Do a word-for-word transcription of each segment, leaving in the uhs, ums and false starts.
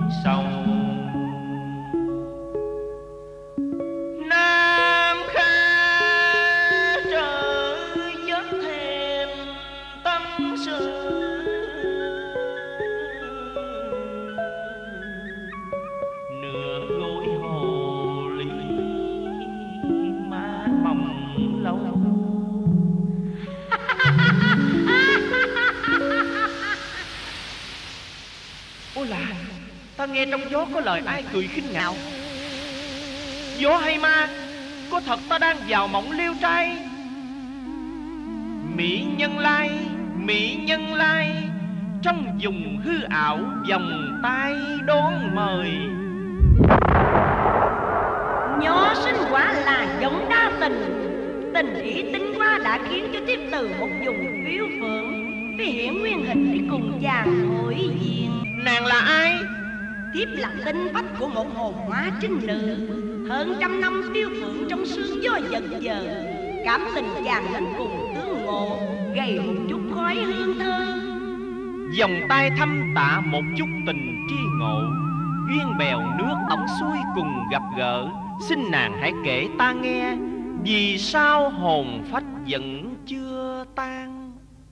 sầu. Nam Kha trở giấc thèm tâm sự, nửa gối hồ ly má mỏng lâu. Ôi lạ, ta nghe trong gió có lời ai cười khinh ngạo. Gió hay ma, có thật ta đang vào mộng liêu trai. Mỹ nhân lai, mỹ nhân lai, trong vùng hư ảo vòng tay đón mời. Nho sinh quả là giống đa tình, tình ý tinh hoa đã khiến cho thiếp từ một vùng phiêu phượng vì hiện nguyên hình để cùng chàng hội diện. Nàng là ai? Thiếp là tinh phách của một hồn hóa trinh nữ, hơn trăm năm phiêu phượng trong sương gió dần dờ. Cảm tình chàng nên cùng tương ngộ, gầy một chút khói hương thơ. Vòng tay thăm tạ một chút tình tri ngộ, duyên bèo nước ống xuôi cùng gặp gỡ. Xin nàng hãy kể ta nghe, vì sao hồn phách vẫn chưa tan.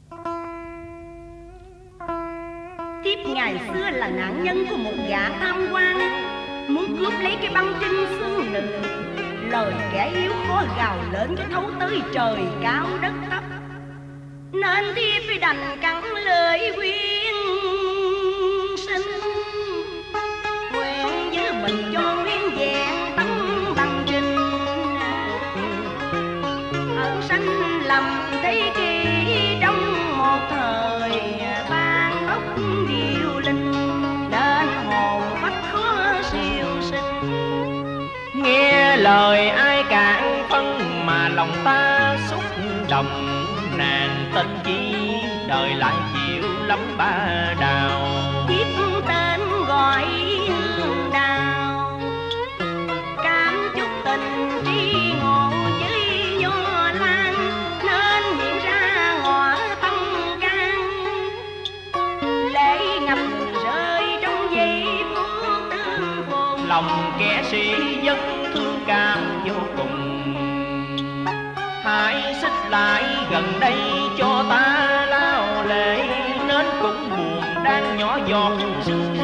Thiếp ngày xưa là nạn nhân của một gã tham quan, muốn cướp lấy cái băng trinh xương nữ. Lời kẻ yếu khó gào lớn cho thấu tới trời cao đất thấp, nên thiếp phải đành cắn lời quyên sinh, quen với mình cho nguyên vẹn tấm băng trinh. Ẩn sanh lầm thấy kỳ trong một thời ban ốc điêu linh, nên hồn phách khó siêu sinh. Nghe lời ai cạn phân mà lòng ta xúc động, nàng tên chi đời lại chịu lắm ba đào. Thiếp tên gọi Hương Đào, cảm chúc tình tri ngộ với Nho Lan, nên hiện ra ngõ tâm can. Lệ ngập rơi trong giây phút tương phùng, Lòng kẻ sĩ dân thương cảm vô cùng. Hãy xích lại gần đây cho ta lao lệ, nên cũng buồn đang nhỏ giọt sương.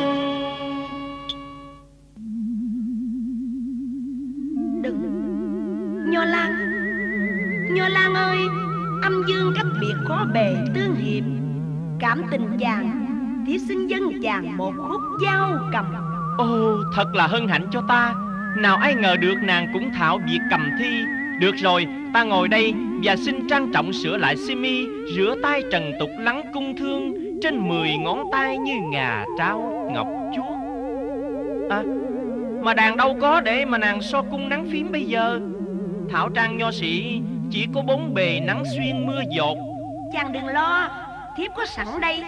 Đừng, Nho Lan, Nho Lan ơi, âm dương cách biệt khó bề tương hiệp. Cảm tình chàng, thiếp xin dâng chàng một khúc dao cầm. Ồ, thật là hân hạnh cho ta. Nào ai ngờ được nàng cũng thạo việc cầm thi. Được rồi, ta ngồi đây và xin trang trọng sửa lại xiêm y, rửa tay trần tục lắng cung thương, trên mười ngón tay như ngà trao ngọc chuốt. À, mà đàn đâu có để mà nàng so cung nắng phím bây giờ. Thảo trang nho sĩ chỉ có bốn bề nắng xuyên mưa dột. Chàng đừng lo, thiếp có sẵn đây.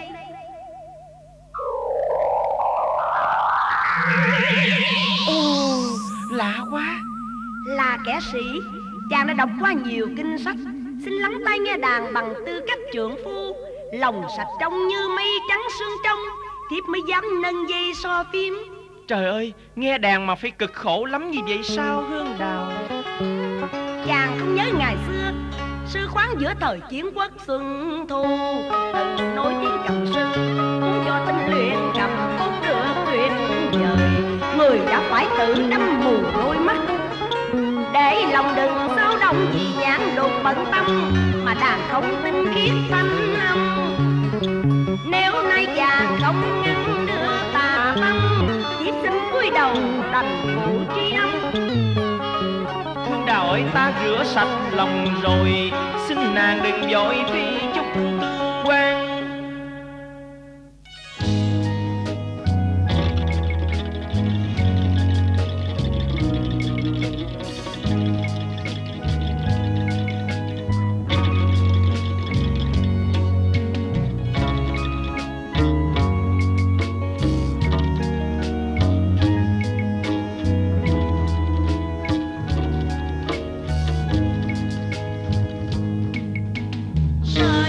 Ồ, lạ quá. Là kẻ sĩ, chàng đã đọc qua nhiều kinh sách, xin lắng tai nghe đàn bằng tư cách trượng phu. Lòng sạch trong như mây trắng sương trong, thiếp mới dám nâng dây so phim. Trời ơi, nghe đàn mà phải cực khổ lắm như vậy sao Hương Đào? Chàng không nhớ ngày xưa, sư khoáng giữa thời chiến quốc xuân thu, từng nối tiếng cầm sư, muốn cho tinh luyện cầm cũng được tuyệt vời. Người đã phải tự đâm mù đôi mắt, để lòng đừng sao động vì nhãn đột bận tâm, mà đàn không tinh khiết thanh âm. Nếu nay chàng không ngăn đưa tà tâm, thiếp xin cúi đầu đành phụ tri âm. Hương Đào ơi, ta rửa sạch lòng rồi, xin nàng đừng vội phi chúc tương quan. Sơ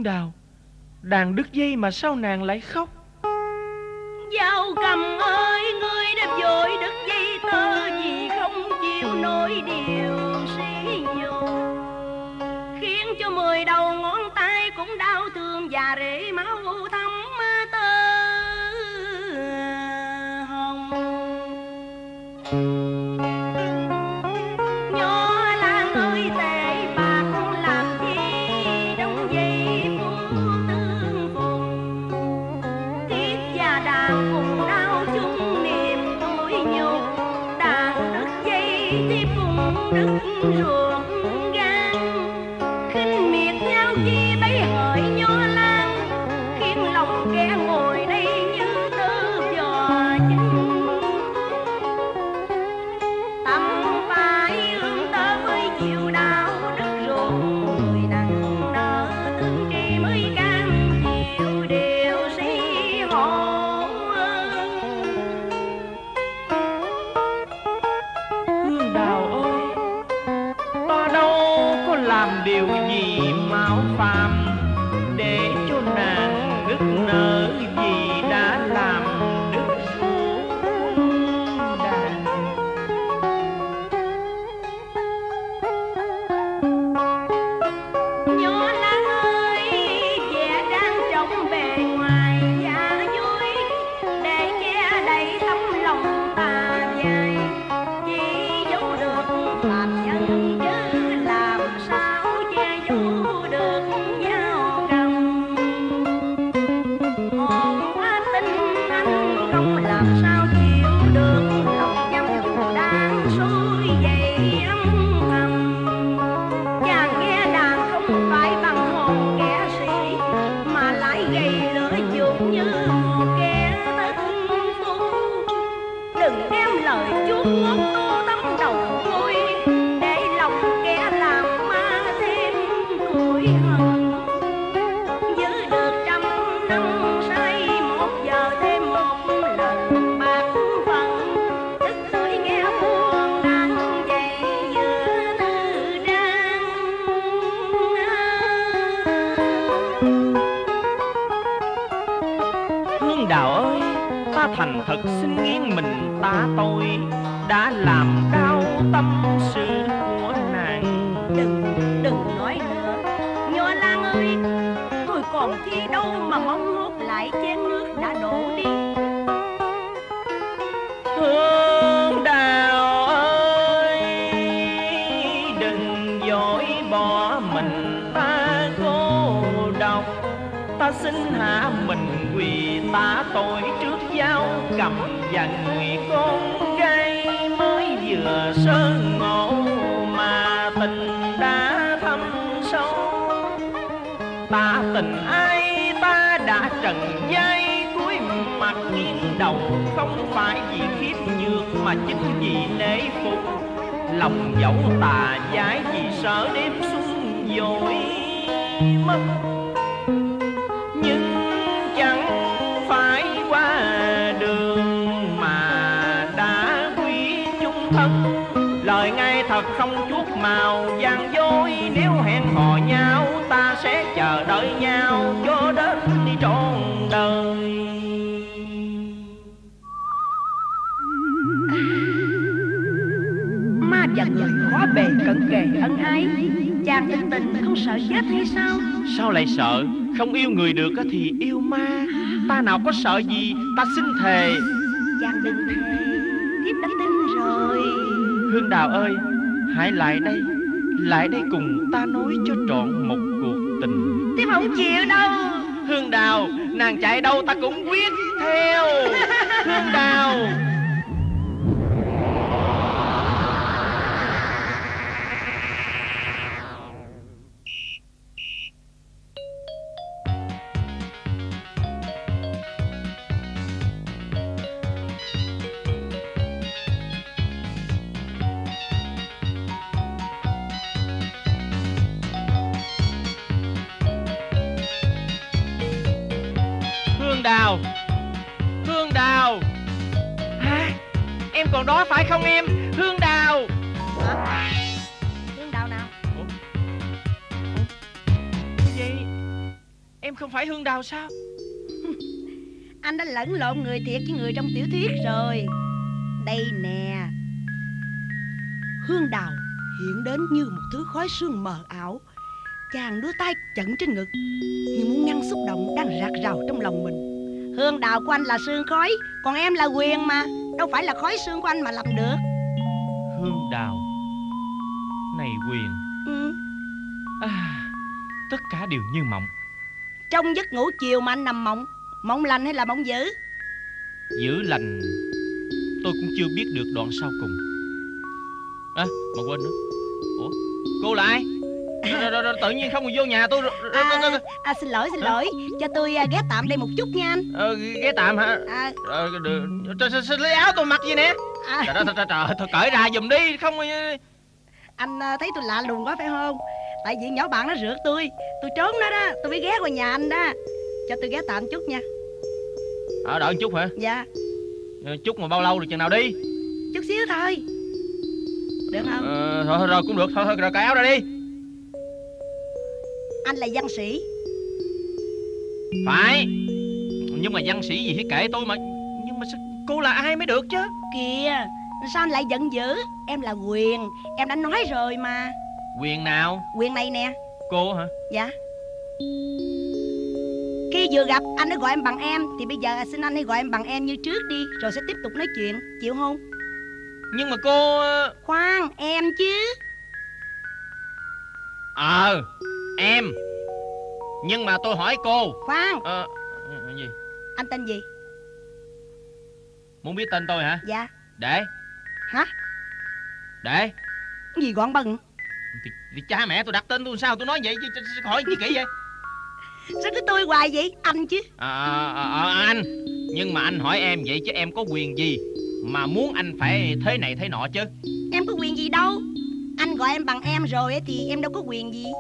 Đào, đàn đứt dây mà sao nàng lại khóc? Dao Cầm ơi, ngươi đã vội đứt dây tơ vì không chịu nổi điều sỉ nhục, khiến cho mười đầu ngón tay cũng đau thương và rễ máu thấm tơ hồng. Nho Lan ơi, tệ bạc làm gì đóng dây của tương phùng, thiết và đàn cùng đau chung niềm tủi nhục, đàn đứt dây tiếp cùng đứt ruột gan, khinh miệt nhau chi bấy hỡi Nho Lan, khiến lòng kẻ ngồi đây như tơ giò chín. Tâm phải hướng tới với chiều đau đứt ruột, người nặng nợ tương tri mới cam chịu điều si hồn. Hương Đào ơi, ta đâu có làm điều gì mạo phạm để cho nàng nức nở gì đã làm đứt ruột đàn. Nho Lan ơi, vẻ trang trọng bề ngoài giả dối, để che đậy tấm lòng tà dại, chỉ giấu được phạm nhân chứ làm sao che giấu được dao cầm. Hồn á tình anh không làm sao chịu được lòng nhắm dù đang sôi dậy âm thầm. Chàng nghe đàn không phải bằng hồn kẻ sĩ, mà lại gây lửa dụng như một kẻ tất phu. Đừng đem lời chuốt ngón tô tấm đầu tôi, để lòng kẻ làm ma thêm tuổi hận. Giữ được trăm năm say một giờ thêm một lần bạc phận, tức lưỡi nghe buồn đang dậy giữa tư trang. Hương Đào ơi, ta thành thật xin nghiêng mình ta tôi đã làm đau tâm sự của nàng. Đừng, đừng nói nữa Nho Lan ơi, tôi còn thi đâu mà mong hút lại chén nước đã đổ đi. Hương Đào ơi, đừng vội bỏ mình ta cô độc, ta xin hạ mình quỳ tạ tội trước Dao Cầm và người con gái mới vừa sơ ngộ mà tình đã thâm sâu. Ta tình ai ta đã trần gian, cúi mặt nghiêng đầu không phải vì khiếp nhược mà chính vì nể phục. Lòng dẫu tà dái vì sợ đêm xuân dội mất, nhưng chẳng phải qua đường mà đã quy chung thân. Lời ngay thật không chút màu gian dối, nếu hẹn hò nhau ta sẽ chờ đợi nhau cho đến đi trọn đời. Ma vật người khó bề cận kề ân ái, chàng tình tình không sợ chết hay sao? Sao lại sợ? Không yêu người được thì yêu ma. Ta nào có sợ gì, ta xin thề. Chàng đừng thề, thiếp đã tin rồi. Hương Đào ơi, hãy lại đây, lại đây cùng ta nói cho trọn một cuộc tình. Thiếp không chịu đâu. Hương Đào, nàng chạy đâu ta cũng quyết theo. Hương Đào. Hương Đào, Hương Đào. À, em còn đó phải không em? Hương Đào. Hả? Hương Đào nào? Ủa? Ủa? Cái gì? Em không phải Hương Đào sao? Anh đã lẫn lộn người thiệt với người trong tiểu thuyết rồi. Đây nè. Hương Đào hiện đến như một thứ khói sương mờ ảo. Chàng đưa tay chận trên ngực như muốn ngăn xúc động đang rạc rào trong lòng mình. Hương Đào của anh là sương khói, còn em là Quyền mà. Đâu phải là khói sương của anh mà làm được. Hương Đào, này Quyền. Ừ. À, tất cả đều như mộng. Trong giấc ngủ chiều mà anh nằm mộng, mộng lành hay là mộng dữ? Dữ lành tôi cũng chưa biết được đoạn sau cùng. À, mà quên nữa. Ủa, cô là ai? Rồi, rồi, rồi, tự nhiên không vô nhà tôi. À, à, xin lỗi, xin lỗi. Cho tôi ghé tạm đây một chút nha anh. Ờ, ghé tạm hả? À, ờ, Sao lấy áo tôi mặc gì nè? À, trời ơi, trời, trời, thôi cởi ra giùm đi. Không. Anh thấy tôi lạ lùng quá phải không? Tại vì nhỏ bạn nó rượt tôi. Tôi trốn nó đó. Tôi mới ghé qua nhà anh đó. Cho tôi ghé tạm chút nha. Ờ, đợi một chút hả? Dạ. Chút mà bao lâu rồi chừng nào đi? Chút xíu thôi. Được không? Ờ, thôi, thôi rồi cũng được. Thôi, thôi rồi cởi áo ra đi. Anh là văn sĩ. Phải. Nhưng mà văn sĩ gì thì kệ tôi mà. Nhưng mà sao, cô là ai mới được chứ? Kìa, sao anh lại giận dữ? Em là Quyền. Em đã nói rồi mà. Quyền nào? Quyền này nè. Cô hả? Dạ. Khi vừa gặp anh đã gọi em bằng em, thì bây giờ xin anh hãy gọi em bằng em như trước đi. Rồi sẽ tiếp tục nói chuyện. Chịu không? Nhưng mà cô... Khoan, em chứ. Ờ, em. Nhưng mà tôi hỏi cô. Khoan. Ờ, gì? Anh tên gì? Muốn biết tên tôi hả? Dạ. Để. Hả? Để. Gì gọn bần? Thì, thì cha mẹ tôi đặt tên tôi sao tôi nói vậy chứ, hỏi gì kỹ vậy? Sao cứ tôi hoài vậy? Anh chứ. À, à, à, anh. Nhưng mà anh hỏi em vậy chứ em có quyền gì mà muốn anh phải thế này thế nọ chứ? Em có quyền gì đâu. Anh gọi em bằng em rồi thì em đâu có quyền gì.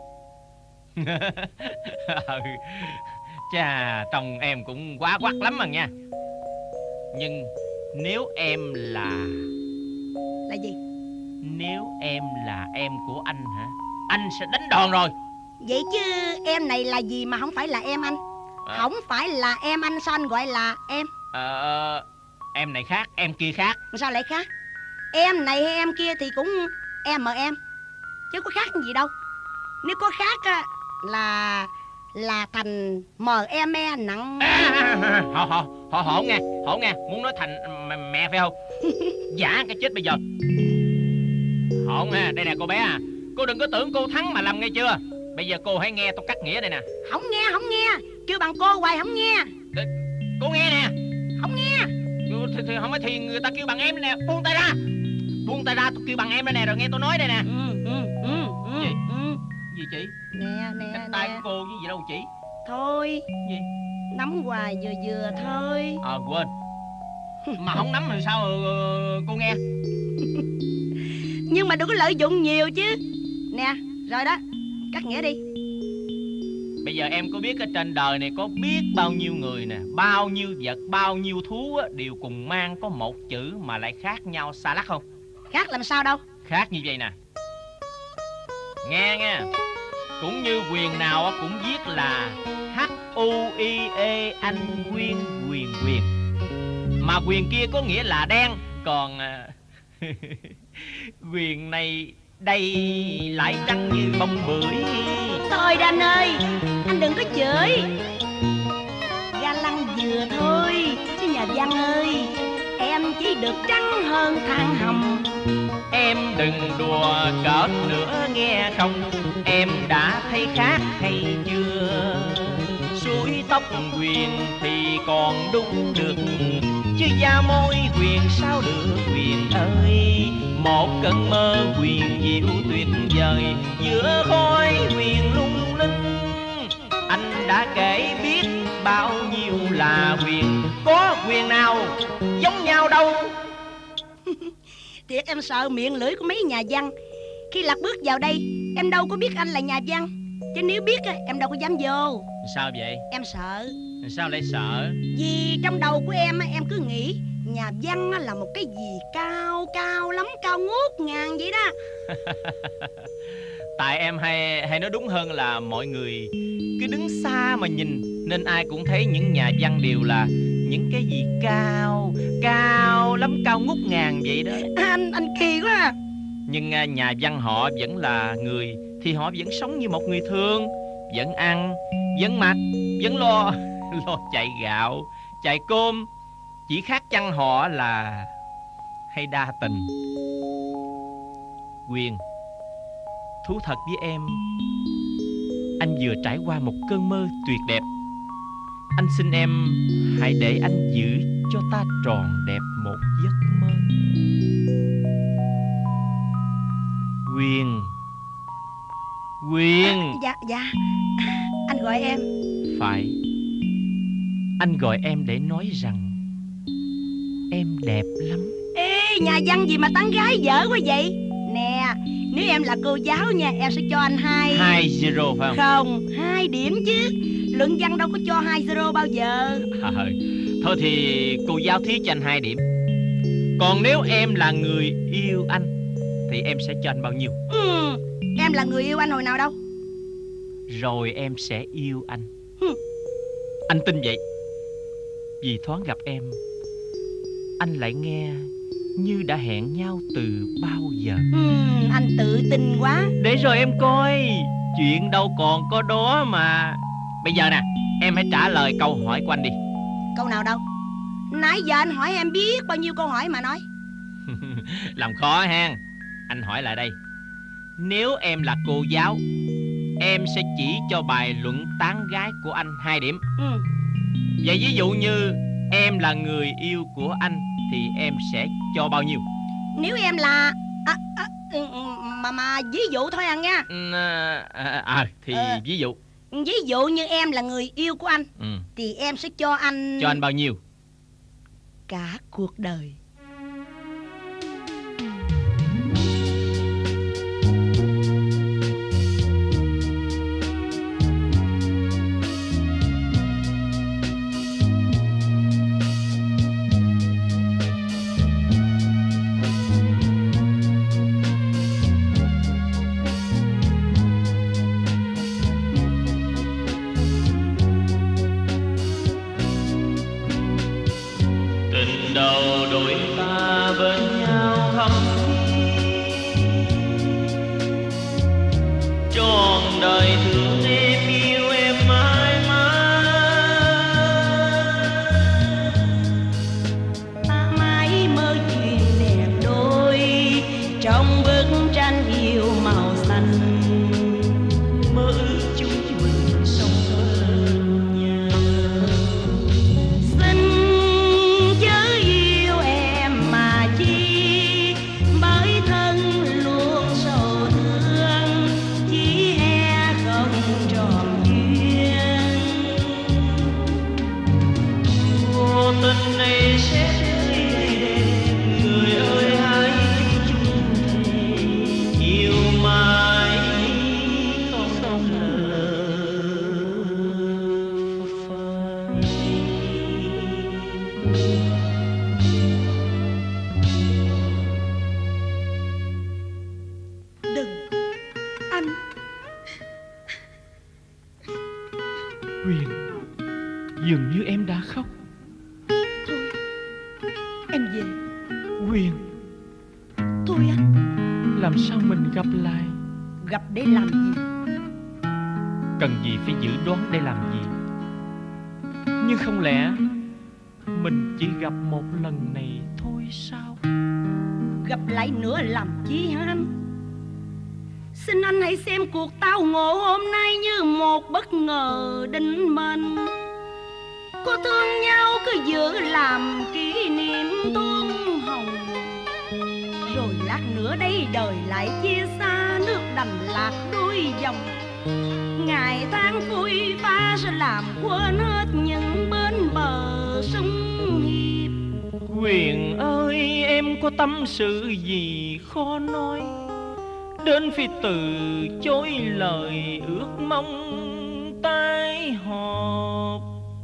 Chà, trông em cũng quá quắc lắm mà nha. Nhưng nếu em là... Là gì? Nếu em là em của anh hả? Anh sẽ đánh đòn rồi. Vậy chứ em này là gì mà không phải là em anh? À. Không phải là em anh sao anh gọi là em? Ờ... Em này khác, em kia khác. Sao lại khác? Em này hay em kia thì cũng em mà em, chứ có khác gì đâu. Nếu có khác á là là thành mờ em e nặng. Họ họ họ hổn nghe, hổn nghe. Muốn nói thành mẹ phải không? Giả cái chết bây giờ. Hổn ha. Đây nè cô bé à, cô đừng có tưởng cô thắng mà làm nghe chưa. Bây giờ cô hãy nghe tôi cắt nghĩa đây nè. Không nghe, không nghe. Kêu bằng cô hoài không nghe. Đ Cô nghe nè. Không nghe. Thì, thì không phải thì người ta kêu bằng em nè. Buông tay ra. Buông tay ra, tôi kêu bằng em đây nè. Rồi nghe tôi nói đây nè. Ừ, ừ, ừ, ừ, gì? Ừ. Gì chị? Nè, nè, Cánh nè. tay của cô với gì đâu chị? Thôi. Gì? Nắm hoài vừa vừa thôi. Ờ, à, quên. Mà không nắm thì sao cô nghe? Nhưng mà đừng có lợi dụng nhiều chứ. Nè, rồi đó, cắt nghĩa đi. Bây giờ em có biết ở trên đời này có biết bao nhiêu người nè, bao nhiêu vật, bao nhiêu thú á, đều cùng mang có một chữ mà lại khác nhau xa lắc không? Khác làm sao đâu? Khác như vậy nè. Nghe nghe. Cũng như Quyền nào cũng viết là H U I E anh Quyên Quyền Quyền. Mà Quyền kia có nghĩa là đen. Còn Quyền này đây lại trắng như bông bưởi. Thôi Đan ơi, anh đừng có chửi. Ga lăng vừa thôi chứ nhà văn ơi, em chỉ được trắng hơn than hồng. Em đừng đùa cợt nữa nghe không. Em đã thấy khác hay chưa? Suối tóc Quyền thì còn đúng được, chứ da môi Quyền sao được Quyền ơi. Một cơn mơ Quyền diệu tuyệt vời, giữa khói Quyền lung linh. Anh đã kể biết bao nhiêu là Quyền, có Quyền nào giống nhau đâu. Thiệt em sợ miệng lưỡi của mấy nhà văn. Khi lạc bước vào đây em đâu có biết anh là nhà văn, chứ nếu biết em đâu có dám vô. Sao vậy? Em sợ. Sao lại sợ? Vì trong đầu của em em cứ nghĩ nhà văn là một cái gì cao cao lắm, cao ngút ngàn vậy đó. Tại em hay hay nói đúng hơn là mọi người cứ đứng xa mà nhìn, nên ai cũng thấy những nhà văn đều là những cái gì cao, cao lắm, cao ngút ngàn vậy đó. Anh, anh kỳ quá à. Nhưng nhà văn họ vẫn là người, thì họ vẫn sống như một người thường, vẫn ăn, vẫn mặc, vẫn lo, lo chạy gạo, chạy cơm. Chỉ khác chăng họ là hay đa tình. Quyền, thú thật với em, anh vừa trải qua một cơn mơ tuyệt đẹp. Anh xin em hãy để anh giữ cho ta tròn đẹp một giấc mơ. Quyền, Quyền. À, dạ, dạ. Anh gọi em. Phải, anh gọi em để nói rằng em đẹp lắm. Ê, nhà văn gì mà tán gái dở quá vậy? Nè, nếu em là cô giáo nha, em sẽ cho anh hai Hai zero phải không? Không, hai điểm chứ. Luận văn đâu có cho hai zero bao giờ. À, thôi thì cô giáo thí cho anh hai điểm. Còn nếu em là người yêu anh thì em sẽ cho anh bao nhiêu? Ừ, em là người yêu anh hồi nào đâu. Rồi em sẽ yêu anh. Ừ. Anh tin vậy. Vì thoáng gặp em, anh lại nghe như đã hẹn nhau từ bao giờ. Ừ, anh tự tin quá. Để rồi em coi, chuyện đâu còn có đó mà. Bây giờ nè, em hãy trả lời câu hỏi của anh đi. Câu nào đâu? Nãy giờ anh hỏi em biết bao nhiêu câu hỏi mà nói. Làm khó ha. Anh hỏi lại đây. Nếu em là cô giáo, em sẽ chỉ cho bài luận tán gái của anh hai điểm. Ừ. Vậy ví dụ như em là người yêu của anh thì em sẽ cho bao nhiêu? Nếu em là à, à, mà mà ví dụ thôi anh nha. À, à, à thì à, ví dụ. Ví dụ như em là người yêu của anh, ừ. thì em sẽ cho anh. Cho anh bao nhiêu? Cả cuộc đời. Đầu đôi ta bên nhau thắm thiết, trọn đời thương em, yêu em mãi mãi. Ta mãi mơ chuyện đẹp đôi trong bức tranh yêu màu xanh, mơ ước chung mình sống bên nhau. Quyền, dường như em đã khóc. Thôi, em về. Quyền, thôi anh. Làm sao mình gặp lại? Gặp để làm gì? Cần gì phải dự đoán để làm gì? Nhưng không lẽ mình chỉ gặp một lần này thôi sao? Gặp lại nữa làm chi hả anh? Xin anh hãy xem cuộc tao ngộ hôm nay như một bất ngờ định mệnh. Có thương nhau cứ giữ làm kỷ niệm tương hồng, rồi lát nữa đây đời lại chia xa, nước đành lạc đôi dòng. Ngày tháng vui pha sẽ làm quên hết những bên bờ sông hiệp. Quyền ơi, em có tâm sự gì khó nói, đến phi từ chối lời ước mong tái họp.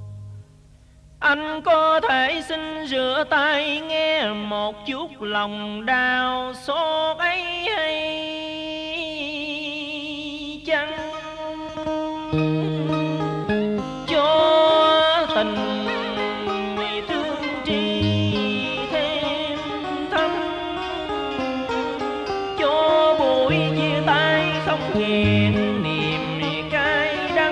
Anh có thể xin rửa tay nghe một chút lòng đau xót ấy hay chăng? nghẹn niềm cay đắng,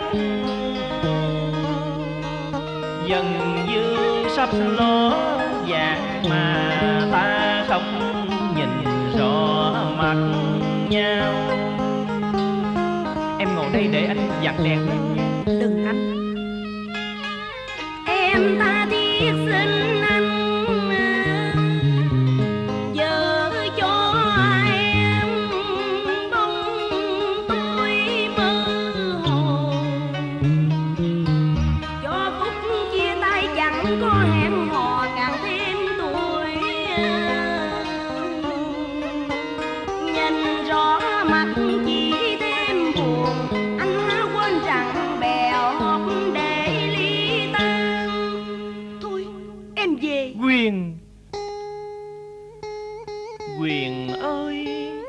dần dương sắp ló dạng mà ta không nhìn rõ mặt nhau. Em ngồi đây để anh dặn đèn. Đừng anh. Em tha thiết xin anh giờ cho em bóng tôi mơ hồ, cho phút chia tay chẳng có hẹn hò càng thêm tuổi. Nhìn rõ mặt chỉ thêm buồn, anh há quên rằng bèo hót để ly tan. Thôi em về. Quyền, Quyền ơi,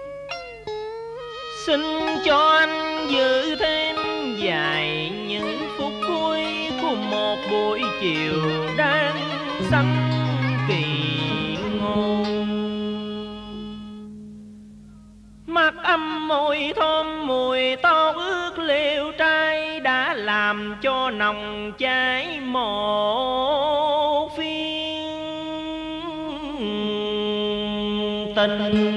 xin cho anh giữ thêm vài những phút cuối của một buổi chiều đang xanh kỳ ngôn. Mắt âm môi thơm mùi to ướt liêu trai đã làm cho nồng cháy mộ phiên tình.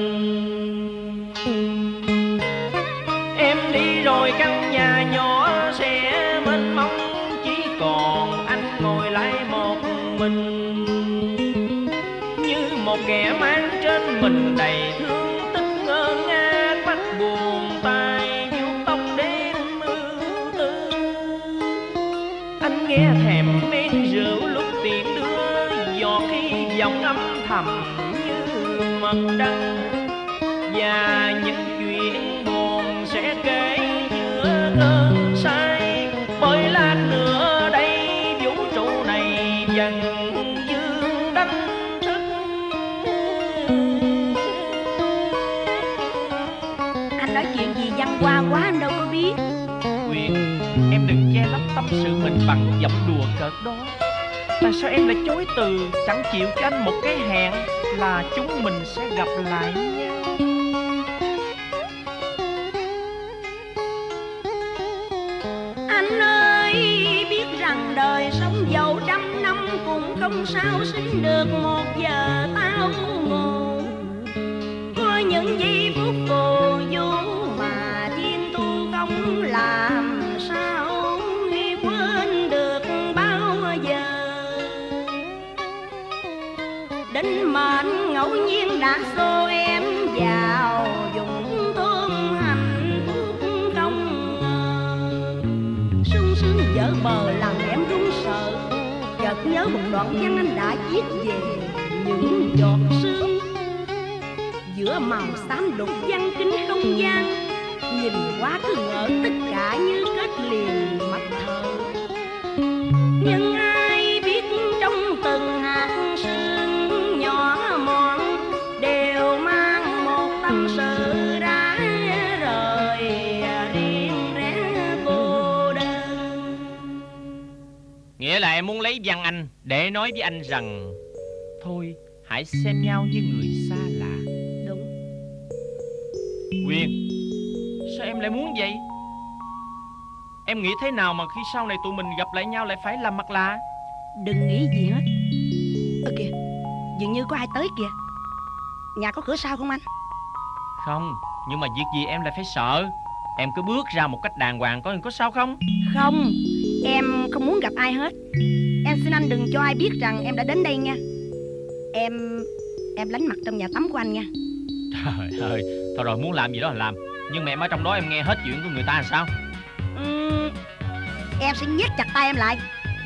Em đi rồi căn nhà nhỏ sẽ mênh mông, chỉ còn anh ngồi lại một mình, như một kẻ mang trên mình đầy thương tích ngơ ngác, mắt buồn tay vuốt tóc đêm ưu tư. Anh nghe thèm men rượu lúc tiễn đưa, giọt hy vọng âm thầm như mật đắng, và những chuyện buồn sẽ kể giữa cơn say. Bởi lát nữa đây vũ trụ này dần dương đánh thức. Anh nói chuyện gì văn hoa quá anh đâu có biết. Quyền, em đừng che lấp tâm sự mình bằng giọng đùa cợt đó. Tại sao em lại chối từ, chẳng chịu cho anh một cái hẹn là chúng mình sẽ gặp lại nhau? Anh ơi, biết rằng đời sống dẫu trăm năm cũng không sao sinh được một giờ tao ngộ. Có những giây phút phù du mà thiên tu không làm sao quên được bao giờ. Định mệnh ngẫu nhiên đã xô em vào vùng thôn hạnh phúc không ngờ. Sương sương vỡ bờ làm em run sợ, chợt nhớ một đoạn văn anh đã viết về những giọt sương. Giữa màu xám đục văn kính không gian, nhìn qua cứ ngỡ tất cả như kết liền mắt thở. Nhưng ai biết trong từng hạt sương nhỏ mọn đều mang một tâm sự đã rời riêng rẽ cô đơn. Nghĩa là em muốn lấy văn anh để nói với anh rằng thôi hãy xem nhau như người xa lạ. Đúng. Quyền, sao em lại muốn vậy? Em nghĩ thế nào mà khi sau này tụi mình gặp lại nhau lại phải làm mặt lạ? Đừng nghĩ gì hết. Ơ kìa, dường như có ai tới kìa. Nhà có cửa sau không anh? Không, nhưng mà việc gì em lại phải sợ? Em cứ bước ra một cách đàng hoàng, có có sao không? Không, em không muốn gặp ai hết. Em xin anh đừng cho ai biết rằng em đã đến đây nha. Em Em lánh mặt trong nhà tắm của anh nha. Trời ơi, thôi rồi, muốn làm gì đó là làm. Nhưng mà em ở trong đó em nghe hết chuyện của người ta là sao? uhm, Em sẽ nhét chặt tay em lại.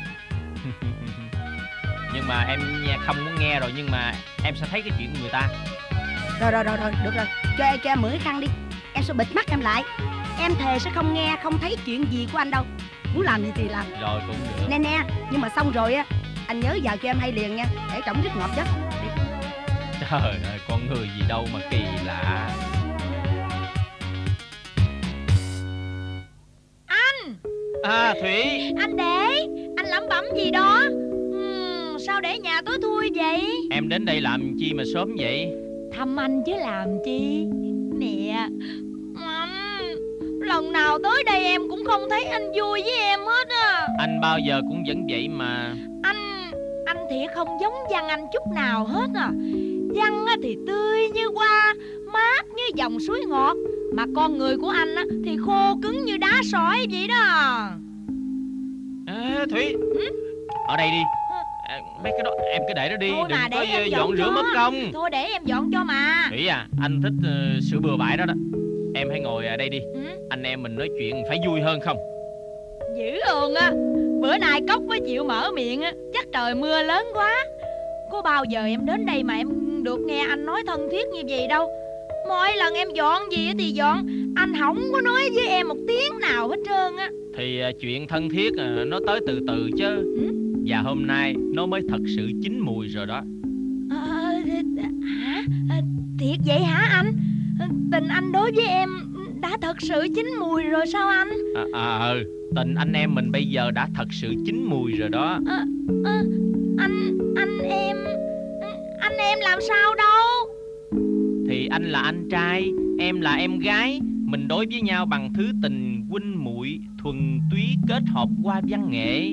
Nhưng mà em không muốn nghe rồi, nhưng mà em sẽ thấy cái chuyện của người ta. Rồi rồi rồi rồi, được rồi. Cho em cho em mượn cái khăn đi. Em sẽ bịt mắt em lại. Em thề sẽ không nghe, không thấy chuyện gì của anh đâu. Muốn làm gì thì làm. Rồi cũng được. Nè nè, nhưng mà xong rồi á, anh nhớ vào cho em hay liền nha, để trọng rất ngọt giấc. Trời ơi, con người gì đâu mà kỳ lạ. Anh À Thủy. Anh để anh lẩm bẩm gì đó. uhm, Sao để nhà tối thui vậy? Em đến đây làm chi mà sớm vậy? Thăm anh chứ làm chi. Nè anh, lần nào tới đây em cũng không thấy anh vui với em hết á. Anh bao giờ cũng vẫn vậy mà. Anh, anh thiệt không giống Văn Anh chút nào hết à. Văn á thì tươi như hoa, mát như dòng suối ngọt, mà con người của anh á thì khô cứng như đá sỏi vậy đó. À, Thủy, ừ? Ở đây đi. À, mấy cái đó em cứ để đó đi. Thôi đừng mà, có để em dọn dọn rửa cho. mất công. Thôi để em dọn cho mà. Thủy à, anh thích uh, sự bừa bãi đó đó. Em hãy ngồi ở đây đi. Ừ? Anh em mình nói chuyện phải vui hơn không? Dữ luôn á. Bữa nay Cốc mới chịu mở miệng á, chắc trời mưa lớn quá. Có bao giờ em đến đây mà em được nghe anh nói thân thiết như vậy đâu. Mỗi lần em dọn gì thì dọn, anh không có nói với em một tiếng nào hết trơn á. Thì uh, chuyện thân thiết uh, nó tới từ từ chứ. Ừ? Và hôm nay nó mới thật sự chín mùi rồi đó. À, hả? À, thiệt vậy hả anh? Tình anh đối với em đã thật sự chín mùi rồi sao anh? À, à ừ, tình anh em mình bây giờ đã thật sự chín mùi rồi đó. À, à, anh, anh em, anh em làm sao đâu? Thì anh là anh trai, em là em gái. Mình đối với nhau bằng thứ tình huynh muội thuần túy kết hợp qua văn nghệ.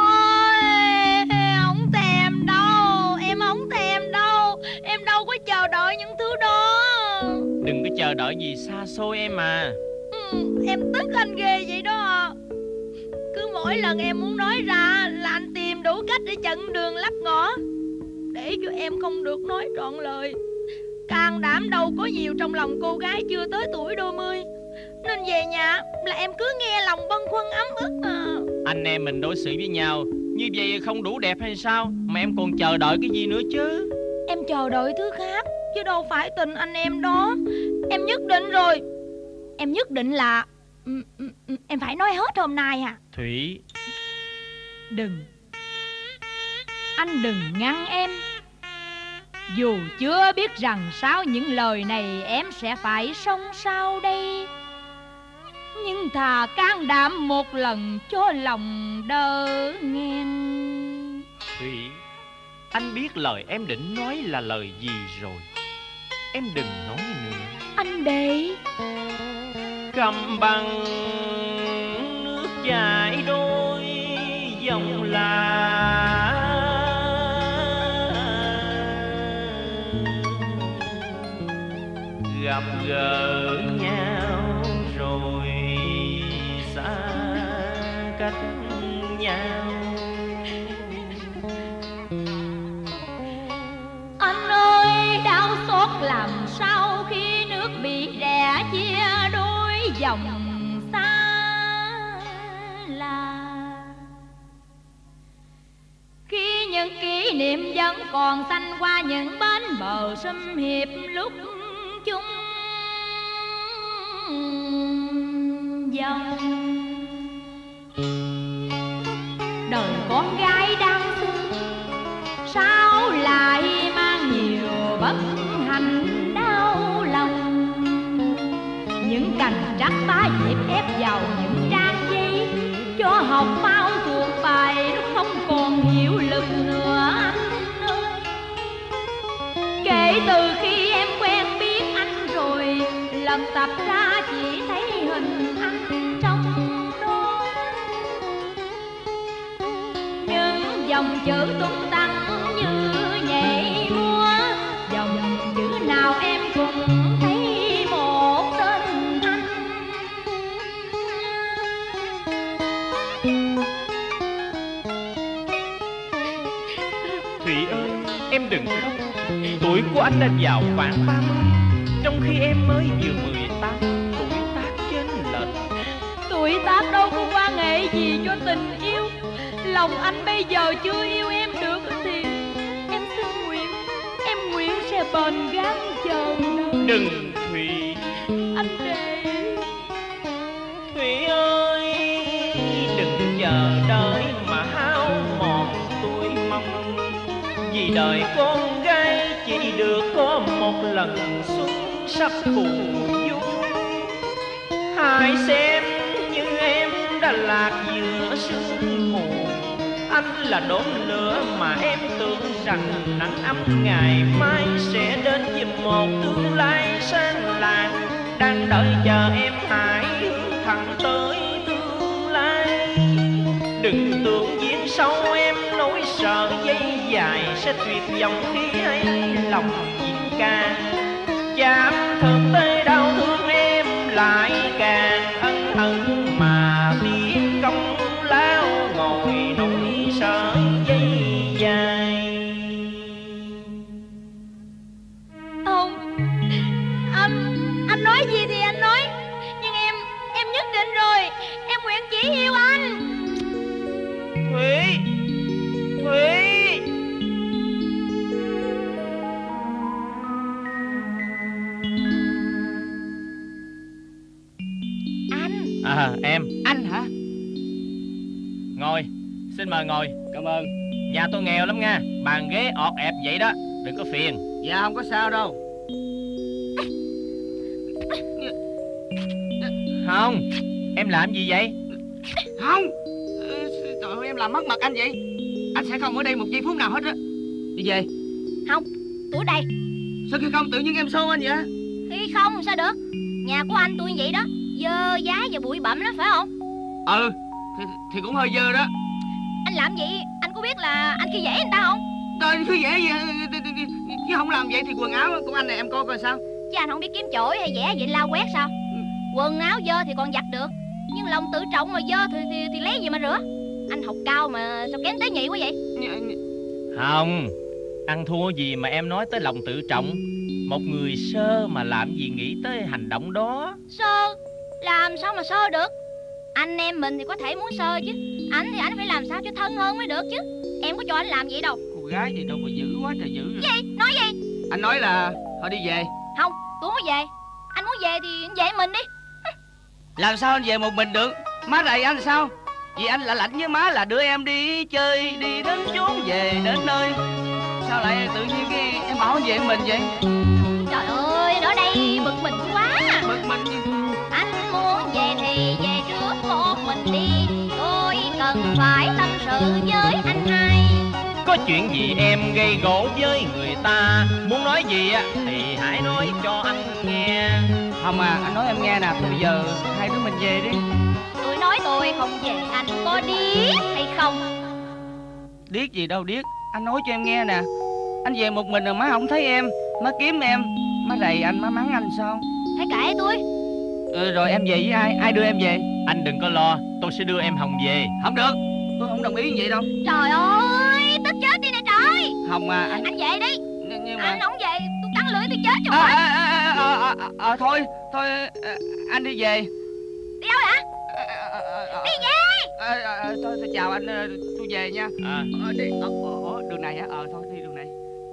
Thôi, không thèm đâu, em không thèm đâu. Em đâu có chờ đợi những thứ đó. Đừng có chờ đợi gì xa xôi em à. Ừ, em tức anh ghê vậy đó. Cứ mỗi lần em muốn nói ra là anh tìm đủ cách để chặn đường lắp ngõ, để cho em không được nói trọn lời. Can đảm đâu có nhiều trong lòng cô gái chưa tới tuổi đôi mươi, nên về nhà là em cứ nghe lòng bâng khuâng ấm ức à. Anh em mình đối xử với nhau như vậy không đủ đẹp hay sao mà em còn chờ đợi cái gì nữa chứ? Em chờ đợi thứ khác chứ đâu phải tình anh em đó. Em nhất định rồi. Em nhất định là em phải nói hết hôm nay à. Thủy, đừng, anh đừng ngăn em. Dù chưa biết rằng sau những lời này em sẽ phải sống sau đây, nhưng thà can đảm một lần cho lòng đỡ nghen. Thủy, anh biết lời em định nói là lời gì rồi. Em đừng nói nữa. Anh đấy. Cầm bằng nước chảy đôi dòng là gặp gỡ nhau rồi xa cách nhau. Anh ơi, đau xót làm sao khi nước bị rẽ chia đôi dòng xa là, khi những kỷ niệm vẫn còn xanh qua những bến bờ sum hiệp lúc chung dòng. Đời con gái đang thương sao lại mang nhiều bất hạnh đau lòng. Những cành trắc tá dịp ép vào những trang giấy, cho học bao thuộc bài lúc không còn hiệu lực nữa anh ơi. Kể từ khi em quen biết anh rồi, lần tập ra chỉ thấy hình anh trong đó. Những dòng chữ tung tăng như nhảy múa, dòng chữ nào em cũng thấy một tên anh. Thủy ơi, em đừng khóc. Tuổi của anh đã vào khoảng ba mươi, trong khi em mới vừa mười tám. Tuổi tác chênh lệch. Tuổi tác đâu có quan hệ gì cho tình yêu. Lòng anh bây giờ chưa yêu em được thì em xin nguyện, em nguyện sẽ bền gắng chờ đợi. Đừng Thủy. Anh để Thủy ơi, đừng chờ đợi mà hao mòn tuổi mong. Vì đời con gái chỉ được có một lần xuân sắc phù du. Hãy xem như em đã lạc giữa sương mù. Anh là đốm lửa mà em tưởng rằng nắng ấm ngày mai sẽ đến với một tương lai sáng lạng. Đang đợi chờ em hãy hướng thẳng tới tương lai. Đừng tưởng duyên sâu em nỗi sợ dây dài sẽ tuyệt vọng khi ấy lòng diễn ca. Chạm thực tế đau thương em lại càng ân hận mà tiếc công lao ngồi nỗi sợ dây dài. Không, anh anh nói gì thì anh nói, nhưng em em nhất định rồi, em nguyện chỉ yêu anh. Thủy, Thủy. Anh. À em. Anh hả? Ngồi, xin mời ngồi. Cảm ơn. Nhà tôi nghèo lắm nha, bàn ghế ọt ẹp vậy đó, đừng có phiền. Dạ không có sao đâu. Không, em làm gì vậy? Không. Trời ơi, em làm mất mặt anh vậy. Anh sẽ không ở đây một giây phút nào hết á. Đi về. Không, tôi ở đây. Sao khi không tự nhiên em xô anh vậy? Khi không sao được, nhà của anh tôi như vậy đó, dơ giá và bụi bặm lắm phải không? Ừ, thì, thì cũng hơi dơ đó. Anh làm vậy, anh có biết là anh khi dễ người ta không? Trời, cứ dễ gì chứ không làm vậy thì quần áo của anh này em coi coi sao. Chứ anh không biết kiếm chổi hay vẽ vậy lau quét sao? Quần áo dơ thì còn giặt được, nhưng lòng tự trọng mà dơ thì, thì, thì lấy gì mà rửa? Anh học cao mà sao kém tế nhị quá vậy? Không, ăn thua gì mà em nói tới lòng tự trọng. Một người sơ mà làm gì nghĩ tới hành động đó. Sơ? Làm sao mà sơ được? Anh em mình thì có thể muốn sơ chứ, anh thì anh phải làm sao cho thân hơn mới được chứ. Em có cho anh làm vậy đâu. Cô gái gì đâu mà dữ quá trời dữ rồi. Gì? Nói gì? Anh nói là thôi đi về. Không, tôi không có về. Anh muốn về thì anh về mình đi. Làm sao anh về một mình được? Má rầy anh sao? Vì anh là lạnh với má là đưa em đi chơi, đi đến chốn về đến nơi. Sao lại tự nhiên cái em bảo anh về mình vậy? Trời ơi, ở đây bực mình quá. Bực mình gì? Anh muốn về thì về trước một mình đi, tôi cần phải tâm sự với anh hai. Có chuyện gì em gây gổ với người ta, muốn nói gì á thì hãy nói cho anh nghe. Không à, anh nói em nghe nè, thôi bây giờ hai đứa mình về đi. Tôi nói tôi không về, anh có điếc hay không? Điếc gì đâu điếc, anh nói cho em nghe nè. Anh về một mình rồi má không thấy em, má kiếm em, má rầy anh, má mắng anh sao? Hãy kệ tôi. Ừ, rồi em về với ai, ai đưa em về? Anh đừng có lo, tôi sẽ đưa em Hồng về. Không được, tôi không đồng ý như vậy đâu. Trời ơi, tức chết đi nè trời. Không à, anh Anh về đi. nhưng, nhưng mà Anh không về, tôi cắn lưỡi tôi chết cho à, phải. à, à, à, à, à, à, thôi, thôi à, anh đi về. Đi đâu hả? À, à, à, à, Đi về. à, à, à, thôi, thôi chào anh, tôi về nha. À. Ờ, đi, ờ, ờ, ờ, đường này hả? Ờ, thôi đi đường này.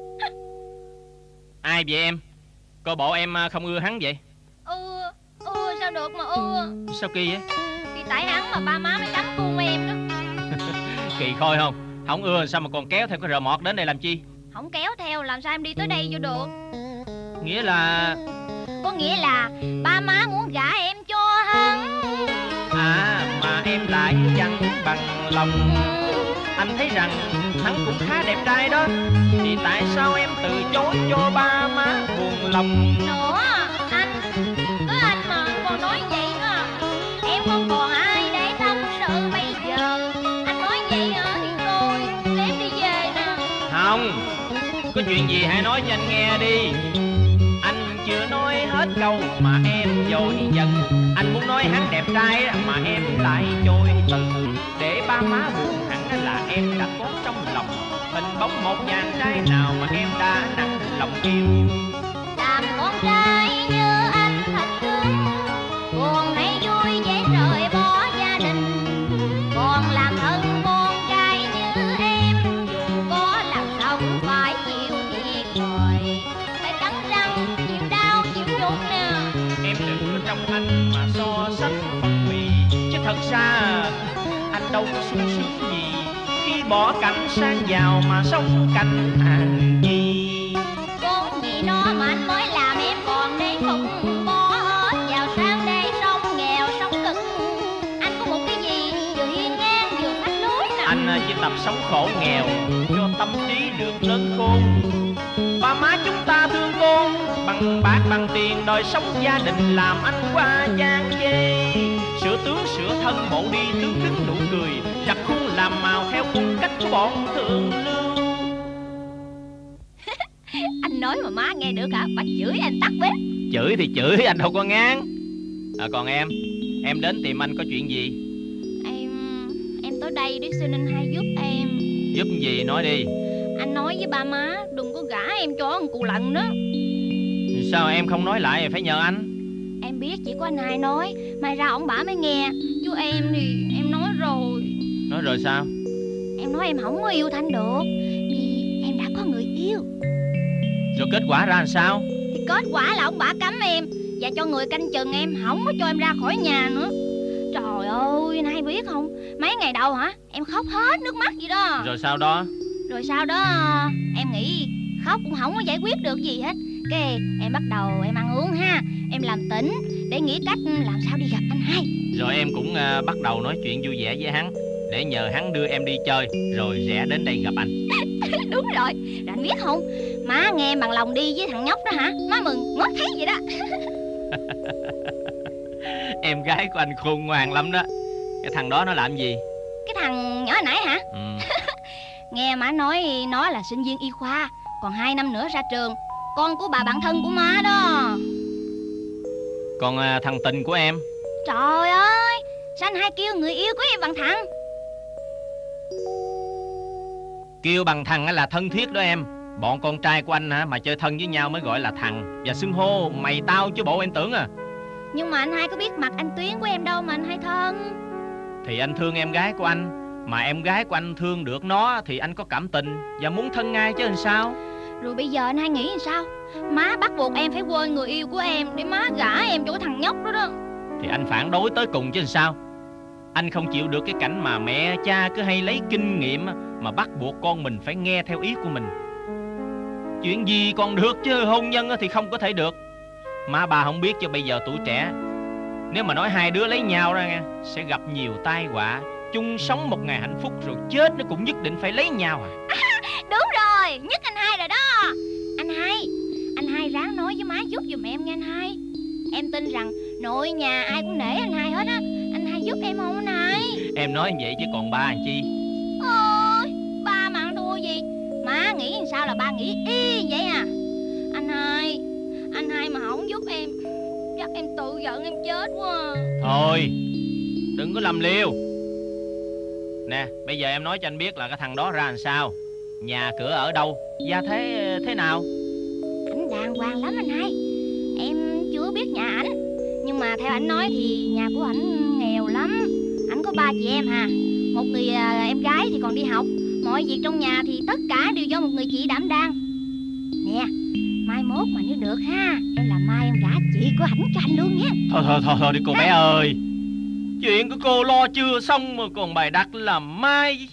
Ai vậy em? Coi bộ em không ưa hắn vậy? Ừ, ừ, sao được mà ừ. Sao kỳ vậy? Thì tại hắn mà ba má mới cấm cuồng em đó. Kỳ khôi không? Không ưa sao mà còn kéo theo cái rờ mọt đến đây làm chi? Không kéo theo làm sao em đi tới đây vô được? Nghĩa là... Có nghĩa là ba má muốn gả em cho hắn. À mà em lại chẳng bằng lòng. Anh thấy rằng hắn cũng khá đẹp trai đó, thì tại sao em từ chối cho ba má buồn lòng? Nữa anh, cứ anh mà còn nói vậy nữa, em không còn ai để tâm sự bây giờ. Anh nói vậy hả thì thôi, để em đi về nè. Không, có chuyện gì hãy nói cho anh nghe đi. Anh chưa nói hết câu mà em vội giận. Anh muốn nói hắn đẹp trai mà em lại chối từ. Để ba má buồn hẳn là em đã có trong lòng hình bóng một chàng trai nào mà em đã nặng lòng yêu. Làm con trai như anh thật thương, buồn hay vui dễ rời bỏ gia đình. Còn làm thân con trai như em, dù có làm sao cũng phải chịu thiệt thòi, phải cắn răng chịu đau chịu nhục nè. Em đừng có trong anh mà so sánh phân bì, chứ thật ra anh đâu có sung sướng gì khi bỏ cảnh sang giàu mà sống cảnh hàng gì. Con gì đó mà anh mới làm em còn đi không bỏ hết vào sang đây sống nghèo sống cực. Anh có một cái gì vừa hiên ngang vừa phách lối nè. Anh chỉ tập sống khổ nghèo cho tâm trí được lớn khôn. Ba má chúng ta thương con bằng bạc bằng tiền, đời sống gia đình làm anh quá chán chê. Sự tướng sửa thân bộ đi, tướng đứng nụ cười, rặt khuôn làm màu theo phong cách của bọn thượng lưu. Anh nói mà má nghe được hả? Bà chửi anh tắt bếp. Chửi thì chửi, anh đâu có ngán. À, còn em, em đến tìm anh có chuyện gì? Em em tới đây để xin anh hai giúp em. Giúp gì nói đi. Anh nói với ba má đừng có gả em cho ông cụ Lận đó. Sao em không nói lại phải nhờ anh? Em biết chỉ có anh hai nói, mai ra ông bả mới nghe. Chứ em thì em nói rồi. Nói rồi sao? Em nói em không có yêu Thanh được, vì em đã có người yêu. Rồi kết quả ra làm sao? Thì kết quả là ông bả cấm em và cho người canh chừng em, không có cho em ra khỏi nhà nữa. Trời ơi, anh hai biết không, mấy ngày đầu hả, em khóc hết nước mắt vậy đó. Rồi sau đó? Rồi sau đó em nghĩ khóc cũng không có giải quyết được gì hết. Cái em bắt đầu em ăn uống ha, em làm tỉnh để nghĩ cách làm sao đi gặp anh hai. Rồi em cũng uh, bắt đầu nói chuyện vui vẻ với hắn, để nhờ hắn đưa em đi chơi, rồi rẽ đến đây gặp anh. Đúng rồi, rồi anh biết không, má nghe bằng lòng đi với thằng nhóc đó hả, má mừng ngót thấy vậy đó. Em gái của anh khôn ngoan lắm đó. Cái thằng đó nó làm gì? Cái thằng nhỏ hồi nãy hả? Ừ. Nghe má nói nó là sinh viên y khoa, còn hai năm nữa ra trường, con của bà bạn thân của má đó. Còn à, thằng tình của em? Trời ơi, sao anh hai kêu người yêu của em bằng thằng? Kêu bằng thằng là thân thiết đó em. Bọn con trai của anh hả, mà chơi thân với nhau mới gọi là thằng. Và xưng hô mày tao chứ bộ em tưởng à. Nhưng mà anh hai có biết mặt anh Tuyến của em đâu mà anh hai thân. Thì anh thương em gái của anh, mà em gái của anh thương được nó thì anh có cảm tình và muốn thân ngay chứ làm sao. Rồi bây giờ anh hai nghĩ làm sao? Má bắt buộc em phải quên người yêu của em để má gả em cho cái thằng nhóc đó đó. Thì anh phản đối tới cùng chứ làm sao. Anh không chịu được cái cảnh mà mẹ cha cứ hay lấy kinh nghiệm mà bắt buộc con mình phải nghe theo ý của mình. Chuyện gì còn được chứ hôn nhân thì không có thể được. Má bà không biết cho bây giờ tuổi trẻ, nếu mà nói hai đứa lấy nhau ra nghe, sẽ gặp nhiều tai họa. Chung sống một ngày hạnh phúc rồi chết nó cũng nhất định phải lấy nhau à. À, đúng rồi, nhất anh hai rồi đó. Anh hai, anh hai ráng nói với má giúp giùm em nghe anh hai. Em tin rằng nội nhà ai cũng nể anh hai hết á. Anh hai giúp em không anh hai? Em nói vậy chứ còn ba làm chi. Ôi, ba mà ăn thua gì. Má nghĩ làm sao là ba nghĩ y vậy à. Anh hai, anh hai mà không giúp em, chắc em tự giận em chết quá. Thôi, đừng có làm liều. Nè, bây giờ em nói cho anh biết là cái thằng đó ra làm sao, nhà cửa ở đâu, gia thế thế nào. Ảnh đàng hoàng lắm anh hai. Em chưa biết nhà ảnh, nhưng mà theo ảnh nói thì nhà của ảnh nghèo lắm. Ảnh có ba chị em hà, một người à, em gái thì còn đi học. Mọi việc trong nhà thì tất cả đều do một người chị đảm đang. Nè, mai mốt mà nếu được ha, em làm mai em gả chị của ảnh cho anh luôn nhé. Thôi thôi thôi thôi đi cô bé ơi. Chuyện của cô lo chưa xong mà còn bày đặt làm mai.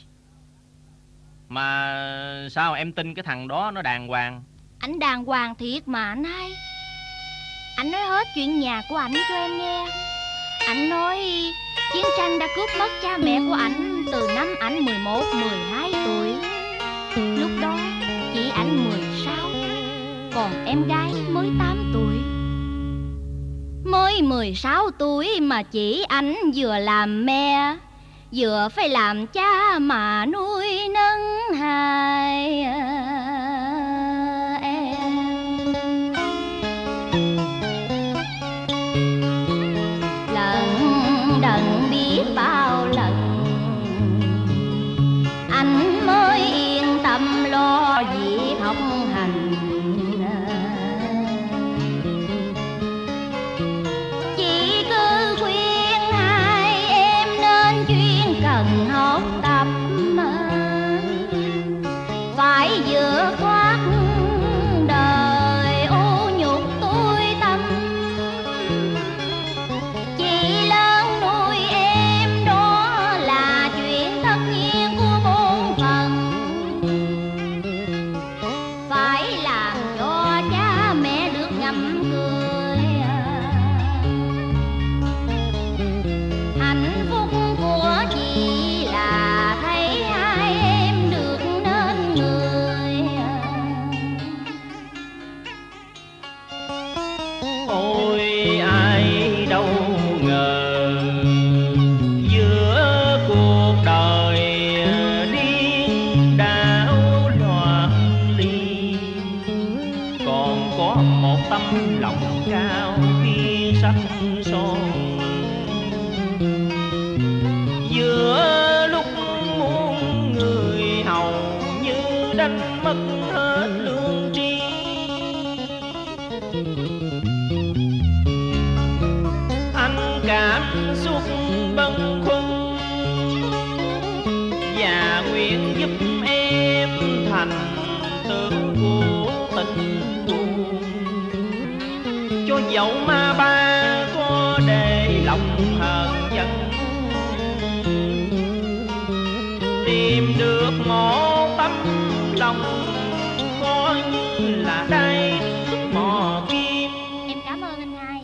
Mà sao em tin cái thằng đó nó đàng hoàng? Ảnh đàng hoàng thiệt mà anh hai. Ảnh nói hết chuyện nhà của ảnh cho em nghe. Ảnh nói chiến tranh đã cướp mất cha mẹ của ảnh từ năm ảnh mười một, mười hai tuổi. Lúc đó chị ảnh mười sáu, còn em gái mới tám tuổi. Mới mười sáu tuổi mà chị ảnh vừa làm mẹ, vừa phải làm cha mà nuôi nấng hai em. Lần đần biết bao lần, anh mới yên tâm lo việc học hành. Chỉ cứ khuyên hai em nên chuyên cần học tập, cảm xúc bâng khuâng, và nguyện giúp em thành tượng của tình buồn. Cho dẫu ma ba có để lòng hờn giận, tìm được một tấm lòng coi như là đây mò kim. Em cảm ơn anh hai.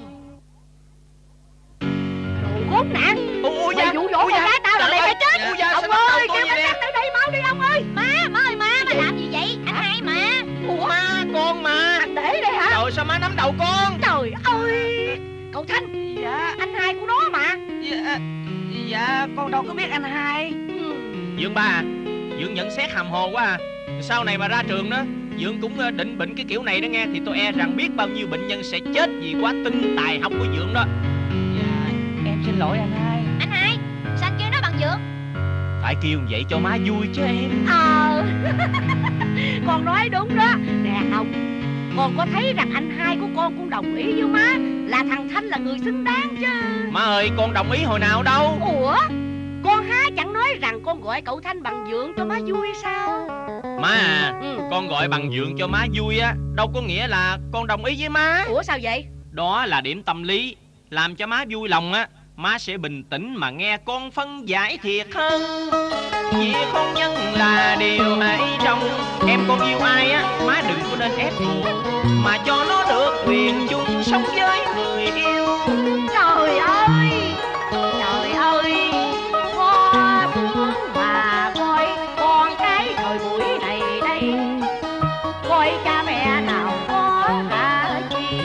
Khốn nạn. Ủa Mày dụ dỗ con gái tao là mày phải chết. Ông ơi, kêu cảnh sát tới đây mau đi ông ơi. Má, má ơi má, má làm gì vậy? Anh hai mà. Ủa? Má con mà. Anh để đây hả? Trời, sao má nắm đầu con? Trời ơi. Cậu Thanh. Dạ. Anh hai của nó mà. Dạ, dạ con đâu có biết anh hai. Dượng ba à, Dượng nhận xét hàm hồ quá à. Sau này mà ra trường đó, Dượng cũng định bệnh cái kiểu này đó nghe. Thì tôi e rằng biết bao nhiêu bệnh nhân sẽ chết vì quá tinh tài học của Dượng đó. Dạ, em xin lỗi anh hai. Anh hai, sao anh kêu nó bằng Dượng? Phải kêu vậy cho má vui chứ em. Ờ. Con nói đúng đó. Nè ông, con có thấy rằng anh hai của con cũng đồng ý với má là thằng Thanh là người xứng đáng chứ. Má ơi, con đồng ý hồi nào đâu. Ủa, con há chẳng nói rằng con gọi cậu Thanh bằng Dượng cho má vui sao? Má à, Ừ. con gọi bằng Dượng cho má vui á, đâu có nghĩa là con đồng ý với má. Ủa sao vậy? Đó là điểm tâm lý, làm cho má vui lòng á, má sẽ bình tĩnh mà nghe con phân giải thiệt hơn. Việc hôn nhân là điều ấy trong, em con yêu ai á, má đừng có nên ép buộc, mà cho nó được quyền chung sống với người yêu. Trời ơi, trời ơi, có xuống mà coi con cái thời buổi này đây, coi cha mẹ nào có cả chi,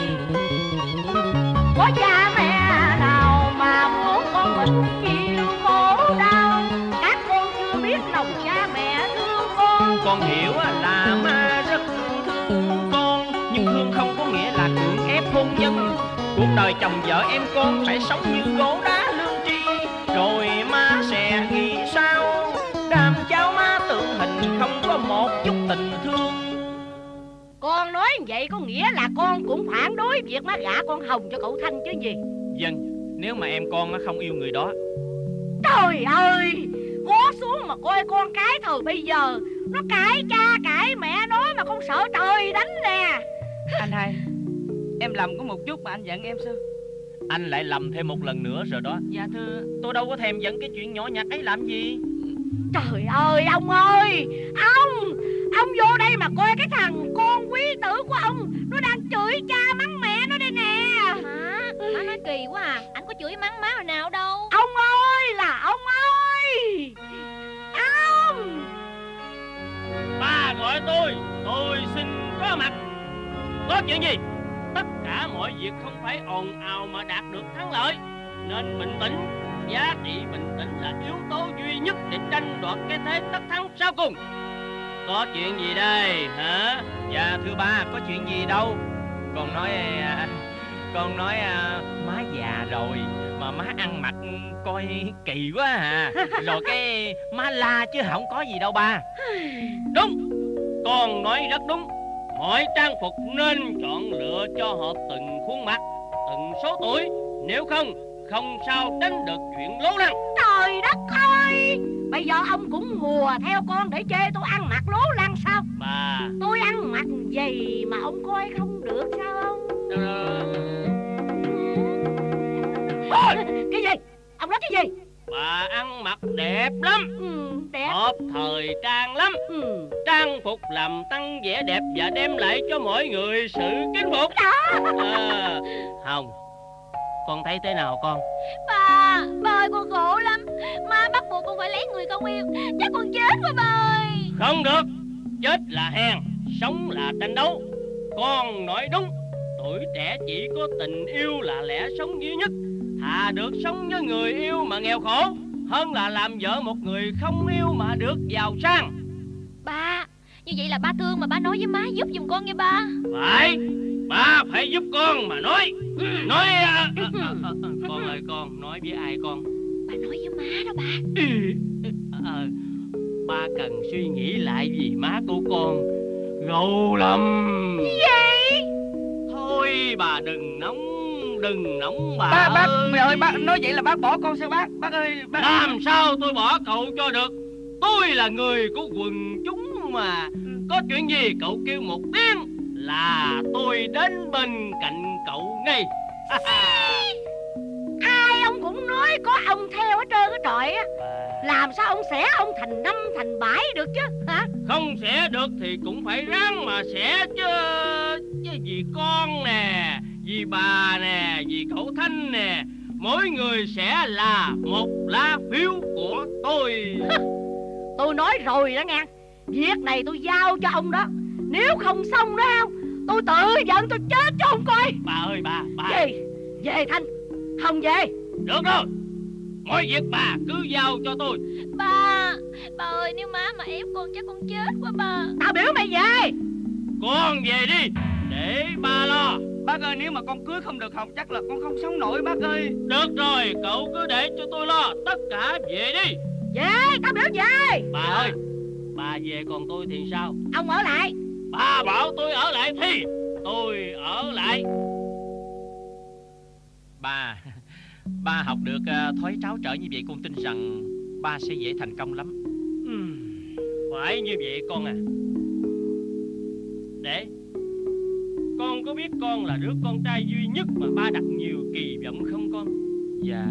có cha mẹ nào mà muốn con mình chịu khổ đau. Các con chưa biết lòng cha mẹ thương con. Con hiểu á, là má rất thương con, nhưng thương không có nghĩa là cưỡng ép hôn nhân. Cuộc đời chồng vợ em con phải sống như gỗ đá lương tri, rồi má sẽ nghĩ sao? Đám cháu má tượng hình không có một chút tình thương. Con nói vậy có nghĩa là con cũng phản đối việc má gả con Hồng cho cậu Thanh chứ gì. Vâng, nếu mà em con không yêu người đó. Trời ơi, ngó xuống mà coi con cái thời bây giờ, nó cãi cha cãi mẹ nó mà không sợ trời đánh nè. Anh hai, em lầm có một chút mà anh giận em sao? Anh lại lầm thêm một lần nữa rồi đó. Dạ thưa. Tôi đâu có thèm dẫn cái chuyện nhỏ nhặt ấy làm gì. Trời ơi ông ơi, ông Ông vô đây mà coi cái thằng con quý tử của ông, nó đang chửi cha mắng mẹ nó đây nè. Má, má nói kỳ quá à. Anh có chửi mắng má hồi nào đâu. Ông ơi là ông ơi. Ông. Ba gọi tôi, tôi xin có mặt. Có chuyện gì? Tất cả mọi việc không phải ồn ào mà đạt được thắng lợi, nên bình tĩnh. Giá trị bình tĩnh là yếu tố duy nhất để tranh đoạt cái thế tất thắng sau cùng. Có chuyện gì đây hả? Dạ thưa ba, có chuyện gì đâu. Con nói à, con nói à, má già rồi mà má ăn mặc coi kỳ quá à. Rồi cái má la chứ không có gì đâu ba. Đúng, con nói rất đúng. Mọi trang phục nên chọn lựa cho hợp từng khuôn mặt, từng số tuổi. Nếu không, không sao tránh được chuyện lố lăng. Trời đất ơi, bây giờ ông cũng hùa theo con để chê tôi ăn mặc lố lăng sao? Bà, tôi ăn mặc gì mà ông coi không được sao không? Thôi, cái gì? Ông nói cái gì? bà ăn mặc đẹp lắm. Ừ, đẹp. Hợp thời trang lắm. Ừ. Trang phục làm tăng vẻ đẹp và đem lại cho mọi người sự kính phục. À, Hồng, con thấy thế nào con? Ba, ba ơi con khổ lắm. Má bắt buộc con phải lấy người con yêu. Chắc con chết quá ba ơi. Không được, chết là hèn, sống là tranh đấu. Con nói đúng, tuổi trẻ chỉ có tình yêu là lẽ sống duy nhất. Thà được sống với người yêu mà nghèo khổ, hơn là làm vợ một người không yêu mà được giàu sang. Ba, như vậy là ba thương mà ba nói với má giúp giùm con nghe ba. Phải, ba phải giúp con mà nói. Nói à, à, à, à, con ơi, con nói với ai con? Ba nói với má đó ba. À, ba cần suy nghĩ lại vì má của con gâu lắm. Gì? Thôi bà đừng nóng con đừng nóng bà. Bác, bác, ơi. mày ơi, bác nói vậy là bác bỏ con sao bác? Bác ơi, bác... Làm sao tôi bỏ cậu cho được? Tôi là người của quần chúng mà. Có chuyện gì cậu kêu một tiếng là tôi đến bên cạnh cậu ngay. Ai ông cũng nói có ông theo hết trơn á trời á. Làm sao ông xẻ ông thành năm thành bảy được chứ hả? Không xẻ được thì cũng phải ráng mà xẻ chứ. Chứ vì con nè, vì bà nè, vì cậu Thanh nè, mỗi người sẽ là một lá phiếu của tôi. Tôi nói rồi đó nghe, việc này tôi giao cho ông đó. Nếu không xong đó không, tôi tự giận tôi chết cho ông coi. Bà ơi bà, bà Về, về Thanh. Không về. Được rồi, mọi việc bà cứ giao cho tôi. Ba, ba ơi, nếu má mà ép con chắc con chết quá ba. Tao biểu mày về. Con về đi, để ba lo. Bác ơi, nếu mà con cưới không được học chắc là con không sống nổi bác ơi. Được rồi, cậu cứ để cho tôi lo. Tất cả về đi. Về, tao biểu về. Bà ơi, bà về còn tôi thì sao? Ông ở lại. Bà bảo tôi ở lại thì tôi ở lại. Ba, ba học được uh, thói tráo trở như vậy, con tin rằng ba sẽ dễ thành công lắm. uhm, Phải như vậy con à. Để con có biết con là đứa con trai duy nhất mà ba đặt nhiều kỳ vọng không con? Dạ.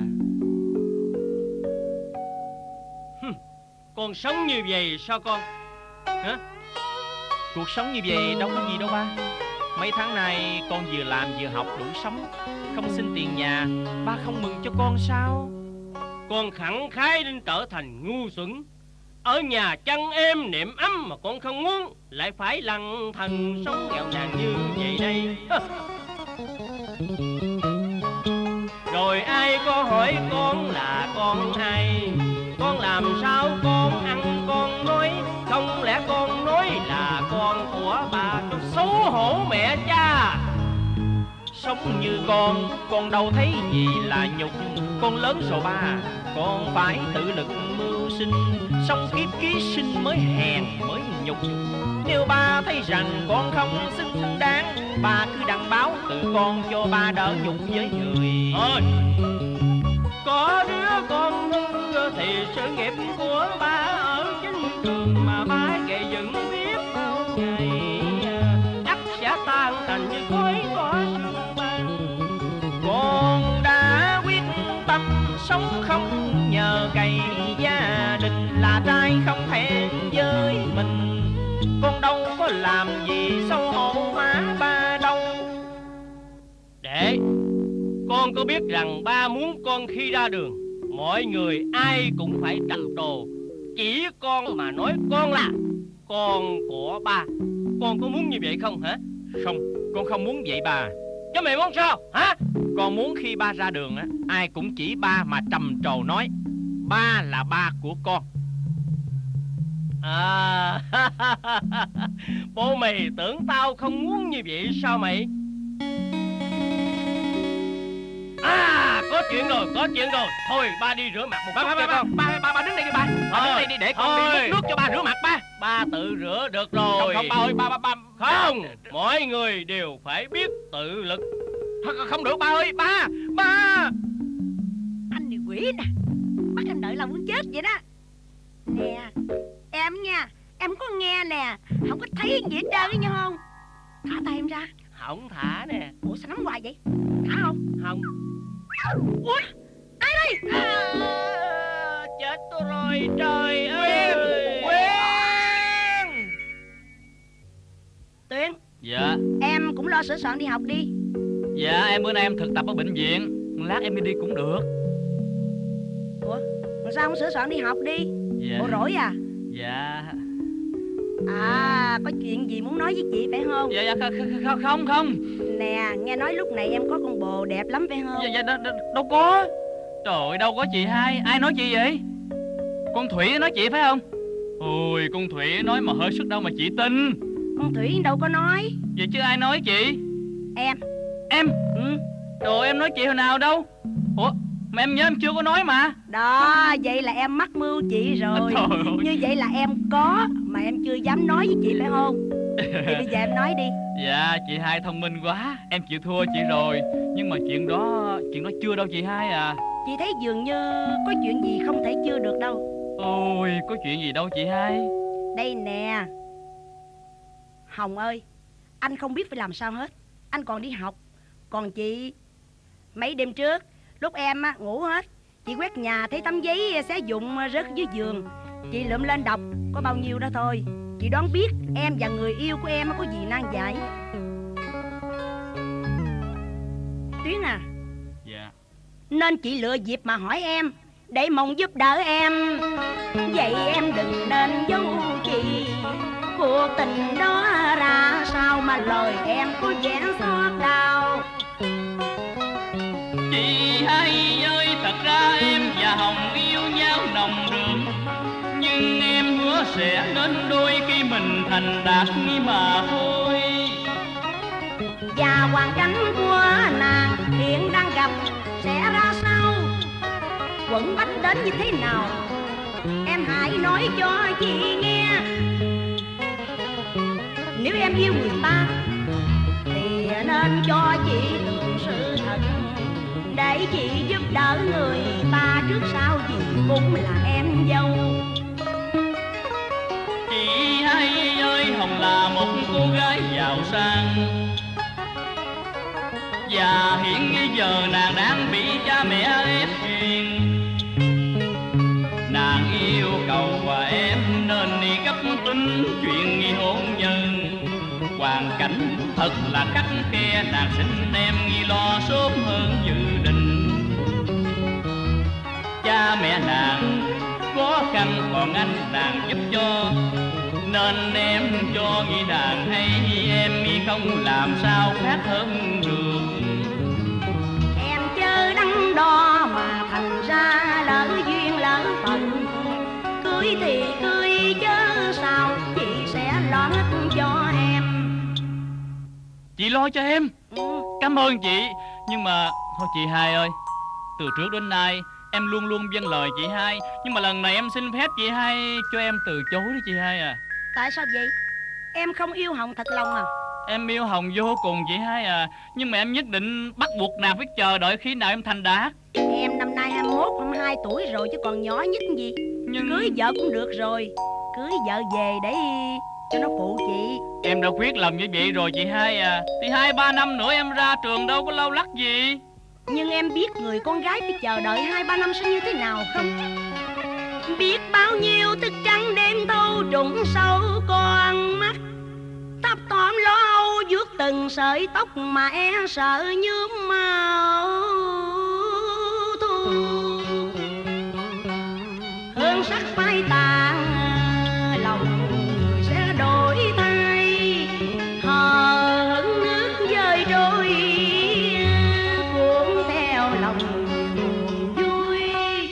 Hừm, Con sống như vậy sao con? Hả? Cuộc sống như vậy đâu có gì đâu ba. Mấy tháng nay con vừa làm vừa học đủ sống, không xin tiền nhà. Ba không mừng cho con sao? Con khẳng khái đến trở thành ngu xuẩn. Ở nhà chăn êm nệm ấm mà con không muốn, lại phải lăn thần sống nghèo nàn như vậy đây. Rồi ai có hỏi con là con ai, con làm sao con ăn con nói, không lẽ con nói là con của bà cho xấu hổ mẹ cha. Sống như con, con đâu thấy gì là nhục. Con lớn rồi ba, con phải tự lực mưu sinh. Sống kiếp ký sinh mới hèn mới nhục. Nếu ba thấy rằng con không xứng đáng, ba cứ đăng báo tự con cho ba đỡ nhục với người. Thôi, có đứa con hư thì sự nghiệp của ba ở chính trường mà ba gây dựng biết bao ngày, ắt sẽ tan thành như khói có sương ban. Con đã quyết tâm sống không nhờ cậy gia đình, là trai không thẹn với mình. Con đâu có làm gì xấu hổ má ba đâu. Để con có biết rằng ba muốn con khi ra đường, mọi người ai cũng phải trầm trồ, chỉ con mà nói con là con của ba. Con có muốn như vậy không hả? Không, con không muốn vậy bà. Chứ mày muốn sao hả? Con muốn khi ba ra đường á, ai cũng chỉ ba mà trầm trồ nói ba là ba của con. À, bố mày tưởng tao không muốn như vậy sao mày? À, có chuyện rồi, có chuyện rồi. Thôi ba đi rửa mặt một chút cho con. Ba, ba, ba đứng đây đi ba. Ba đứng đây đi để con đi múc nước cho ba rửa mặt ba. Ba tự rửa được rồi. Không, không ba ơi, ba, ba, ba. Không, mỗi người đều phải biết tự lực. Không, không được ba ơi, ba, ba. Anh này quỷ nè, bắt em đợi lòng muốn chết vậy đó. Nè, em nha, em có nghe nè, không có thấy gì hết trơn á nha không? Thả tay em ra. Không thả nè. Ủa sao nắm hoài vậy? Thả không? Không. Ủa, ai đây? À, chết tôi rồi trời ơi. Quyên, Tuyên, Dạ, em cũng lo sửa soạn đi học đi. dạ em bữa nay em thực tập ở bệnh viện. Lát em đi đi cũng được. Ủa, mà sao không sửa soạn đi học đi? Dạ. Ủa rỗi à? Dạ. À, có chuyện gì muốn nói với chị phải không? Dạ, dạ không, không, không, không. Nè, nghe nói lúc này em có con bồ đẹp lắm phải không? Dạ, dạ đâu, đâu, đâu có. Trời ơi, đâu có chị hai. Ai nói chị vậy? Con Thủy nói chị phải không? Ôi, con Thủy nói mà hơi sức đâu mà chị tin. Con Thủy đâu có nói. Vậy chứ ai nói chị? Em. Em? Ừ. Trời ơi, em nói chị hồi nào đâu? Ủa, mà em nhớ em chưa có nói mà. Đó, vậy là em mắc mưu chị rồi. Trời ơi. Như vậy là em có mà em chưa dám nói với chị phải không? Thì bây giờ em nói đi. Dạ chị hai thông minh quá. Em chịu thua chị rồi. Nhưng mà chuyện đó Chuyện đó chưa đâu chị hai à. Chị thấy dường như có chuyện gì không thể chưa được đâu. Ôi có chuyện gì đâu chị hai. Đây nè Hồng ơi, anh không biết phải làm sao hết. Anh còn đi học. Còn chị, mấy đêm trước lúc em ngủ hết, chị quét nhà thấy tấm giấy xé dụng rớt dưới giường. Chị lượm lên đọc có bao nhiêu đó thôi. Chị đoán biết em và người yêu của em có gì nan giải. Tuyến à. Dạ. Nên chị lựa dịp mà hỏi em để mong giúp đỡ em. Vậy em đừng nên giấu chị cuộc tình đó ra sao mà lời em có vẻ xót đau. Chị hai ơi, thật ra em và Hồng yêu nhau nồng đường, nhưng em hứa sẽ nên đôi khi mình thành đạt mà thôi. Và hoàn cảnh của nàng hiện đang gặp sẽ ra sao, quẩn bách đến như thế nào, em hãy nói cho chị nghe. Nếu em yêu người ta thì nên cho chị tưởng sự thật, để chị giúp đỡ người ta trước sau gì cũng là em dâu. Chị hai ơi, Hồng là một cô gái giàu sang, và hiện bây giờ nàng đang bị cha mẹ ép duyên. Nàng yêu cầu và em nên đi cấp tính chuyện nghi hôn nhân. Hoàn cảnh thật là khắc khe, nàng xin em nghi lo sớm hơn dự định. Cha mẹ nàng khó khăn còn anh nàng giúp cho, nên em cho nghĩ nàng hay em nghĩ không làm sao khác hơn được. Em chớ đắn đo mà thành ra lỡ duyên lỡ phận, cưới thì cưới chớ sao chị sẽ lo hết cho em. Chị lo cho em. Ừ. Cảm ơn chị. Nhưng mà thôi chị hai ơi, từ trước đến nay em luôn luôn vâng lời chị hai, nhưng mà lần này em xin phép chị hai cho em từ chối đi chị hai à. Tại sao vậy? Em không yêu Hồng thật lòng à? Em yêu Hồng vô cùng chị hai à, nhưng mà em nhất định bắt buộc nàng phải chờ đợi khi nào em thành đạt. Em năm nay hai mươi mốt, hai mươi hai tuổi rồi chứ còn nhỏ nhất gì. Nhưng cưới vợ cũng được rồi, cưới vợ về để cho nó phụ chị. em đã quyết lòng như vậy rồi chị hai à, thì hai ba năm nữa em ra trường đâu có lâu lắc gì. Nhưng em biết người con gái phải chờ đợi hai ba năm sẽ như thế nào không? Biết bao nhiêu thức trắng đêm thâu trũng sâu con mắt, thấp thỏm lo âu vuốt từng sợi tóc mà e sợ nhuốm màu thu. Hương sắc phai tàn lòng người sẽ đổi thay, hờ hững nước rơi trôi cuốn theo lòng buồn vui.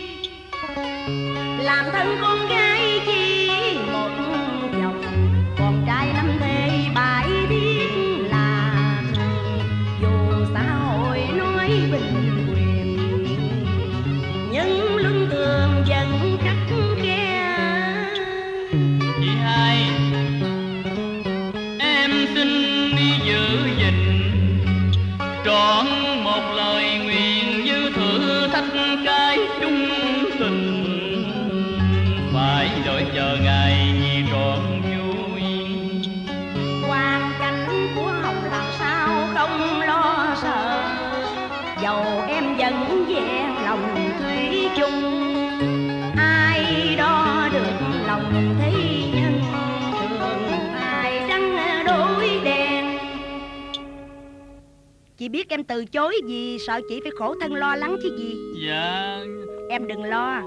Làm thân con gái chỉ một dòng, con trai năm thê bãi thiết là thường. Dù xã hội nói bình quyền, nhưng lương thường vẫn khắc khe. Chị hai, em xin đi giữ gìn trọn một lời nguyện như thử thách cái chung tình, phải đợi chờ ngày vì trọn vui. Hoàn cảnh của Hồng làm sao không lo sợ, dầu em vẫn vẹn lòng thủy chung. Ai đo được lòng thế nhân, thường ai trắng đổi đen. Chị biết em từ chối vì sợ chị phải khổ thân lo lắng chứ gì. Dạ Em đừng lo.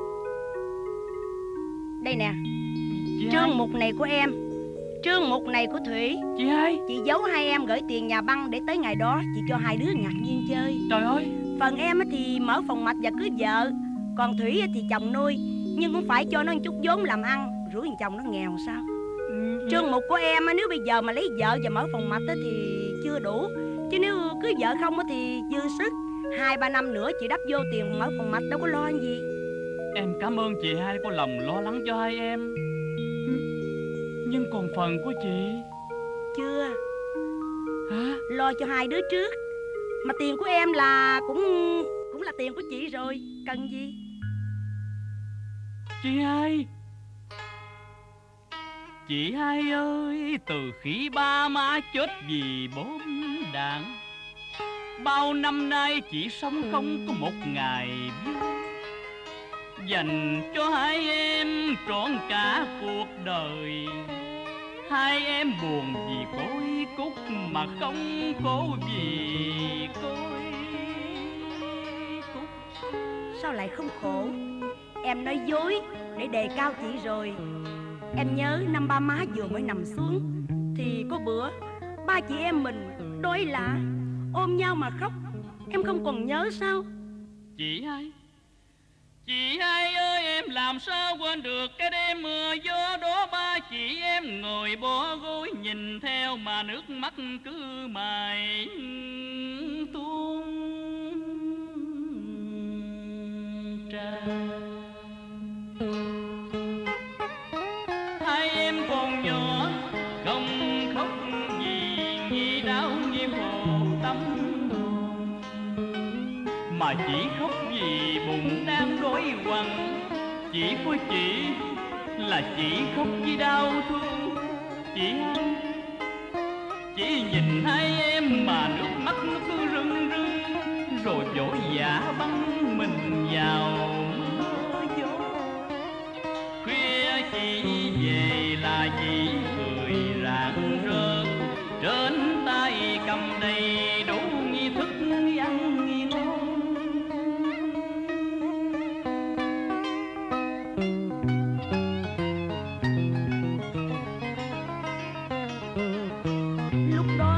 Đây nè, chị hai. trương mục này của em, trương mục này của Thủy. Chị hai, Chị giấu hai em gửi tiền nhà băng để tới ngày đó chị cho hai đứa ngạc nhiên chơi. trời ơi. Phần em thì mở phòng mạch và cưới vợ, còn Thủy thì chồng nuôi. Nhưng cũng phải cho nó một chút vốn làm ăn, rủi thằng chồng nó nghèo sao. Trương mục của em nếu bây giờ mà lấy vợ và mở phòng mạch thì chưa đủ, chứ nếu cưới vợ không thì dư sức. Hai ba năm nữa chị đắp vô tiền mở phòng mạch đâu có lo gì. Em cảm ơn chị hai có lòng lo lắng cho hai em. Nhưng còn phần của chị? Chưa, lo cho hai đứa trước. Mà tiền của em là cũng cũng là tiền của chị rồi, cần gì? Chị hai, chị hai ơi, từ khi ba má chết vì bom đạn, bao năm nay chị sống không có một ngày vui, dành cho hai em trọn cả cuộc đời. Hai em buồn vì cối cúc mà không khổ vì cối cúc. Sao lại không khổ? Em nói dối để đề cao chị rồi. Em nhớ năm ba má vừa mới nằm xuống thì có bữa ba chị em mình đôi lạ ôm nhau mà khóc. Em không còn nhớ sao? Chị hai, chị hai ơi, em làm sao quên được cái đêm mưa gió đó. Ba chị em ngồi bó gối nhìn theo mà nước mắt cứ mài tuôn tràn. Hai em còn nhỏ không khóc vì nghĩ đau như khổ tâm, mà chỉ khóc vì bụng đang đói quằn. Chỉ có chị là chỉ khóc vì đau thương. Chị Chị nhìn hai em mà nước mắt nó cứ rưng rưng, rồi vội vã băng mình vào mưa gió. Khuya chị về là chị cười rạng rỡ, trên tay cầm đầy đủ nghi thức ăn nghi ngon. Lúc đó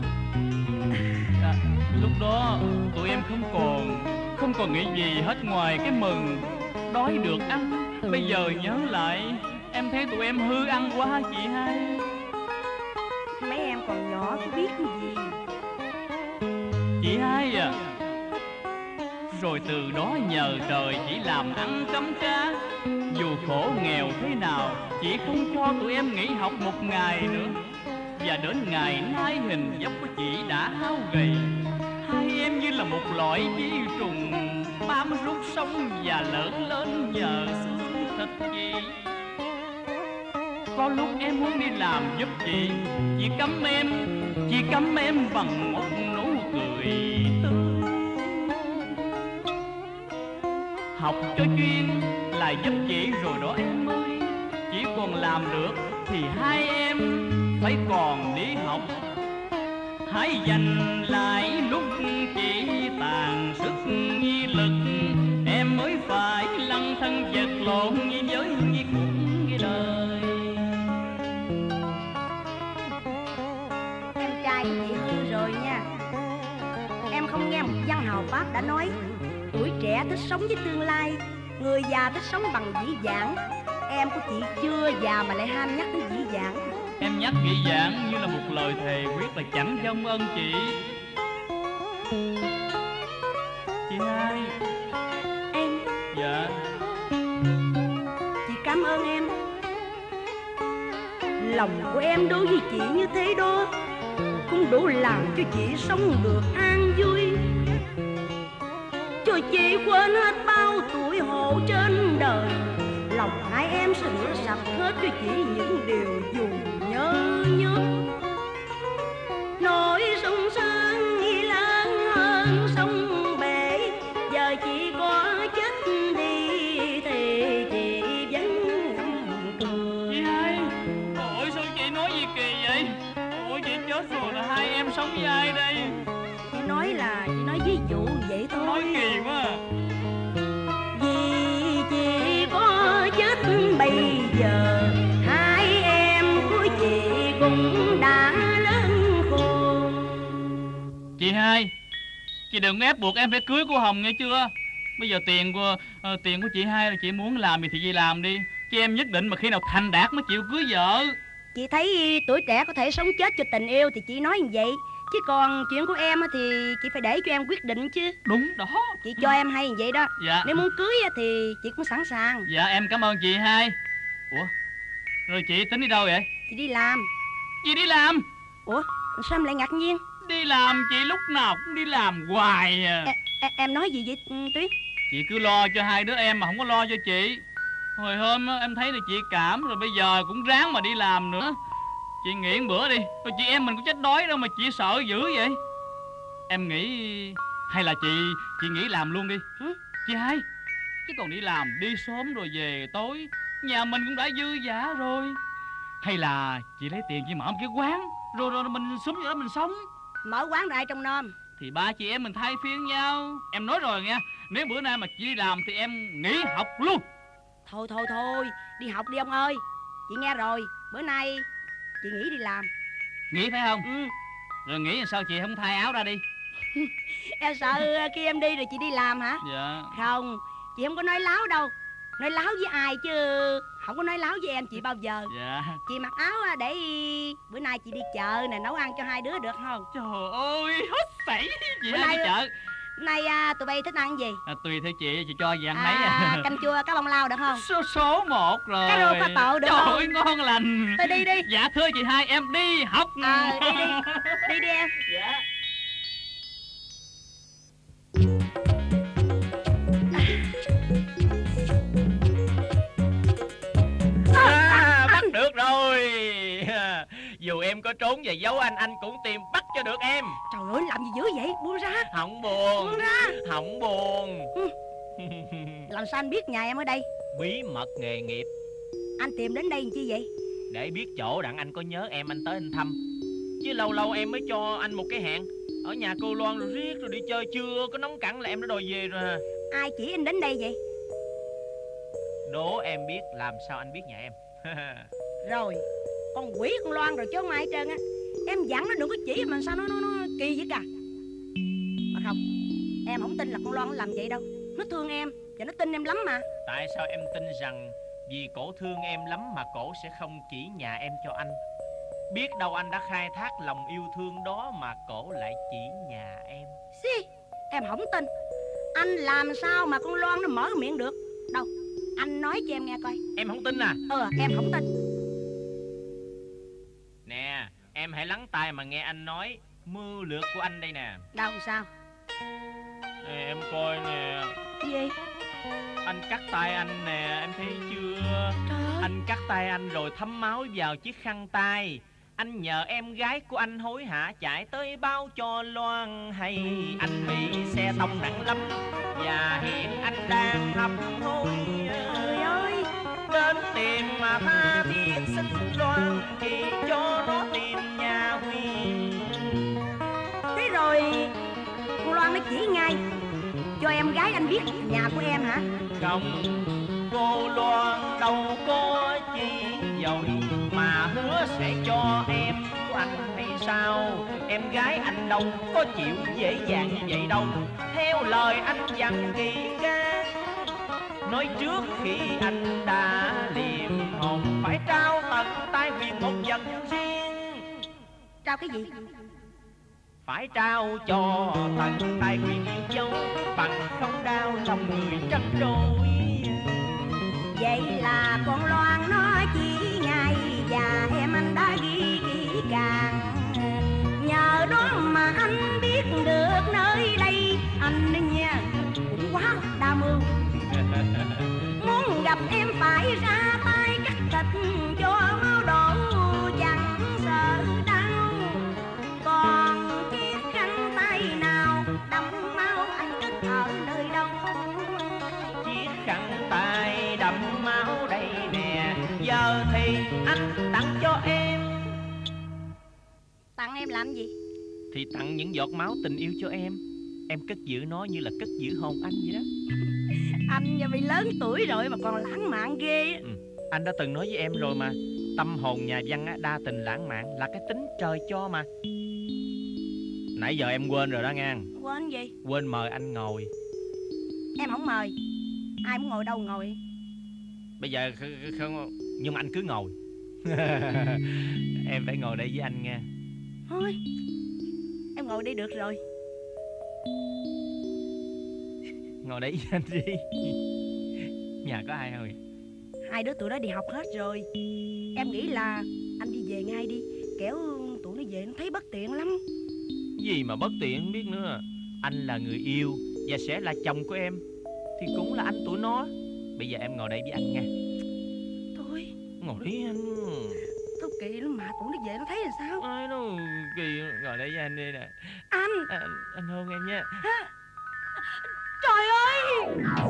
à, lúc đó tụi em không còn không còn nghĩ gì hết ngoài cái mừng đói được ăn. Bây giờ nhớ lại em thấy tụi em hư ăn quá chị hai. mấy em còn nhỏ có biết cái gì. Chị hai à, rồi từ đó nhờ trời chỉ làm ăn cắm cá. Dù khổ nghèo thế nào, chị không cho tụi em nghỉ học một ngày nữa. Và đến ngày nay hình dáng của chị đã hao gầy. Hai em như là một loại vi trùng bám rút sống và lớn lên nhờ xương thịt chị. Có lúc em muốn đi làm giúp chị, chị cấm em, chị cấm em bằng một nụ cười tươi. Học cho chuyên là giúp chị rồi đó em ơi. Chỉ còn làm được thì hai em phải còn đi học. Hãy dành lại lúc chị tàn sức nhi lực, em mới phải lăn thân vật lộn với với cuộc đời. Em trai của chị hư rồi nha. Em không nghe một văn hào Pháp đã nói tuổi trẻ thích sống với tương lai, người già thích sống bằng dĩ vãng. Em của chị chưa già mà lại ham nhắc đến dĩ vãng. Em nhắc dĩ vãng như là một lời thề quyết là chẳng dông ơn chị. Chị hai. Em. Dạ. Chị cảm ơn em. Lòng của em đối với chị như thế đó cũng đủ làm cho chị sống được an vui, cho chị quên hết bao tuổi hổ trên đời. Lòng hai em sẽ rửa sạch hết cho chị những điều dù nhớ nhớ. Nỗi sung sướng nghĩ lớn hơn sông bể, giờ chị có chết đi thì chị vẫn ngậm cười. Chị hai. Ôi sao chị nói gì kỳ vậy? Ôi chị chết rồi là hai em sống với ai đây? Chị nói là chị nói ví dụ vậy thôi. Nói kỳ quá à. Vì chị có chết bây giờ, hai em của chị cũng đã lớn khôn. Chị hai, chị đừng ép buộc em phải cưới cô Hồng nghe chưa? Bây giờ tiền của uh, tiền của chị hai là chị muốn làm gì thì chị làm đi. Chứ em nhất định mà khi nào thành đạt mới chịu cưới vợ. Chị thấy tuổi trẻ có thể sống chết cho tình yêu thì chị nói như vậy. Chứ còn chuyện của em thì chị phải để cho em quyết định chứ. Đúng đó. Chị cho em hay như vậy đó. Dạ. Nếu muốn cưới thì chị cũng sẵn sàng. Dạ em cảm ơn chị hai. Ủa, rồi chị tính đi đâu vậy? Chị đi làm. Chị đi làm? Ủa, sao em lại ngạc nhiên? Đi làm chị lúc nào cũng đi làm hoài à. em, em, em nói gì vậy Tuyết? Chị cứ lo cho hai đứa em mà không có lo cho chị. Hồi hôm á, em thấy là chị cảm rồi, bây giờ cũng ráng mà đi làm nữa. Chị nghỉ một bữa đi, rồi chị em mình cũng chết đói đâu mà chị sợ dữ vậy. Em nghĩ hay là chị chị nghỉ làm luôn đi. Hử? Chị hai, chứ còn đi làm đi sớm rồi về tối, nhà mình cũng đã dư dả rồi. Hay là chị lấy tiền chị mở một cái quán, rồi rồi mình súng vô đó mình sống. Mở quán rồi ai trông nom? Thì ba chị em mình thay phiên nhau. Em nói rồi nghe, nếu bữa nay mà chị đi làm thì em nghỉ học luôn. Thôi thôi thôi, đi học đi ông ơi. Chị nghe rồi, bữa nay chị nghỉ đi làm. Nghỉ phải không? Ừ. Rồi nghỉ làm sao chị không thay áo ra đi? Em sợ khi em đi rồi chị đi làm hả? Dạ. Không, chị không có nói láo đâu. Nói láo với ai chứ không có nói láo với em chị bao giờ. Dạ. Chị mặc áo để bữa nay chị đi chợ nè, nấu ăn cho hai đứa được không? Trời ơi, hết sảy. Chị Bữa hai nay- đi chợ. Hôm nay à, tụi bay thích ăn gì? À, tùy theo chị, chị cho gì ăn nấy À, à. canh chua cá bông lau được không? Số số một rồi. Cá rô kho tộ được Trời không? ơi, ngon lành. Thôi đi đi. Dạ thưa chị hai, em đi học. Ờ, đi đi. Đi đi em. Dạ. À, bắt được rồi. Dù em có trốn và giấu anh, anh cũng tìm bắt cho được em. Trời ơi làm gì dữ vậy? Buông ra. Không buồn, Buông ra. không buồn. Làm sao anh biết nhà em ở đây? Bí mật nghề nghiệp. Anh tìm đến đây làm chi vậy? Để biết chỗ đặng anh có nhớ em, anh tới anh thăm. Chứ lâu lâu em mới cho anh một cái hẹn ở nhà cô Loan rồi riết rồi đi chơi, chưa có nóng cẳng là em đã đòi về rồi hả? Ai chỉ anh đến đây vậy? Đố em biết làm sao anh biết nhà em. Rồi, con quỷ con Loan rồi chứ không ai hết trơn á. Em dặn nó đừng có chỉ mà sao nó nó, nó kỳ vậy cả. Mà không, em không tin là con Loan nó làm vậy đâu. Nó thương em và nó tin em lắm mà. Tại sao em tin rằng vì cổ thương em lắm mà cổ sẽ không chỉ nhà em cho anh? Biết đâu anh đã khai thác lòng yêu thương đó mà cổ lại chỉ nhà em. Xí, em không tin. Anh làm sao mà con Loan nó mở miệng được? Đâu, anh nói cho em nghe coi. Em không tin à? Ờ, em không tin. Nè, em hãy lắng tai mà nghe anh nói mưu lược của anh đây nè. Đâu sao? Nè, em coi nè. Gì? Anh cắt tay anh nè, em thấy chưa? Trời ơi. Anh cắt tay anh rồi thấm máu vào chiếc khăn tay. Anh nhờ em gái của anh hối hả chạy tới báo cho Loan hay anh bị xe tông nặng lắm và hiện anh đang hấp hối. Trời ơi. Đến tìm mà tha thiết xin Loan thì cho nó tìm nhà Huyền. Thế rồi con Loan nó chỉ ngay cho em gái anh biết nhà của em hả? Không, cô Loan đâu có chi dội mà hứa sẽ cho em của anh hay sao? Em gái anh đâu có chịu dễ dàng như vậy đâu. Theo lời anh dặn kỹ ga, nói trước khi anh đã liệm hồn phải trao tận tay Huyền một vật riêng. Trao cái gì? Phải trao cho tận tay Huyền yêu dấu, bằng không đau lòng người trăn trôi. Vậy là con Loan nó chỉ ngay và em anh đã ghi kỹ càng. Nhờ đó mà anh biết được nơi đây anh nha cũng quá đa mưu. Muốn gặp em phải ra tay cắt thịt cho máu đổ chẳng sợ đau. Còn chiếc khăn tay nào đẫm máu anh cất ở nơi đâu? Chiếc khăn tay đẫm máu đây nè, giờ thì anh tặng cho em. Tặng em làm gì? Thì tặng những giọt máu tình yêu cho em. Em cất giữ nó như là cất giữ hồn anh vậy đó. Anh giờ bị lớn tuổi rồi mà còn lãng mạn ghê. Ừ, anh đã từng nói với em rồi mà. Tâm hồn nhà văn á, đa tình lãng mạn là cái tính trời cho mà. Nãy giờ em quên rồi đó nghe. Quên gì? Quên mời anh ngồi. Em không mời. Ai muốn ngồi đâu ngồi. Bây giờ không, nhưng mà anh cứ ngồi. Em phải ngồi đây với anh nghe. Thôi em ngồi đây được rồi. Ngồi đây với anh đi. Nhà có ai thôi? Hai đứa tụi nó đi học hết rồi. Em nghĩ là anh đi về ngay đi, kẻo tụi nó về nó thấy bất tiện lắm. Gì mà bất tiện không biết nữa. Anh là người yêu và sẽ là chồng của em, thì cũng là anh tụi nó. Bây giờ em ngồi đây với anh nha. Thôi Ngồi đi anh. Thôi kỳ lắm mà tụi nó về nó thấy là sao? Ai nó kỳ. Ngồi đây với anh đi nè. Anh à, Anh hôn em nha. à, trời ơi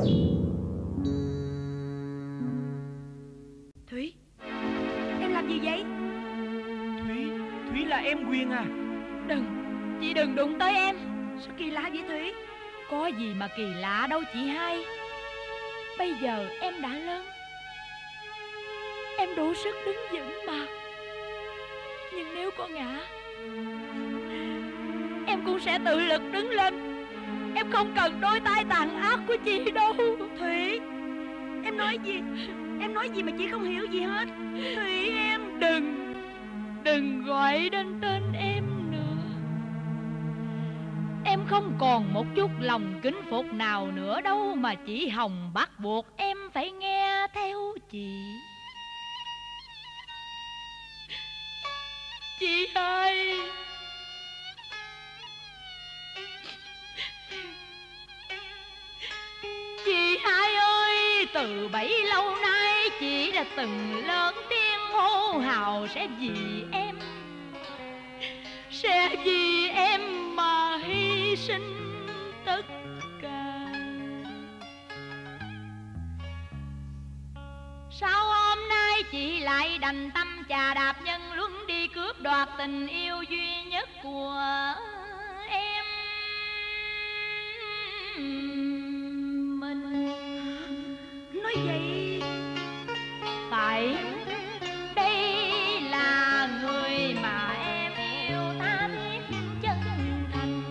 Thúy, em làm gì vậy? Thúy, Thúy là em Quyền à? Đừng, chị đừng đụng tới em. Sao kỳ lạ vậy Thúy? Có gì mà kỳ lạ đâu chị hai. Bây giờ em đã lớn, em đủ sức đứng vững mà. Nhưng nếu có ngã, em cũng sẽ tự lực đứng lên. Em không cần đôi tay tàn ác của chị đâu. Thúy, em nói gì? Em nói gì mà chị không hiểu gì hết. Thúy em. Đừng, đừng gọi đến tên em nữa. Em không còn một chút lòng kính phục nào nữa đâu mà chị Hồng bắt buộc em phải nghe theo chị. Chị hai, chị hai ơi, từ bấy lâu nay chị đã từng lớn tiếng hô hào sẽ vì em, sẽ vì em mà hy sinh tất cả. Sao hôm nay chị lại đành tâm chà đạp nhân luân đi cướp đoạt tình yêu duy nhất của em mình? Nói vậy. Tại đây là người mà em yêu tha thiết chân thành.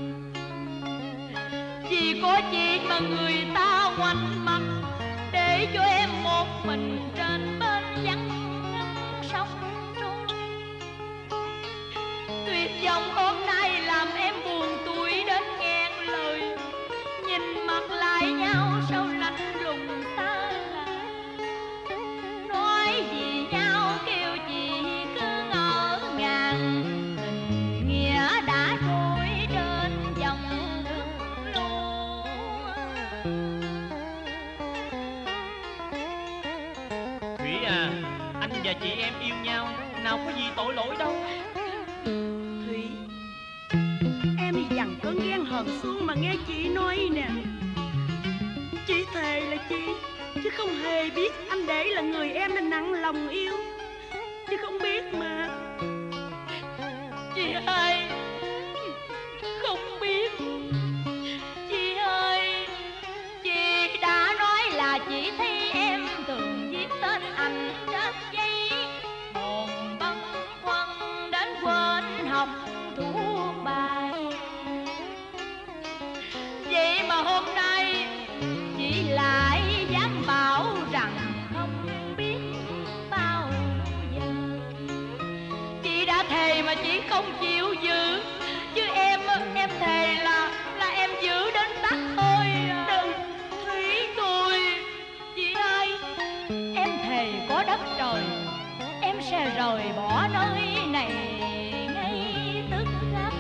Chỉ có chị mà người ta ngoảnh mặt để cho em một mình trên bên vắng sông trôi. Tuyệt vọng hôm nay làm em buồn tủi đến nghẹn lời. Nhìn mặt lại nhau sao lạnh lùng xa lạ. Nói gì nhau kêu chị cứ ngỡ ngàng. Tình nghĩa đã trôi trên dòng nước lũ. Thúy à, anh và chị em yêu nhau, nào có gì tội lỗi đâu. Thúy, em đi dằn cơn ghen hờn xuống mà nghe chị nói nè. Chị thề là chị, chứ không hề biết anh để là người em nên nặng lòng yêu. Chứ không biết mà. Chị ơi, không biết. Chị ơi, chị đã nói là chị thấy em thường viết tên anh trên giấy. Buồn băn khoăn đến quên học thuộc bài. Vậy mà hôm nay chị lại dám bảo rằng không biết bao giờ. Chị đã thề mà chị không chịu giữ. Chứ em, em thề là, là em giữ đến tắt thôi à. Đừng, Thúy tôi. Chị ơi, em thề có đất trời, em sẽ rời bỏ nơi này ngay tức khắc.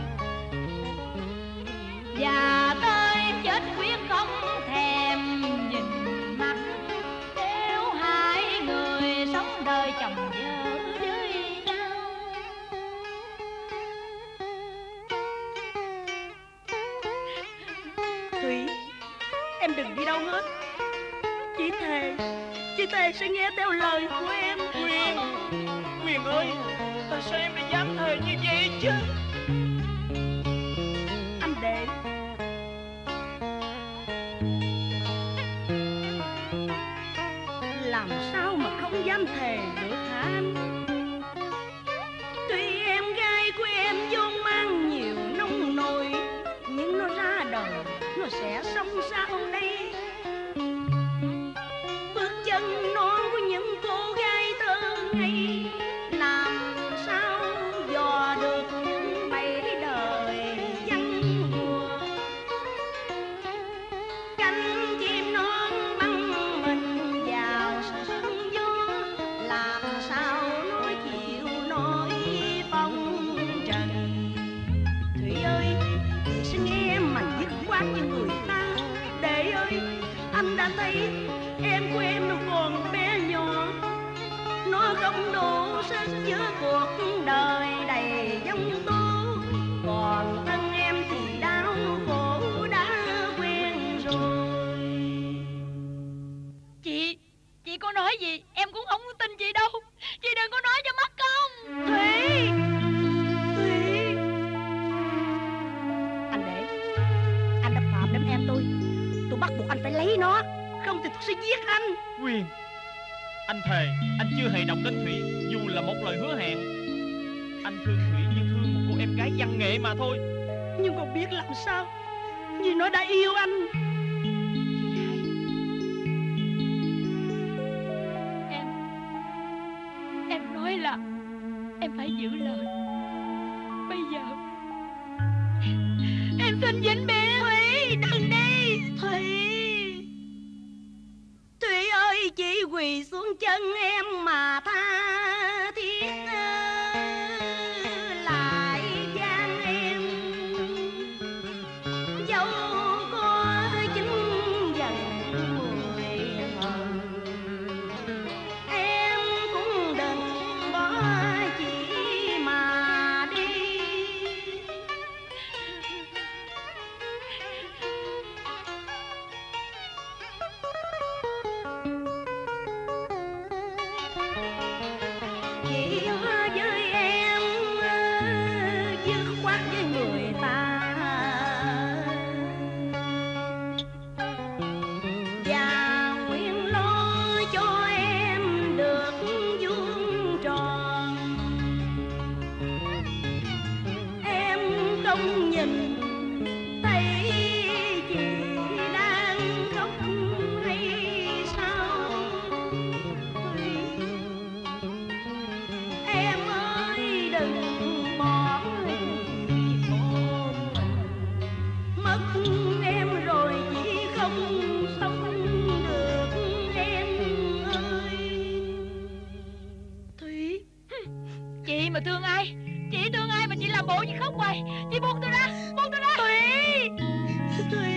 Và tới chết quyết không thèm nhìn mặt. Nếu hai người sống đời chồng vợ với nhau. Thúy, em đừng đi đâu hết. Chị thề, chị thề sẽ nghe theo lời của em. Quyền, Quyền ơi, tại sao em lại dám thề như vậy chứ? Anh để làm sao mà không dám thề được hả anh? Tuy em gái của em vốn mang nhiều nông nổi, nhưng nó ra đời nó sẽ sống sao đây? Bước chân non của những cô gái thơ ngây làm sao dò được những bẫy đời vắng mùa. Cánh chim non băng mình vào sương gió, làm sao nói gì em cũng không tin chị đâu. Chị đừng có nói cho mất công. Thủy, Thủy, anh để anh đã phạm đến em tôi. Tôi bắt buộc anh phải lấy nó, không thì tôi sẽ giết anh. Quyền, anh thề anh chưa hề động đến Thủy dù là một lời hứa hẹn. Anh thương Thủy như thương một cô em gái văn nghệ mà thôi. Nhưng còn biết làm sao, vì nó đã yêu anh. Em Em nói là em phải giữ lời. Bây giờ em xin vĩnh biệt. Thủy, đừng đi. Thủy, Thủy ơi, chỉ quỳ xuống chân em mà tha thiết lại gian em. Dẫu có chính dần mùi hờn, em cũng đừng bỏ chị mà đi. Chỉ hứa với em dứt khoát với người ta, và nguyện lo cho em được vuông tròn. Em không nhìn thấy chị đang khóc hay sao? Thủy, em ơi đừng bỏ chị cô mình. Mất em rồi chỉ không sống được em ơi. Thủy, Chị mà thương ai, chị thương ai mà chị làm bộ như khóc hoài. Chị buông tôi ra, buông tôi ra. Thủy, Thủy,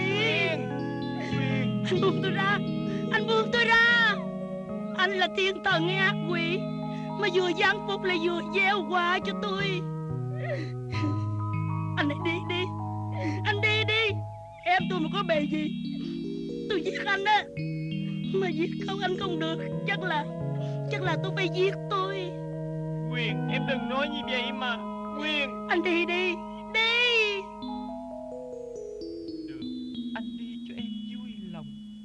anh buông tôi ra, anh buông tôi ra. Anh là thiên thần hay ác quỷ mà vừa giáng phúc lại vừa gieo họa cho tôi. Anh hãy đi đi, anh đi đi. Em tôi mà có bề gì tôi giết anh á. Mà giết không anh không được, chắc là chắc là tôi phải giết tôi. Quyền, em đừng nói như vậy mà. Quyền, Anh đi đi, đi. được, anh đi cho em vui lòng.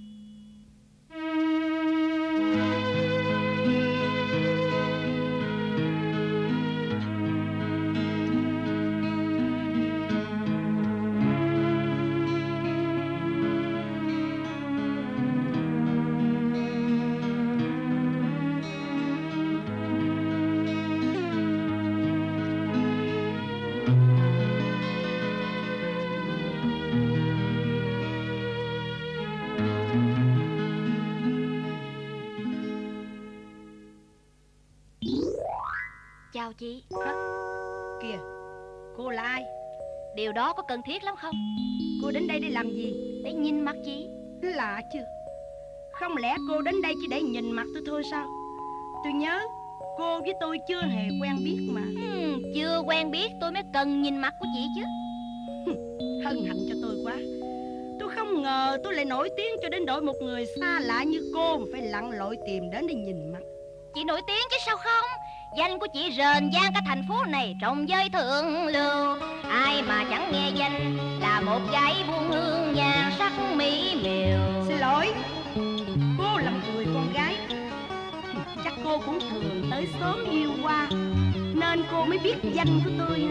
Chào chị. Kìa, cô là ai? Điều đó có cần thiết lắm không? Cô đến đây để làm gì? Để nhìn mặt chị. Lạ chưa? Không lẽ cô đến đây chỉ để nhìn mặt tôi thôi sao? Tôi nhớ cô với tôi chưa hề quen biết mà. Hmm, chưa quen biết tôi mới cần nhìn mặt của chị chứ. Hân hạnh cho tôi quá. Tôi không ngờ tôi lại nổi tiếng cho đến đổi một người xa lạ như cô mà phải lặn lội tìm đến để nhìn mặt. Chị nổi tiếng chứ sao không? Danh của chị rền vang cả thành phố này trong giới thượng lưu. Ai mà chẳng nghe danh là một gái buôn hương nhan sắc mỹ miều. Xin lỗi, cô là một người con gái, chắc cô cũng thường tới xóm yêu hoa nên cô mới biết danh của tôi.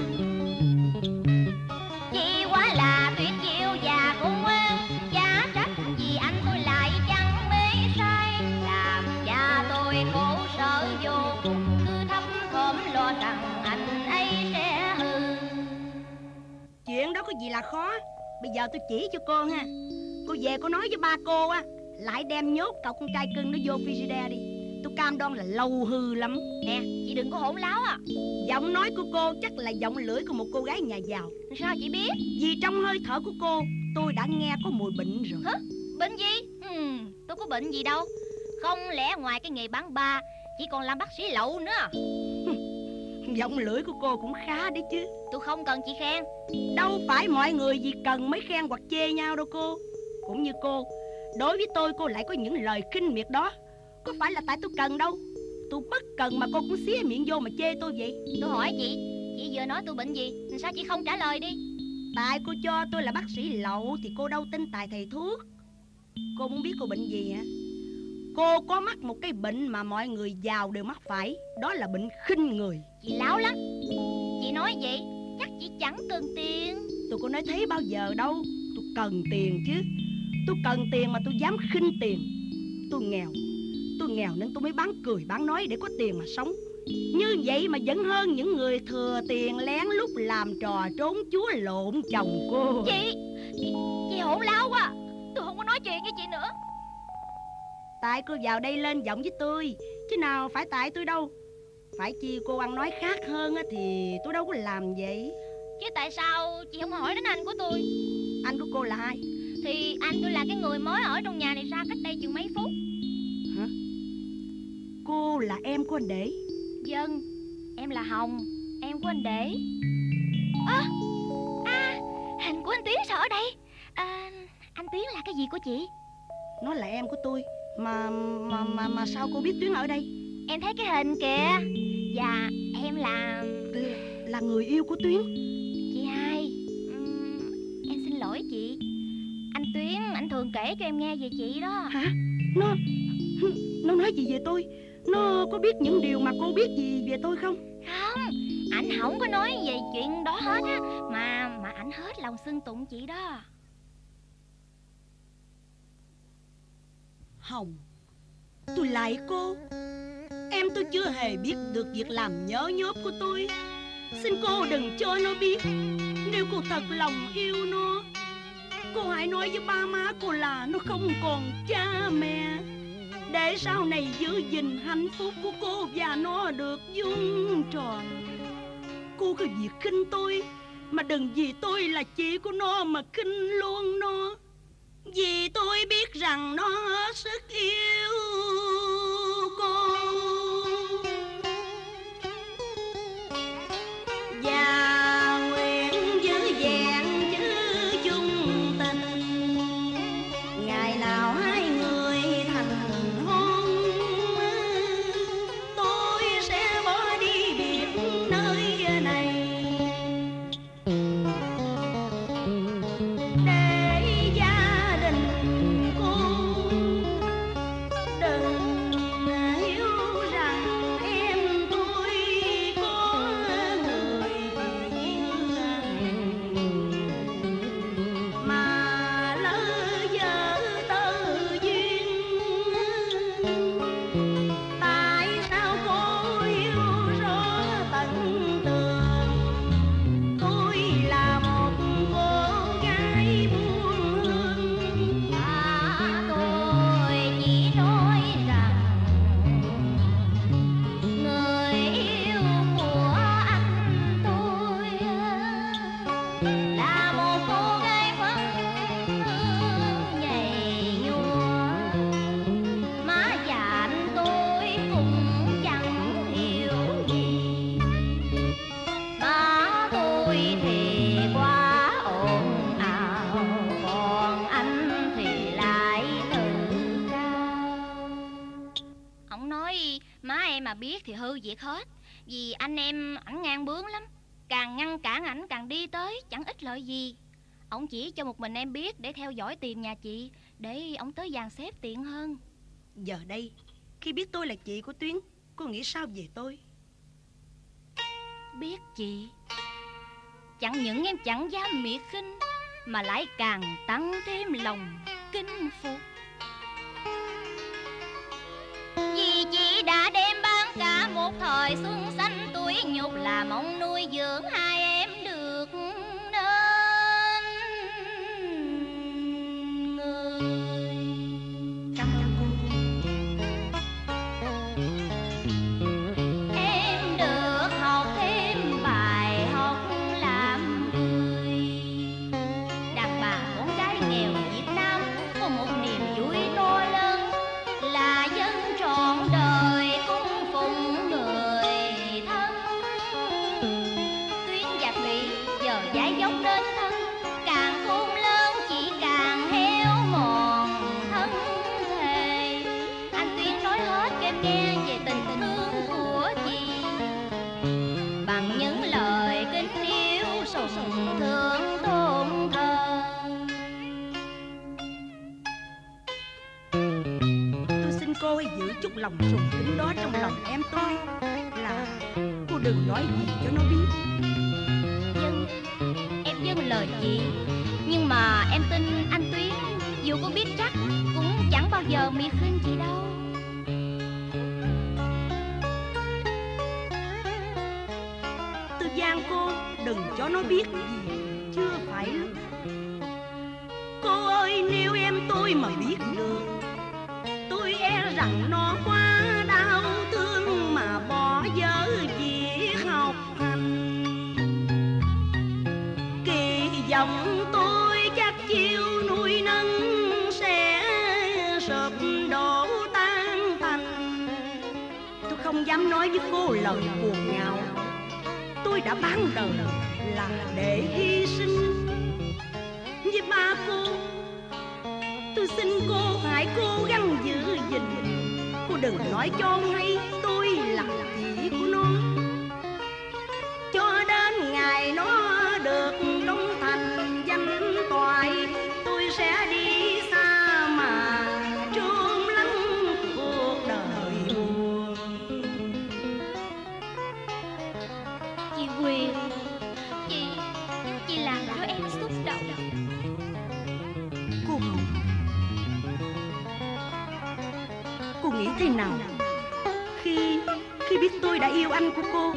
Chị quá là tuyệt diệu và khôn ngoan, chả trách vì anh tôi lại chẳng mê say. Làm cha tôi khổ sở vô cùng, cứ thấp thỏm lo rằng anh ấy sẽ hư. Chuyện đó có gì là khó. Bây giờ tôi chỉ cho cô ha. Cô về cô nói với ba cô á, lại đem nhốt cậu con trai cưng nó vô frigidaire đi. Tôi cam đoan là lâu hư lắm. Nè, chị đừng có hỗn láo à. Giọng nói của cô chắc là giọng lưỡi của một cô gái nhà giàu. Sao chị biết? Vì trong hơi thở của cô tôi đã nghe có mùi bệnh rồi. Hả? Bệnh gì? Ừ, tôi có bệnh gì đâu. Không lẽ ngoài cái nghề bán ba, chỉ còn làm bác sĩ lậu nữa? Giọng lưỡi của cô cũng khá đấy chứ. Tôi không cần chị khen. Đâu phải mọi người gì cần mới khen hoặc chê nhau đâu cô. Cũng như cô, đối với tôi cô lại có những lời khinh miệt đó. Có phải là tại tôi cần đâu. Tôi bất cần mà cô cũng xía miệng vô mà chê tôi vậy. Tôi hỏi chị, chị vừa nói tôi bệnh gì? Sao chị không trả lời đi? Tại cô cho tôi là bác sĩ lậu thì cô đâu tin tài thầy thuốc. Cô muốn biết cô bệnh gì hả? Cô có mắc một cái bệnh mà mọi người giàu đều mắc phải. Đó là bệnh khinh người. Chị láo lắm. Chị nói vậy chắc chị chẳng cần tiền. Tôi có nói thế bao giờ đâu. Tôi cần tiền chứ. Tôi cần tiền mà tôi dám khinh tiền. Tôi nghèo. Tôi nghèo nên tôi mới bán cười bán nói để có tiền mà sống. Như vậy mà vẫn hơn những người thừa tiền lén lút làm trò trốn chúa lộn chồng cô. Chị Chị, chị hỗn láo quá. Tôi không có nói chuyện với chị nữa. Tại cô vào đây lên giọng với tôi, chứ nào phải tại tôi đâu. Phải chi cô ăn nói khác hơn thì tôi đâu có làm vậy. Chứ tại sao chị không hỏi đến anh của tôi? Anh của cô là ai? Thì anh tôi là cái người mới ở trong nhà này ra cách đây chừng mấy phút. Hả? Cô là em của anh Để? Vâng, em là Hồng, em của anh Để. À, à hình của anh Tiến sao ở đây? À, anh Tiến là cái gì của chị? Nó là em của tôi. Mà mà mà mà sao cô biết Tuyến ở đây? Em thấy cái hình kìa. Và em là... Là người yêu của Tuyến. Chị hai, uhm, em xin lỗi chị. Anh Tuyến, anh thường kể cho em nghe về chị đó. Hả? Nó Nó nói gì về tôi? Nó có biết những điều mà cô biết gì về tôi không? Không, anh không có nói về chuyện đó hết á. Mà mà anh hết lòng xưng tụng chị đó. Hồng, tôi lại cô. Em tôi chưa hề biết được việc làm nhớ nhớp của tôi. Xin cô đừng cho nó biết. Nếu cô thật lòng yêu nó, cô hãy nói với ba má cô là nó không còn cha mẹ, để sau này giữ gìn hạnh phúc của cô và nó được vuông tròn. Cô cứ việc khinh tôi, mà đừng vì tôi là chị của nó mà khinh luôn nó. Vì tôi biết rằng nó hết sức yêu cô. Và nguyện giữ vẹn giữ chung tình, ngày nào hai người thành hôn, tôi sẽ bỏ đi biệt nơi này, để gia đình cô đừng hiểu rằng em tôi có người mà lỡ dở tơ duyên. Tại sao cô hiểu rõ tận tường tôi là một cô gái buồn hương? À, tôi chỉ nói rằng người yêu của anh tôi là một cô gái vẫn nhảy nhúa, má già anh tôi cũng chẳng hiểu gì, má tôi thì quá ồn ào, còn anh thì lại tự cao. Ông nói má em mà biết thì hư việc hết. Vì anh em ảnh ngang bướng lắm, càng ngăn cản ảnh càng đi tới, chẳng ích lợi gì. Ông chỉ cho một mình em biết để theo dõi tiền nhà chị, để ông tới dàn xếp tiện hơn. Giờ đây, khi biết tôi là chị của Tuyến, cô nghĩ sao về tôi? Biết chị, chẳng những em chẳng dám miệt khinh, mà lại càng tăng thêm lòng kính phục. Vì chị đã đem bán cả một thời xuân xanh tuổi nhục, là mong nuôi dưỡng hai em được nên người. Cảm ơn cô. Em được học thêm bài học làm người. Đàn bà con gái nghèo Việt Nam có một niềm vui to lớn, là dân trọn đời cung phụng người thân. nghe về tình thương của chị bằng những lời kính yêu sùng thương tôn thờ. Tôi xin cô hãy giữ chút lòng sùng kính đó trong lòng em tôi, là cô đừng nói gì cho nó biết. Vâng, em vâng lời chị. Nhưng mà em tin anh Tuyến dù có biết chắc cũng chẳng bao giờ miệt khinh chị đâu. Tôi van cô đừng cho nó biết gì chưa phải lúc. Cô ơi, nếu em tôi mà biết được, tôi e rằng nó quá đau thương mà bỏ dở việc học hành. Kỳ vọng tôi chắc chiều nuôi nấng sẽ sụp đổ tan thành. Tôi không dám nói với cô lời cuồng ngạo. Tôi đã bán đời là để hy sinh với ba cô. Tôi xin cô hãy cố gắng giữ gìn. Cô đừng nói cho hay tôi là chị của nó. Cho đến ngày nó được công thành danh toại, tôi sẽ đi xa mà trốn lánh cuộc đời buồn. Chị Huyền, chị chị làm cho em xúc động. Cô Hồng, cô nghĩ thế nào khi khi biết tôi đã yêu anh của cô?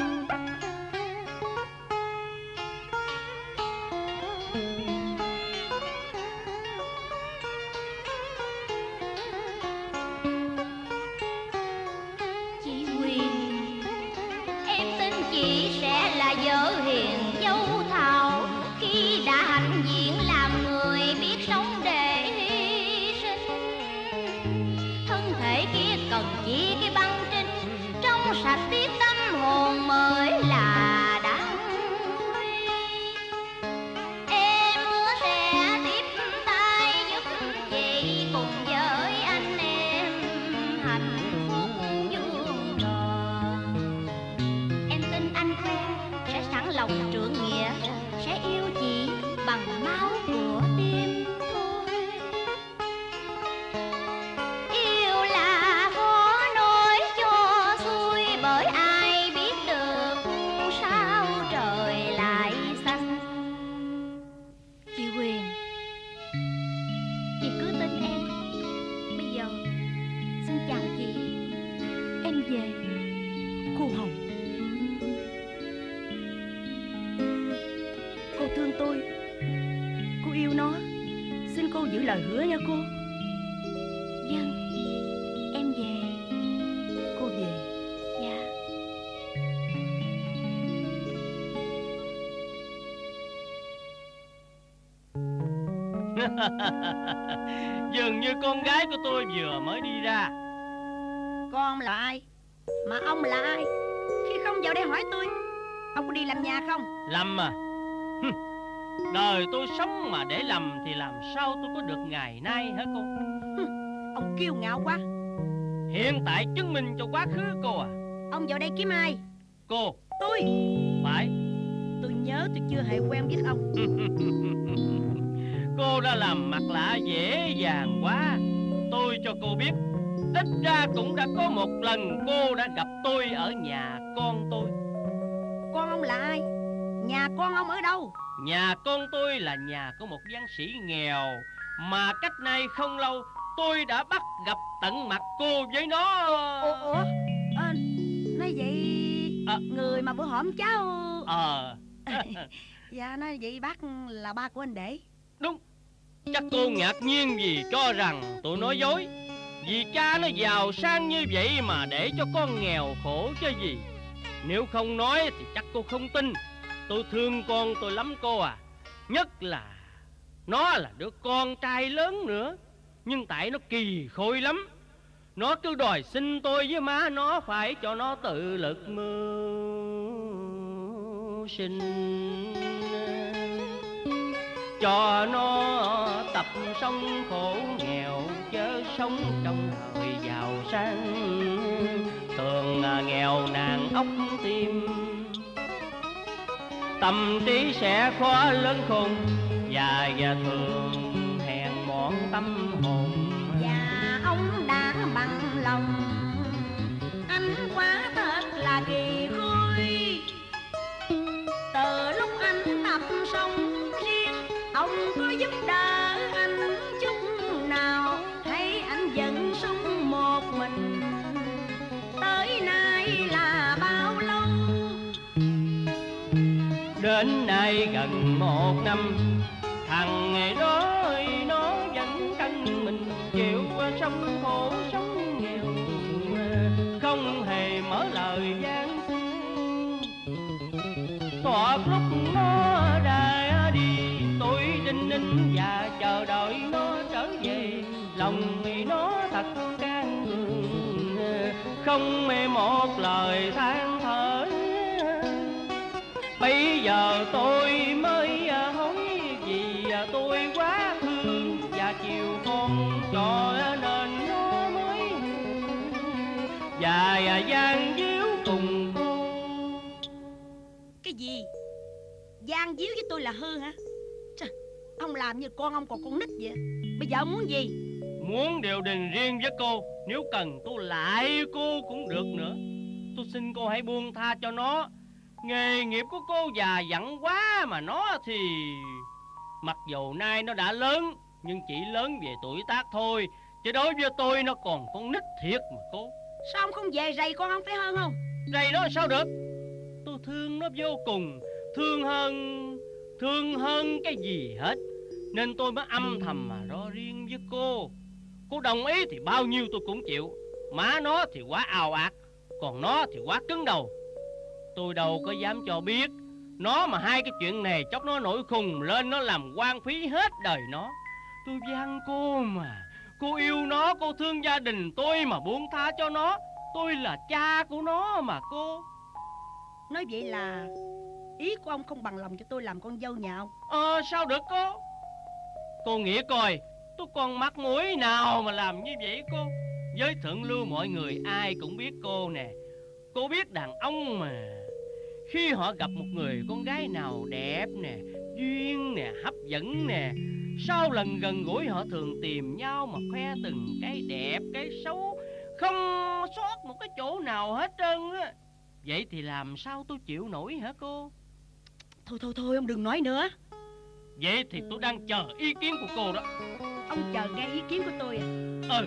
Chị Huyền, em tin chị sẽ là vợ hiền dâu thảo khi đã hạnh diện làm người biết sống để hy sinh. Thân thể kia cần chỉ cái băng trinh, trong sạch biết tâm hồn mới là đáng quý. Em hứa sẽ tiếp tay giúp chị cùng với anh em hạnh phúc vuông tròn. Em tin anh quen sẽ sẵn lòng trượng nghĩa, sẽ yêu chị bằng máu của tim thôi. Yêu là khó nói cho xuôi, bởi ai biết được sao trời lại xanh. Chị Huyền, chị cứ tin em. Bây giờ xin chào chị, em về. Cô Hồng, cô thương tôi, cô yêu nó. Xin cô giữ lời hứa nha cô. Vâng, em về. Cô về. Dạ. Dường như con gái của tôi vừa mới đi ra. Con là ai mà ông là ai? Khi không vào đây hỏi tôi, ông có đi làm nhà không? Lầm à? Hừm. Đời tôi sống mà để lầm thì làm sao tôi có được ngày nay hả cô? Ông kiêu ngạo quá. Hiện tại chứng minh cho quá khứ cô à? Ông vào đây kiếm ai? Cô. Tôi. Phải. Tôi nhớ tôi chưa hề quen biết ông. Cô đã làm mặt lạ dễ dàng quá. Tôi cho cô biết, ít ra cũng đã có một lần cô đã gặp tôi ở nhà con tôi. Con ông là ai? Nhà con ông ở đâu? Nhà con tôi là nhà của một văn sĩ nghèo, mà cách nay không lâu tôi đã bắt gặp tận mặt cô với nó. Ủa, ủa? À, nói vậy à, người mà bữa hổm cháu. Ờ à. Dạ, nói vậy bác là ba của anh Để. Đúng. Chắc cô ngạc nhiên vì cho rằng tôi nói dối. Vì cha nó giàu sang như vậy mà để cho con nghèo khổ cho gì. Nếu không nói thì chắc cô không tin. Tôi thương con tôi lắm cô à. Nhất là nó là đứa con trai lớn nữa. Nhưng tại nó kỳ khôi lắm. Nó cứ đòi xin tôi với má nó phải cho nó tự lực mưu sinh, cho nó tập sống khổ nghèo chớ sống trong thời giàu sang, thường nghèo nàn óc tim. Tâm trí sẽ khó lớn khôn, và và thường hèn mọn tâm hồn. Và ông đã bằng lòng, anh quá thật là kỳ khôi. Từ lúc anh tập sống riêng, ông có giúp đỡ anh chút nào, hay anh vẫn sống một mình tới nay là bao lâu? Đến nay gần một năm, thằng ngày đó nó vẫn căng mình chịu sống khổ sống nghèo, không hề mở lời gian xin. Thoạt lúc nó ra đi, tôi đinh ninh và chờ đợi nó trở về. Lòng nó thật can cường, không mê một lời than thở. Bây giờ tôi mới hối vì tôi quá thương và chiều con, cho nên nó mới và gian díu cùng cô. Cái gì? Gian díu với tôi là hư hả? Trời, ông làm như con ông còn con nít vậy. Bây giờ ông muốn gì? Muốn điều đình riêng với cô. Nếu cần tôi lại cô cũng được nữa. Tôi xin cô hãy buông tha cho nó. Nghề nghiệp của cô già dặn quá, mà nó thì mặc dù nay nó đã lớn, nhưng chỉ lớn về tuổi tác thôi, chứ đối với tôi nó còn con nít thiệt mà cô. Sao ông không về rầy con ông phải hơn không? Rầy nó sao được? Tôi thương nó vô cùng, thương hơn thương hơn cái gì hết, nên tôi mới âm thầm mà ro riêng với cô. Cô đồng ý thì bao nhiêu tôi cũng chịu. Má nó thì quá ào ạt, còn nó thì quá cứng đầu. Tôi đâu có dám cho biết. Nó mà hai cái chuyện này chốc nó nổi khùng lên, nó làm quan phí hết đời nó. Tôi van cô mà. Cô yêu nó, cô thương gia đình tôi mà buông tha cho nó. Tôi là cha của nó mà cô. Nói vậy là ý của ông không bằng lòng cho tôi làm con dâu nhà ông? Ờ sao được cô? Cô nghĩ coi, tôi còn mặt mũi nào mà làm như vậy cô? Với thượng lưu mọi người ai cũng biết cô nè. Cô biết đàn ông mà, khi họ gặp một người con gái nào đẹp nè, duyên nè, hấp dẫn nè, sau lần gần gũi họ thường tìm nhau mà khoe từng cái đẹp, cái xấu, không sót một cái chỗ nào hết trơn á. Vậy thì làm sao tôi chịu nổi hả cô? Thôi thôi thôi ông đừng nói nữa. Vậy thì tôi đang chờ ý kiến của cô đó. Ông chờ nghe ý kiến của tôi à? Ừ.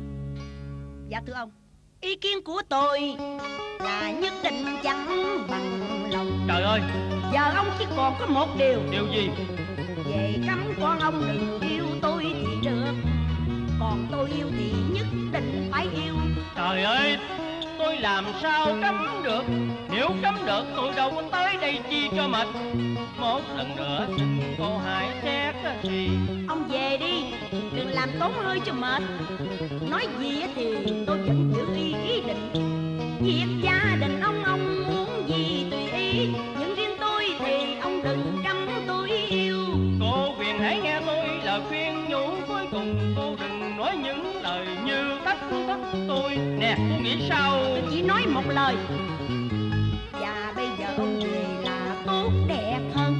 Dạ thưa ông, ý kiến của tôi là nhất định chẳng bằng lòng. Trời ơi, giờ ông chỉ còn có một điều. điều gì? Về cấm con ông đừng yêu tôi thì được, còn tôi yêu thì nhất định phải yêu. Trời ơi, tôi làm sao cấm được? Nếu cấm được tôi đâu có tới đây chi cho mệt. Một lần nữa xin cô hãy xét thì... Ông về đi, đừng làm tốn hơi cho mệt. Nói gì thì tôi vẫn giữ ý ý định. Việc gia đình ông, ông muốn gì tùy ý, nhưng riêng tôi thì ông đừng cấm tôi yêu. Cô quyền hãy nghe tôi lời khuyên nhủ cuối cùng. Cô đừng nói những lời như thách thức tôi. Nè, cô nghĩ sao? Tôi chỉ nói một lời, và bây giờ ông về là tốt đẹp hơn.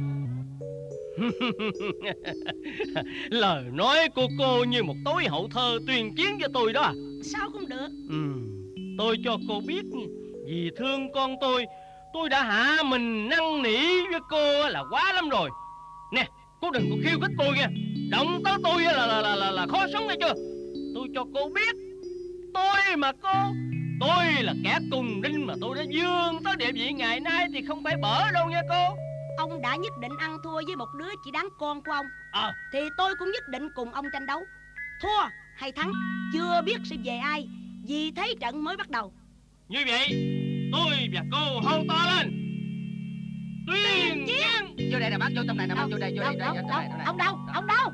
Lời nói của cô như một tối hậu thơ tuyên chiến cho tôi đó. Sao không được? Ừ, tôi cho cô biết nha, vì thương con tôi, tôi đã hạ mình năn nỉ với cô là quá lắm rồi. Nè, cô đừng có khiêu khích tôi nha. Động tới tôi là là là là, là khó sống nghe chưa? Tôi cho cô biết, tôi mà cô, tôi là kẻ cùng đinh mà tôi đã vươn tới địa vị ngày nay thì không phải bở đâu nha cô. Ông đã nhất định ăn thua với một đứa chỉ đáng con của ông, à. thì tôi cũng nhất định cùng ông tranh đấu. Thua hay thắng chưa biết sẽ về ai, vì thế trận mới bắt đầu. Như vậy tôi và cô hô to lên tuyên chiến. Vô đây nè bác, vô trong này nè bác, vô đây, vô đây, đâu, đâu, đâu, ông đâu, ông đâu?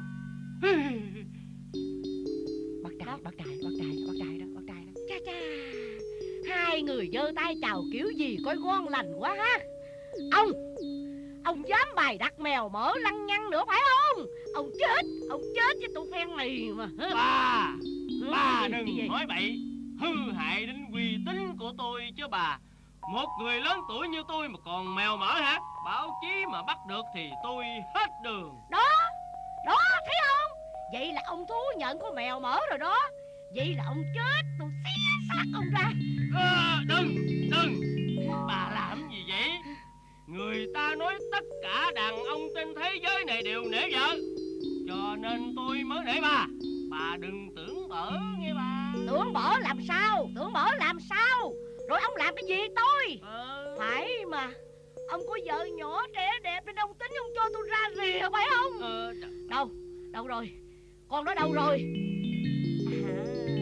Bác trai, bác trai, bác trai, bác trai đó, bác trai đó. Cha cha, hai người giơ tay chào kiểu gì coi ngon lành quá ha. Ông, ông dám bài đặt mèo mỡ lăng nhăng nữa phải không? Ông chết, ông chết với tụi phen này mà. Bà, Bà đừng nói bậy, hư hại đến uy tín của tôi chứ bà. Một người lớn tuổi như tôi mà còn mèo mỡ hả? Báo chí mà bắt được thì tôi hết đường. Đó, đó thấy không? Vậy là ông thú nhận có mèo mỡ rồi đó. Vậy là ông chết, tôi xé xác ông ra. À, đừng, đừng. Bà làm gì vậy? Người ta nói tất cả đàn ông trên thế giới này đều nể vợ, cho nên tôi mới nể bà. Bà đừng tưởng bở nghe bà. Tưởng bở làm sao? Tưởng bở làm sao? Rồi ông làm cái gì tôi? Ờ... Phải mà. Ông có vợ nhỏ trẻ đẹp nên ông tính ông cho tôi ra rìa phải không? Ờ... Đâu? Đâu rồi? Con đó đâu rồi? À,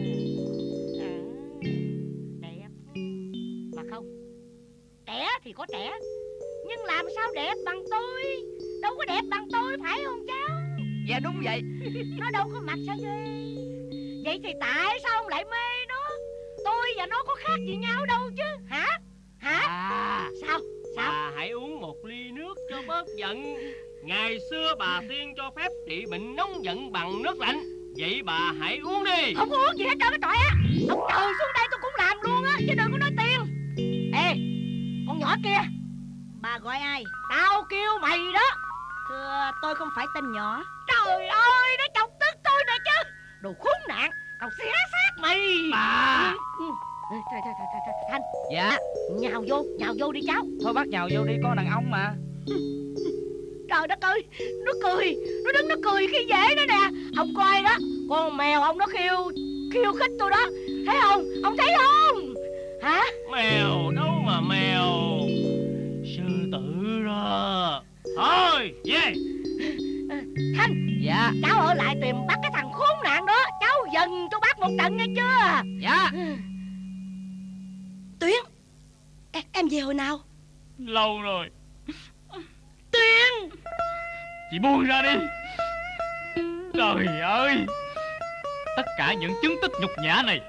à, đẹp. Mà không, trẻ thì có trẻ, nhưng làm sao đẹp bằng tôi? Đâu có đẹp bằng tôi phải không cháu? Dạ đúng vậy. Nó đâu có mặt sao ghê. Vậy thì tại sao ông lại mê nó? Tôi và nó có khác gì nhau đâu chứ. Hả? Hả? À, sao? Sao? Bà hãy uống một ly nước cho bớt giận. Ngày xưa bà tiên cho phép trị bệnh nóng giận bằng nước lạnh. Vậy bà hãy uống đi. Không uống gì hết trơn cái trọi á. Ông trời xuống đây tôi cũng làm luôn á, chứ đừng có nói tiền. Ê, con nhỏ kia. Bà gọi ai? Tao kêu mày đó. Thưa tôi không phải tên nhỏ. Trời ơi, nó chọc tức tôi nè chứ. Đồ khốn nạn, tao xé xác mày. Bà. Ừ, ừ. Thôi, thôi, thôi, thôi, thôi. Thanh. Dạ. Nhào vô, nhào vô đi cháu. Thôi bác nhào vô đi, con đàn ông mà. Trời đất ơi, nó cười, nó đứng nó cười khi dễ đó nè. Ông coi đó, con mèo ông nó khiêu, khiêu khích tôi đó. Thấy không, ông thấy không? Hả? Mèo đâu mà mèo, sư tử đó. Thôi, về. Thanh. Dạ. Cháu ở lại tìm bắt cái thằng khốn nạn đó. Cháu dần cho bác một trận nghe chưa? Dạ. Tuyến, em, em về hồi nào? Lâu rồi. Tuyến. Chị buông ra đi. Trời ơi, tất cả những chứng tích nhục nhã này,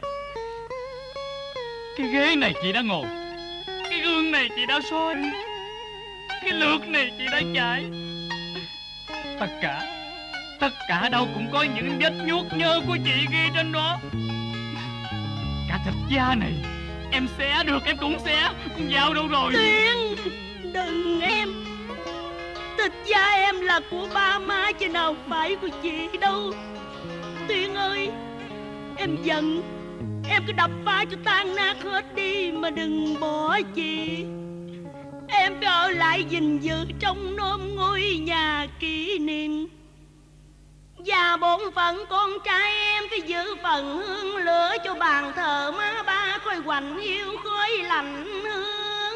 cái ghế này chị đã ngồi, cái gương này chị đã soi, cái lược này chị đã chải. Tất cả, tất cả đâu cũng có những vết nhuốc nhơ của chị ghi trên đó. Cả thịt da này em xé được em cũng xé. Con dao đâu rồi? Tuyến, đừng em. Thịt da em là của ba má chứ nào phải của chị đâu. Tuyến ơi, em giận, em cứ đập phá cho tan nát hết đi mà đừng bỏ chị. Em phải ở lại gìn giữ trong nôm ngôi nhà kỷ niệm. Và bổn phận con trai em phải giữ phần hương lửa cho bàn thờ má ba khói hoành hiu khói lạnh hương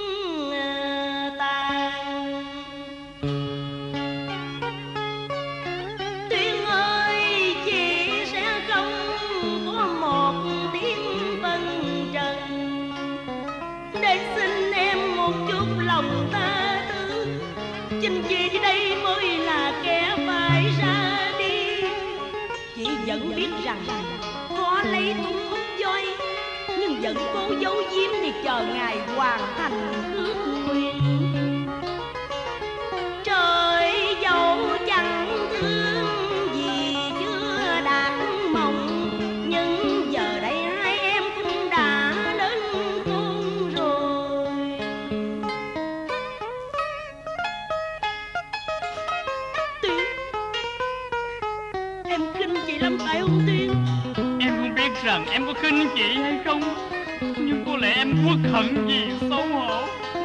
tàn. Tuyên ơi, chị sẽ không có một tiếng phân trần để xin em một chút lòng tha thứ. Chính vì đây mới là kẻ phải ra đi. Chị vẫn biết rằng có lấy thúng hút voi, nhưng vẫn cố giấu giếm để chờ ngày hoàn thành ước nguyện. Trời dẫu chẳng thương gì chưa đạt mộng, nhưng giờ đây hai em cũng đã lớn khôn rồi. Tuyên, em khinh chị lắm phải không Tuyên? Em không biết rằng em có khinh chị hay không, nhưng có lẽ em uất hận vì xấu hổ.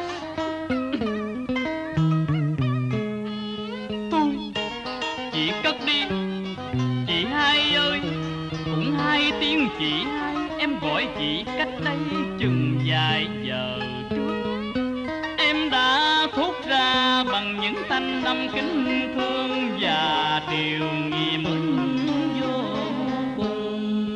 Tôi, chị cất đi. Chị hai ơi, cũng hai tiếng chị hai. Em gọi chị cách đây chừng vài giờ trước. Em đã thốt ra bằng những thanh âm kính thương và điều nghi mến vô cùng.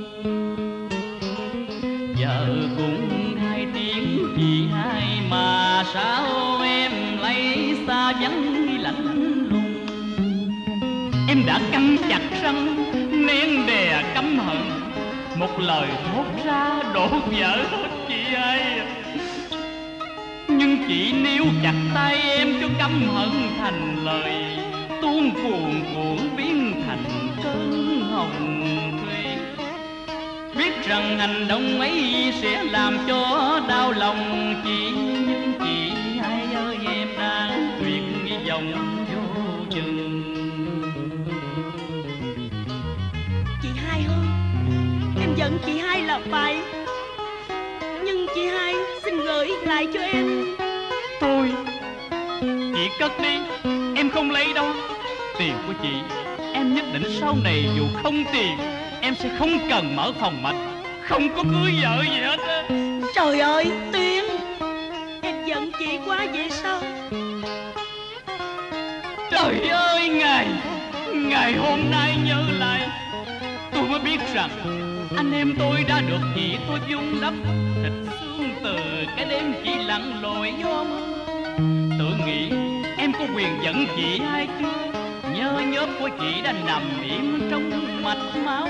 Giờ cũng hai tiếng chị hai mà sao em lấy xa vắng lạnh lùng. Em đã căng chặt răng nén đè căm hận, một lời thốt ra đổ vỡ hết chị hai. Nhưng chị níu chặt tay em cho căm hận thành lời tuôn cuồn cuộn biến thành cơn hồng thủy. biết rằng hành động ấy sẽ làm cho đau lòng chị. Nhưng chị hai ơi, em đang tuyệt vọng vô chừng. Chị hai ơi, em giận chị hai là phải, nhưng chị hai xin gửi lại cho em. Thôi, chị cất đi, em không lấy đâu. Tiền của chị em nhất định sau này dù không tiền, em sẽ không cần mở phòng mạch, không có cưới vợ gì hết á. Trời ơi Tuyên, em giận chị quá vậy sao? Trời ơi, ngày ngày hôm nay nhớ lại, tôi mới biết rằng anh em tôi đã được chị tôi vun đắp thịt xương từ cái đêm chỉ lặn lội gió mưa. Tự nghĩ em có quyền dẫn chị hay chưa? Nhớ nhớp của chị đã nằm im trong mạch máu,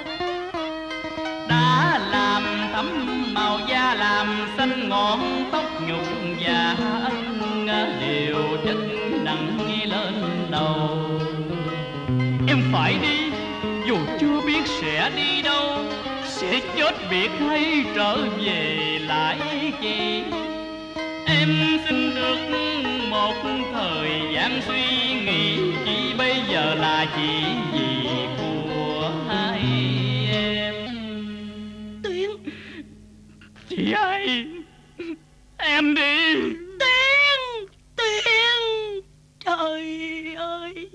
đã làm thấm màu da, làm xanh ngọn tóc nhục và ân đều chất nặng nghi lên đầu. Em phải đi, dù chưa biết sẽ đi đâu, sẽ chết biệt hay trở về lại chị. Em xin được một thời gian suy nghĩ, chỉ bây giờ là chỉ vì của hai em. Tuyên, Chị hai, em đi. Tuyên, Tuyên, trời ơi.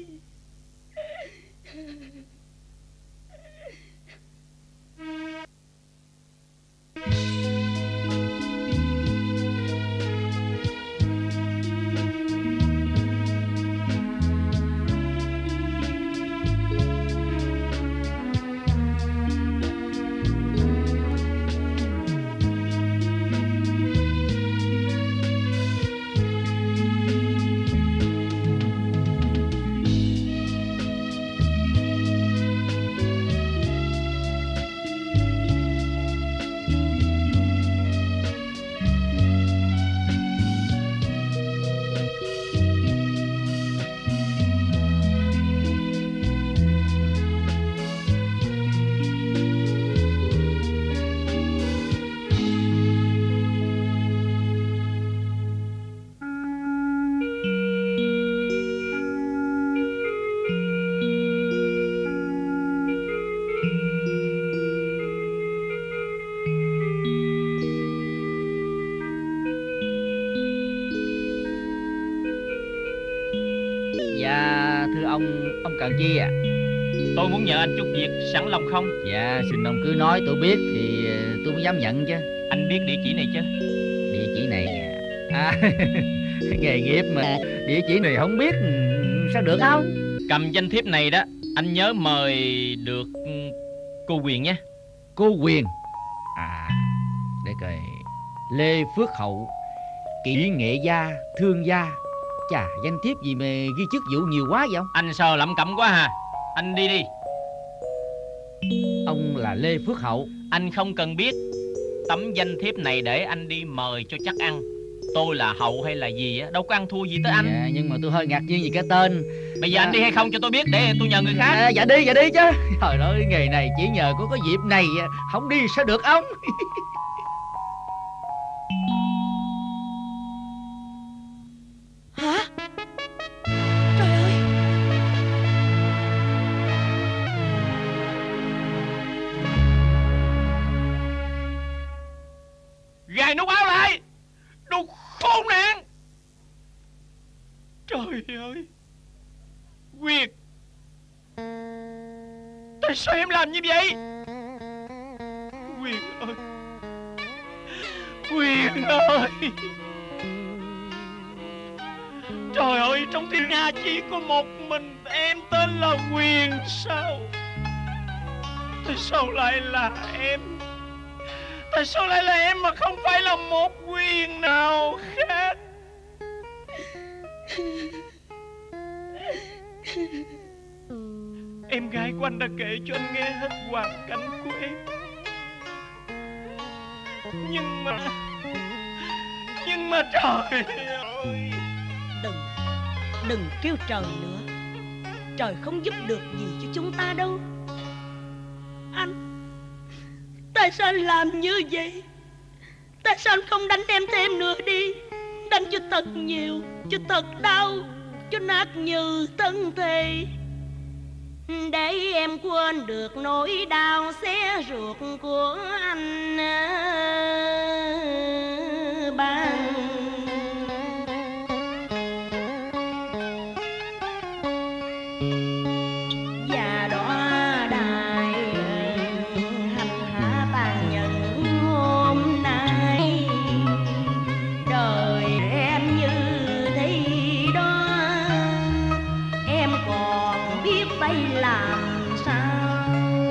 Dạ thưa ông, ông cần chi ạ? À? Tôi muốn nhờ anh chút việc, sẵn lòng không? Dạ xin ông cứ nói, tôi biết thì tôi mới dám nhận chứ. Anh biết địa chỉ này chứ? Địa chỉ này à, nghề nghiệp mà địa chỉ này không biết sao được không? Cầm danh thiếp này đó, anh nhớ mời được cô Quyền nhé. Cô Quyền à? Để coi, Lê Phước Hậu, kỹ nghệ gia, thương gia. Chà, danh thiếp gì mà ghi chức vụ nhiều quá vậy ông? Anh sao lẩm cẩm quá hà. Anh đi đi. Ông là Lê Phước Hậu. Anh không cần biết. Tấm danh thiếp này để anh đi mời cho chắc ăn. Tôi là Hậu hay là gì á, đâu có ăn thua gì tới anh. Dạ, nhưng mà tôi hơi ngạc nhiên vì cái tên. Bây giờ dạ. Anh đi hay không cho tôi biết để tôi nhờ người khác. à, Dạ đi, dạ đi chứ. Trời ơi, nghề này chỉ nhờ có cái dịp này, không đi sao được ông. Hả? Trời ơi. Gài nút áo lại, đồ khốn nạn. Trời ơi Quyền, tại sao em làm như vậy? Quyền ơi, Quyền ơi. Trời ơi, trong thiên hạ chỉ có một mình em tên là Quyền sao? Tại sao lại là em? Tại sao lại là em mà không phải là một Quyền nào khác? Em gái của anh đã kể cho anh nghe hết hoàn cảnh của em. Nhưng mà Nhưng mà trời ơi. Đừng Đừng kêu trời nữa. Trời không giúp được gì cho chúng ta đâu. Anh Tại sao anh làm như vậy? Tại sao anh không đánh em thêm nữa đi? Đánh cho thật nhiều, cho thật đau, cho nát như thân thể, để em quên được nỗi đau xé ruột của anh ban. Và đóa đài hành hạ tàn nhẫn hôm nay, đời em như thế đó, em còn biết phải làm sao.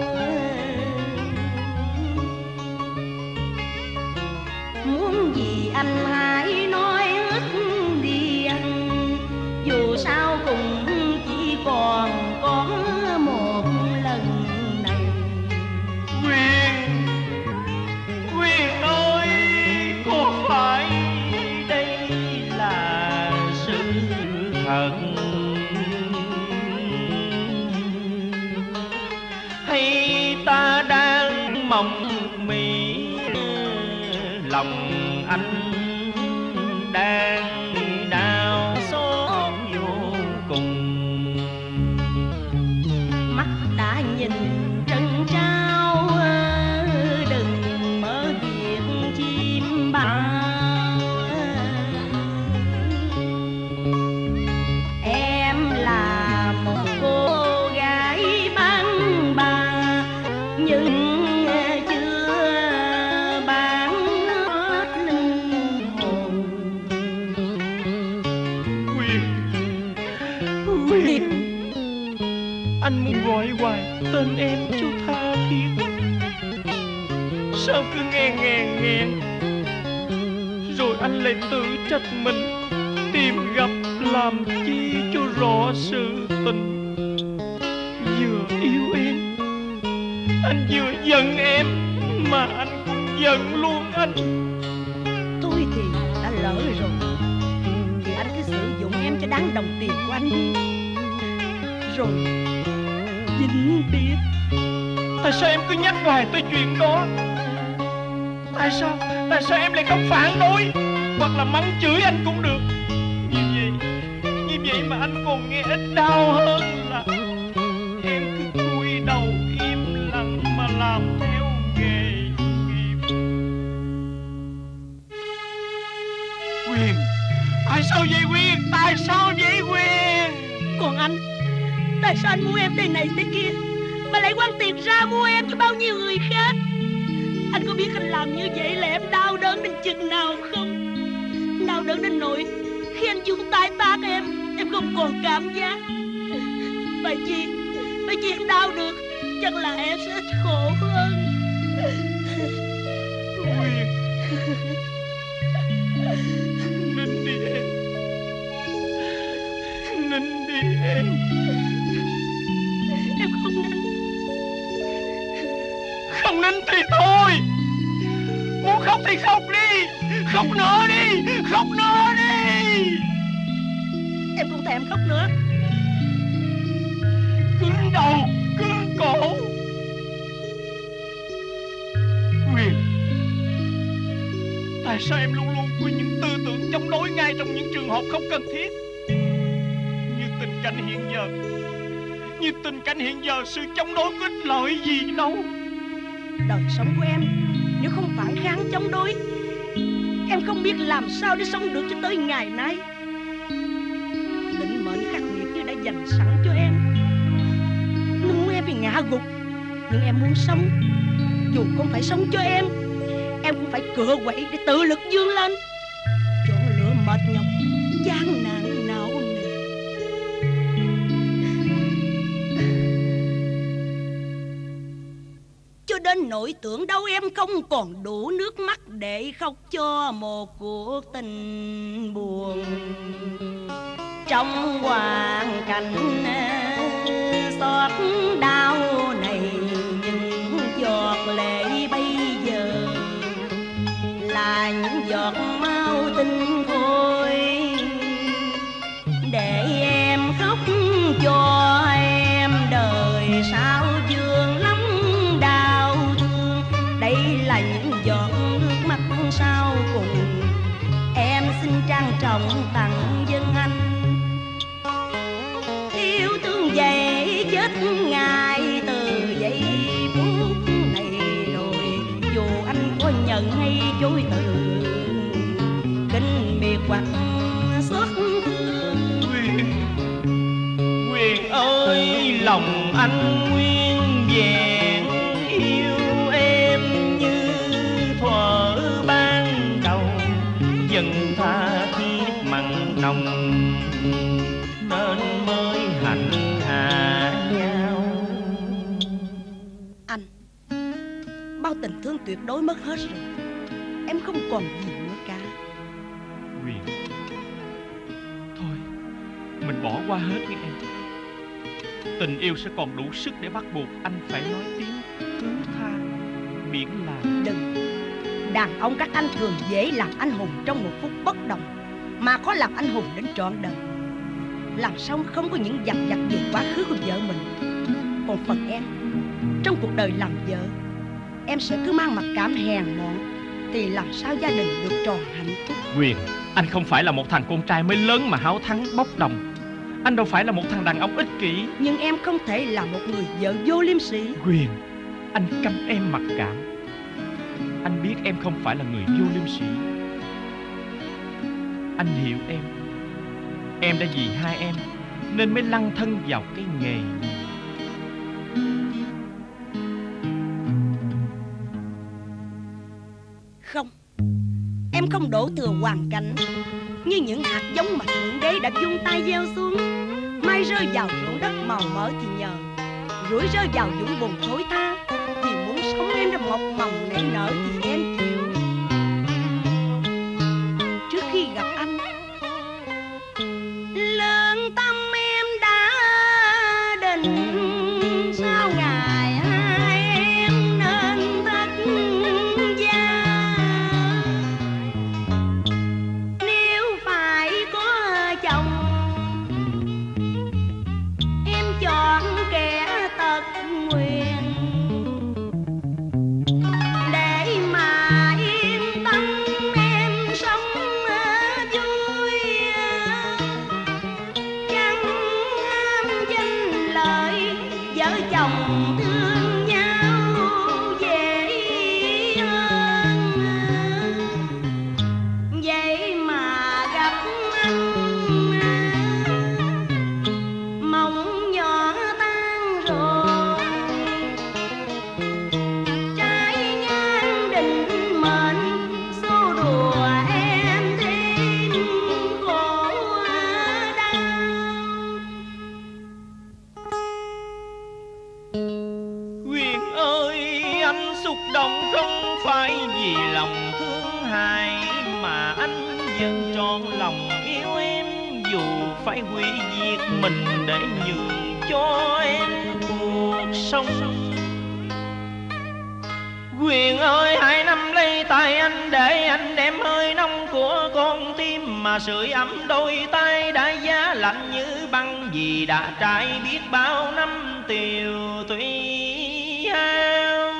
Muốn gì anh hãy nói hết đi anh, dù sao cũng chỉ còn có một lần này. Quyên, Quyên ơi, có phải đây là sự thật, hay ta đang mộng mị? Lòng anh đang đau xót vô cùng. Mắt đã nhìn trân trao, đừng mở việc chim bao. Em là một cô gái bán bà, nhưng chưa bán hết linh hồn. Quyên, Quyên, anh muốn gọi hoài tên em cho tha thiết, sao cứ nghe nghèn nghẹn, rồi anh lại tự trách mình tìm gặp làm chi cho rõ sự tình. Vừa yêu em, anh vừa giận em, mà anh cũng giận luôn anh. Thôi thì đã lỡ rồi, thì anh cứ sử dụng em cho đáng đồng tiền của anh đi, rồi vĩnh biệt. Tại sao em cứ nhắc hoài tới chuyện đó? Tại sao, tại sao em lại không phản đối, hoặc là mắng chửi anh cũng được? Như vậy, như vậy mà anh còn nghe ít đau hơn là em cứ cúi đầu im lặng mà làm theo nghề nghiệp. Quyên, tại sao vậy Quyên? Tại sao vậy Quyên? Còn anh, tại sao anh mua em thế này thế kia, mà lại quăng tiền ra mua em cho bao nhiêu người khác? Anh có biết anh làm như vậy là em đau đớn đến chừng nào không? Đau đớn đến nỗi khi anh dùng tay tát em, em không còn cảm giác. Bởi vì, bởi vì em đau được, chắc là em sẽ khổ hơn. Quyên, nín đi em, nín đi em. Em không nín. Không nín thì thôi, muốn khóc thì khóc đi, khóc nữa đi, khóc nữa đi. Em không thèm khóc nữa. Cứng đầu, cứng cổ. Quyên, tại sao em luôn luôn có những tư tưởng chống đối ngay trong những trường hợp không cần thiết? Như tình cảnh hiện giờ, như tình cảnh hiện giờ, sự chống đối có ích lợi gì đâu. Đời sống của em nếu không phản kháng chống đối, em không biết làm sao để sống được cho tới ngày nay. Định mệnh khắc nghiệt như đã dành sẵn cho em, nó muốn em bị ngã gục, nhưng em muốn sống. Dù không phải sống cho em, em cũng phải cựa quậy để tự lực vươn lên, chọn lựa mệt nhọc, gian nạn não nề. Cho đến nỗi tưởng đâu em không còn đủ nước mắt để khóc cho một cuộc tình buồn. Trong hoàn cảnh xót đau này, những giọt lệ bây giờ là những giọt máu tinh thôi, để em khóc cho em đời sao vương lắm đau thương. Đây là những giọt nước mắt sau cùng. Em xin trang trọng tặng dân anh. Yêu thương vậy chết ngài từ giây phút này rồi. Dù anh có nhận hay chối từ, kinh miệt hoặc xót thương. Quyền, Quyền ơi, lòng anh nguyên vẹn yêu em như thuở ban đầu. Dần tha thiết mặn nồng nên mới hạnh hạ nhau. Anh, bao tình thương tuyệt đối mất hết rồi. Em không còn gì nữa cả. Quyền, thôi mình bỏ qua hết đi em. Tình yêu sẽ còn đủ sức để bắt buộc anh phải nói tiếng thứ tha, miễn là... Đừng. Đàn ông các anh thường dễ làm anh hùng trong một phút bất đồng, mà có làm anh hùng đến trọn đời. Làm sao không có những dằn vặt về quá khứ của vợ mình. Còn phần em, trong cuộc đời làm vợ, em sẽ cứ mang mặc cảm hèn mọn, thì làm sao gia đình được tròn hạnh phúc. Quyền, anh không phải là một thằng con trai mới lớn mà háo thắng bốc đồng. Anh đâu phải là một thằng đàn ông ích kỷ. Nhưng em không thể là một người vợ vô liêm sỉ. Quyền, anh cấm em mặc cảm. Anh biết em không phải là người vô liêm sỉ. Anh hiểu em. Em đã vì hai em nên mới lăn thân vào cái nghề này. Không, em không đổ thừa hoàn cảnh như những hạt giống mà Thượng Đế đã vung tay gieo xuống. Mai rơi vào ruộng đất màu mỡ thì nhờ, rủi rơi vào vũng bùn thối tha. Vì muốn sống em đã mọc mầm nảy nở thì em chịu. Trước khi gặp anh, lớn tâm em đã định sau ngày hai em nên thất gia. Nếu phải có chồng, em chọn kẻ tật nguyền để mà yên tâm em sống vui. Chẳng ham danh lợi, vợ chồng thương nhau dễ hơn. Vậy mà gặp anh, mộng nhỏ tan rồi. Trái ngang định mệnh, xô đùa em thêm khổ đau. Quyền ơi, anh xúc động không phải vì lòng thương hại, mà anh vẫn trọn lòng yêu em. Dù phải hủy diệt mình để nhường cho em cuộc sống. Quyền ơi, hãy nắm lấy tay anh để anh đem hơi nóng của con tim mà sưởi ấm đôi tay đã giá lạnh như băng, vì đã trải biết bao năm tiều tụy hao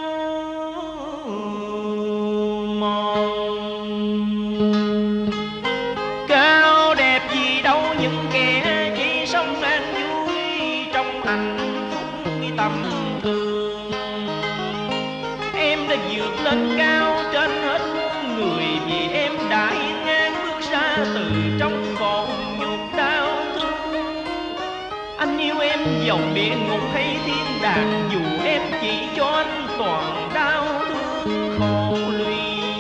mòn. Cao đẹp gì đâu những kẻ chỉ sống an vui trong hạnh phúc tâm thương. Em đã vượt lên cao trên hết muôn người, vì em đã yên ngang bước ra từ trong cõi nhục đau thương. Anh yêu em dầu địa ngục hay thiên đàng, dù em chỉ cho anh toàn đau thương khổ lụy.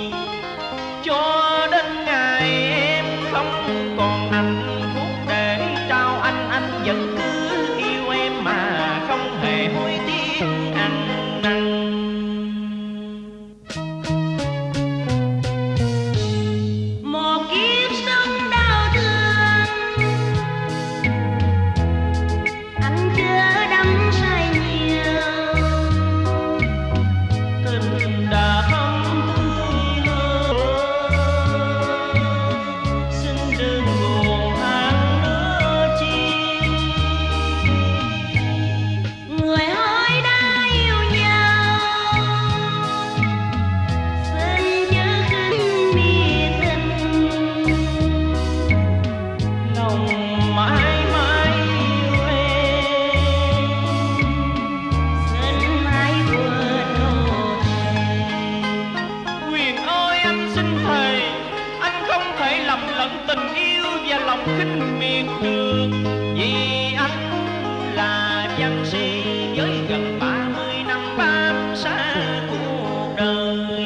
Cho đến ngày em không còn hạnh phúc để trao anh, anh vẫn cứ yêu em mà không hề hối tiếc ăn năn. Một kiếp sống đau thương, anh chưa đắm say nhiều. tận tình yêu và lòng khinh miệt được. Vì anh là văn sĩ với gần ba mươi năm bám xa cuộc đời.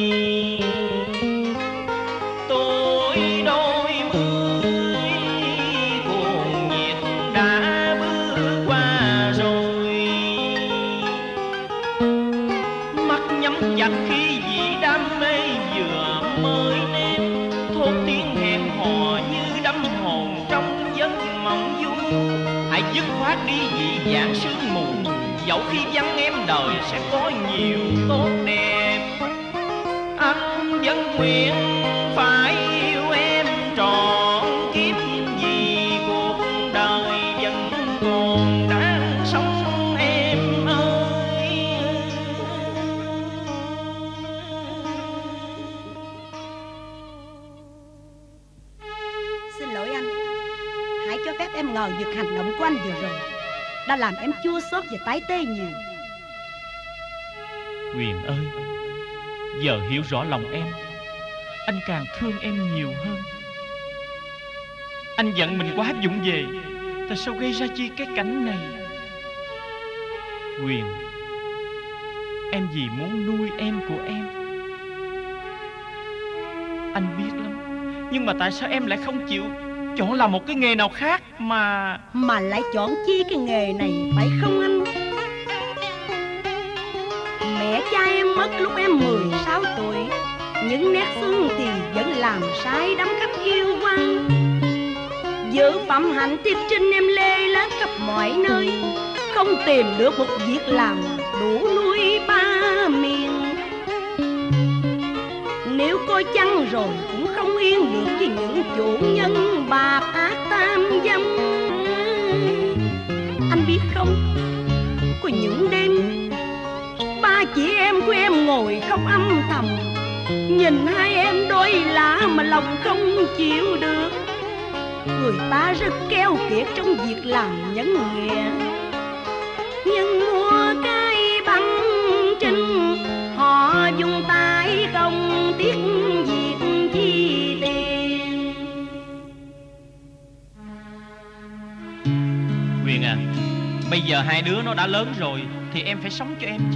Tôi đôi mươi cuồng nhiệt đã bước qua rồi, mắt nhắm chặt khi vì đam mê vừa mới nếm, thốt tiếng hẹn hò như đâm hồn trong giấc mộng du. Hãy dứt khoát đi vì dạng sương mù, dẫu khi vắng em đời sẽ có nhiều tốt đẹp. Anh vẫn nguyện phải yêu em trọn kiếp, vì cuộc đời vẫn còn đang sống em ơi. Xin lỗi anh, hãy cho phép em ngờ vực hành động của anh vừa rồi đã làm em chua xót và tái tê nhiều. Huyền ơi, giờ hiểu rõ lòng em, anh càng thương em nhiều hơn. Anh giận mình quá vụng về, tại sao gây ra chi cái cảnh này? Huyền, em vì muốn nuôi em của em. Anh biết lắm, nhưng mà tại sao em lại không chịu chọn làm một cái nghề nào khác mà Mà lại chọn chi cái nghề này, phải không anh? Mẹ cha em mất lúc em mười sáu tuổi, những nét xương thì vẫn làm sai đắm khách yêu quang. Giữ phẩm hạnh tiếp trinh em lê lết khắp mọi nơi, không tìm được một việc làm đủ nuôi ba miền. Nếu coi chăng rồi cũng không yên được với những chủ nhân bạc ác tam dâm. Anh biết không, có những đêm ba chị em của em ngồi khóc âm thầm, nhìn hai em đôi lạ mà lòng không chịu được. Người ta rất keo kiệt trong việc làm nhân nghĩa, nhưng mua cái bằng trinh họ dùng tay không tiếc việc chi tiền. Huyền à, bây giờ hai đứa nó đã lớn rồi thì em phải sống cho em chứ.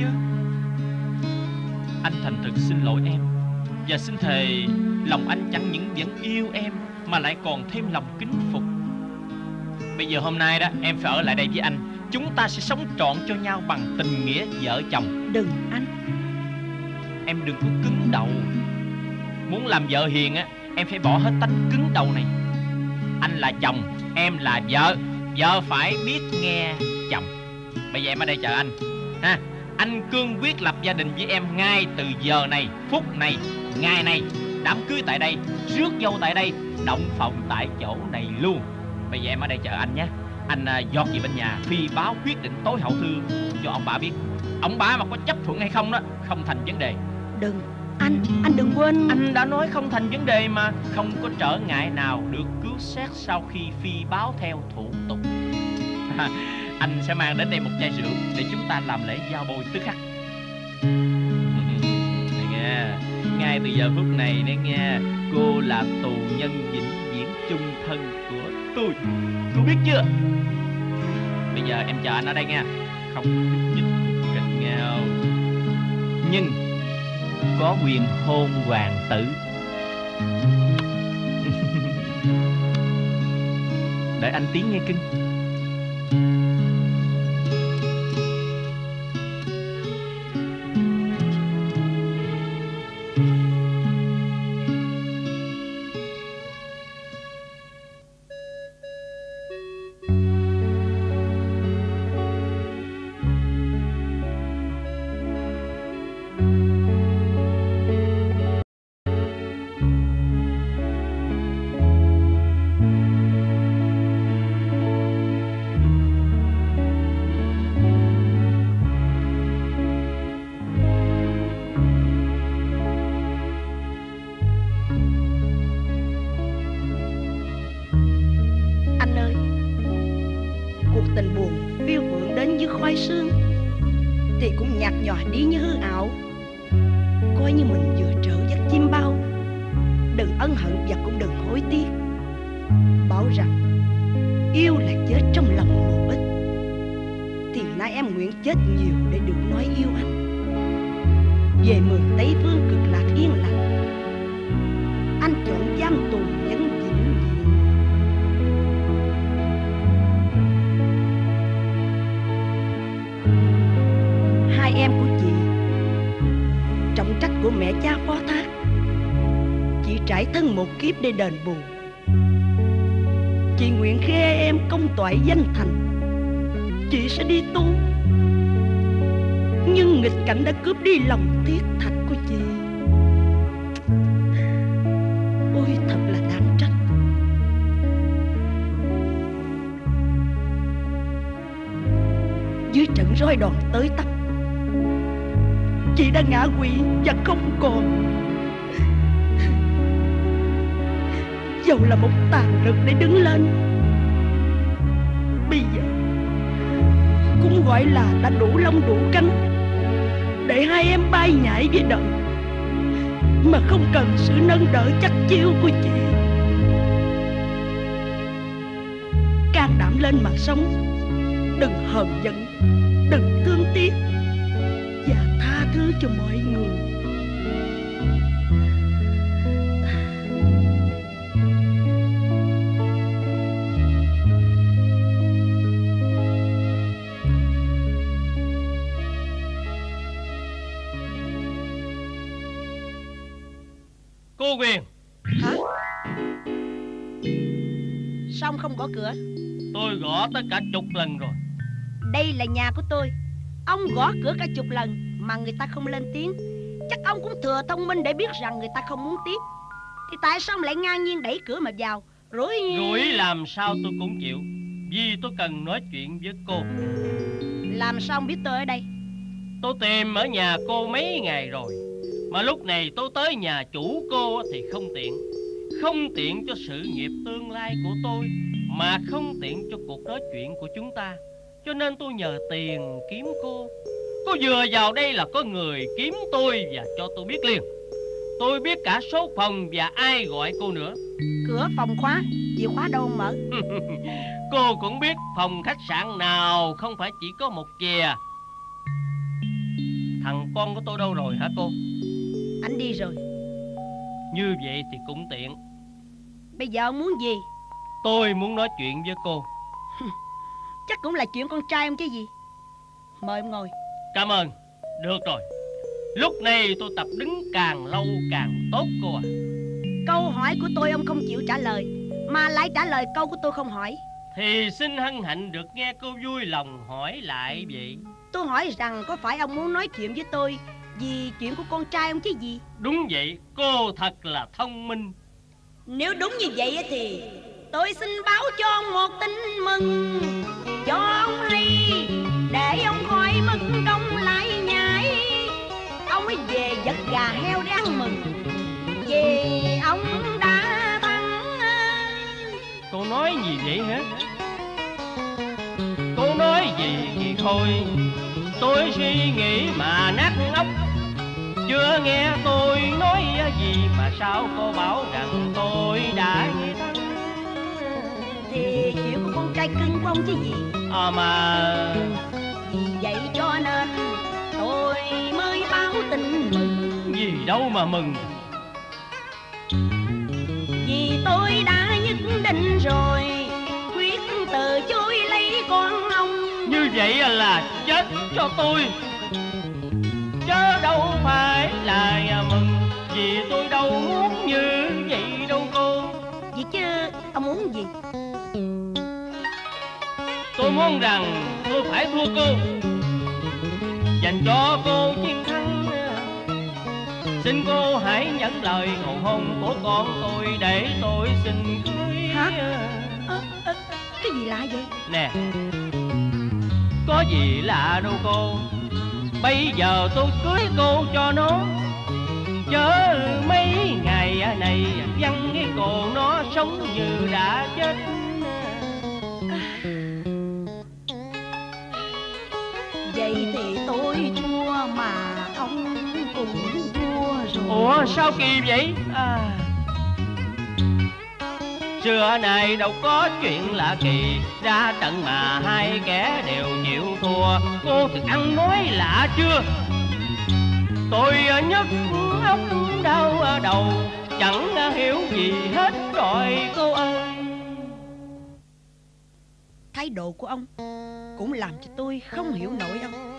Anh thành thực xin lỗi em, và xin thề lòng anh chẳng những vẫn yêu em mà lại còn thêm lòng kính phục. Bây giờ hôm nay đó em phải ở lại đây với anh, chúng ta sẽ sống trọn cho nhau bằng tình nghĩa vợ chồng. Đừng anh, em đừng có cứng đầu. Muốn làm vợ hiền á, em phải bỏ hết tánh cứng đầu này. Anh là chồng, em là vợ, vợ phải biết nghe chồng. Bây giờ em ở đây chờ anh ha. Anh cương quyết lập gia đình với em ngay từ giờ này, phút này, ngày này. Đám cưới tại đây, rước dâu tại đây, động phòng tại chỗ này luôn. Bây giờ em ở đây chờ anh nhé. Anh uh, dọt về bên nhà phi báo quyết định tối hậu thư cho ông bà biết. Ông bà mà có chấp thuận hay không đó không thành vấn đề. đừng anh, anh đừng quên. Anh đã nói không thành vấn đề mà. Không có trở ngại nào được cứu xét sau khi phi báo theo thủ tục. Anh sẽ mang đến đây một chai rượu để chúng ta làm lễ giao bôi tức khắc. Này nghe, ngay từ giờ phút này đấy nghe, cô là tù nhân vĩnh viễn chung thân của tôi, cô biết chưa? Bây giờ em chờ anh ở đây nha, không nhúc nhích kịch nghe không? Nhưng có quyền hôn hoàng tử. Đợi anh tiếng nghe cưng. Tình buồn phiêu phượng đến như khói sương thì cũng nhạt nhòa đi như hư ảo. Coi như mình vừa trở giấc chim bao. Đừng ân hận và cũng đừng hối tiếc. hai em nguyện chết nhiều để được nói yêu anh. Về miền Tây Phương cực lạc yên lặng, anh chọn giam tù nhẫn vĩnh viễn. Hai em của chị, trọng trách của mẹ cha phó thác, chị trải thân một kiếp để đền bù. Chị nguyện khi hai em công toại danh thành, chị sẽ đi tu. Nhưng nghịch cảnh đã cướp đi lòng thiết thạch của chị. Ôi thật là đáng trách. Dưới trận roi đòn tới tấp, chị đã ngã quỵ và không còn. Dẫu là một tàn lực để đứng lên, bây giờ cũng gọi là đã đủ lông đủ cánh để hai em bay nhảy với đời, mà không cần sự nâng đỡ chắc chiêu của chị. Can đảm lên mà sống, đừng hờn giận, đừng thương tiếc, và tha thứ cho mọi người. Cô Quyền. Hả? Sao ông không gõ cửa? Tôi gõ tất cả chục lần rồi. Đây là nhà của tôi. Ông gõ cửa cả chục lần mà người ta không lên tiếng, chắc ông cũng thừa thông minh để biết rằng người ta không muốn tiếp. Thì tại sao ông lại ngang nhiên đẩy cửa mà vào? Rủi Rủi làm sao tôi cũng chịu, vì tôi cần nói chuyện với cô. Làm sao ông biết tôi ở đây? Tôi tìm ở nhà cô mấy ngày rồi, mà lúc này tôi tới nhà chủ cô thì không tiện. Không tiện cho sự nghiệp tương lai của tôi, mà không tiện cho cuộc nói chuyện của chúng ta. Cho nên tôi nhờ tiền kiếm cô. Cô vừa vào đây là có người kiếm tôi và cho tôi biết liền. Tôi biết cả số phòng và ai gọi cô nữa. Cửa phòng khóa, chìa khóa đâu mở? Cô cũng biết phòng khách sạn nào không phải chỉ có một chìa. Thằng con của tôi đâu rồi hả cô? Anh đi rồi. Như vậy thì cũng tiện. Bây giờ ông muốn gì? Tôi muốn nói chuyện với cô. Chắc cũng là chuyện con trai ông chứ gì. Mời ông ngồi. Cảm ơn. Được rồi. Lúc này tôi tập đứng càng lâu càng tốt cô à. Câu hỏi của tôi ông không chịu trả lời, mà lại trả lời câu của tôi không hỏi. Thì xin hân hạnh được nghe cô vui lòng hỏi lại vậy. Tôi hỏi rằng có phải ông muốn nói chuyện với tôi vì chuyện của con trai ông chứ gì? Đúng vậy, cô thật là thông minh. Nếu đúng như vậy thì tôi xin báo cho ông một tin mừng, cho ông hay để ông khỏi mất công lại nhảy. Ông ấy về giật gà heo để ăn mừng, vì ông đã thắng. Cô nói gì vậy hả? Cô nói gì thì thôi, tôi suy nghĩ mà nát óc. Chưa nghe tôi nói gì mà sao cô bảo rằng tôi đã thắng? Thì chuyện của con trai cưng của ông chứ gì. À mà vì vậy cho nên tôi mới báo tin mừng. Gì đâu mà mừng. Vì tôi đã nhất định rồi, quyết từ chối lấy con ông. Như vậy là chết cho tôi, chứ đâu phải là mừng. Vì tôi đâu muốn như vậy đâu cô. Vậy chứ ông muốn gì? Tôi muốn rằng tôi phải thua cô, dành cho cô chiến thắng. Xin cô hãy nhận lời cầu hôn của con tôi để tôi xin cưới. Hả? À, à, cái gì lạ vậy? Nè, có gì lạ đâu cô. Bây giờ tôi cưới cô cho nó, chớ mấy ngày này vắng cái cô nó sống như đã chết. Vậy thì tôi thua mà ông cũng thua rồi. Ủa sao kỳ vậy? À, Xưa này đâu có chuyện lạ kỳ, ra trận mà hai kẻ đều chịu thua. Cô thực ăn nói lạ chưa? Tôi nhức óc đau đầu, chẳng hiểu gì hết rồi cô ơi. Thái độ của ông cũng làm cho tôi không hiểu nổi ông.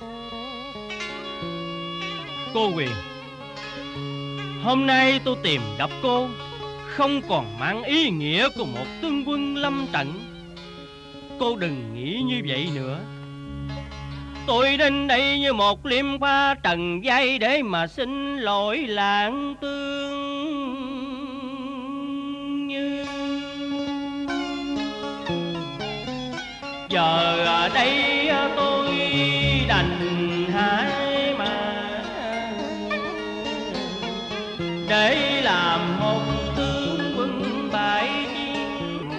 Cô Huyền, hôm nay tôi tìm gặp cô không còn mang ý nghĩa của một tướng quân lâm trận. Cô đừng nghĩ như vậy nữa. Tôi đến đây như một liêm pha trần gian để mà xin lỗi lãng tương như. Giờ ở đây tôi đành hai mà để làm một tướng quân bại chiến.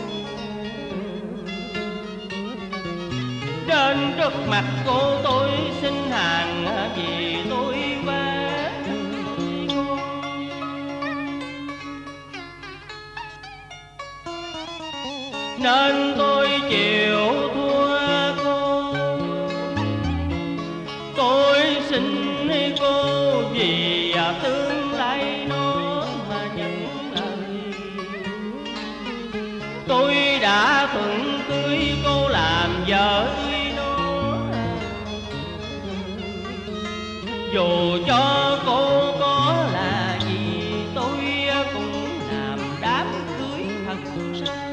Đến trước mặt cô tôi xin hàng vì tôi và cô. Nên tôi chịu thua cô. Tôi xin cô vì tương lai nó mà nhận lời. Tôi đã thuận cưới cô làm vợ nó, dù cho cô có là gì tôi cũng làm đám cưới thật sao.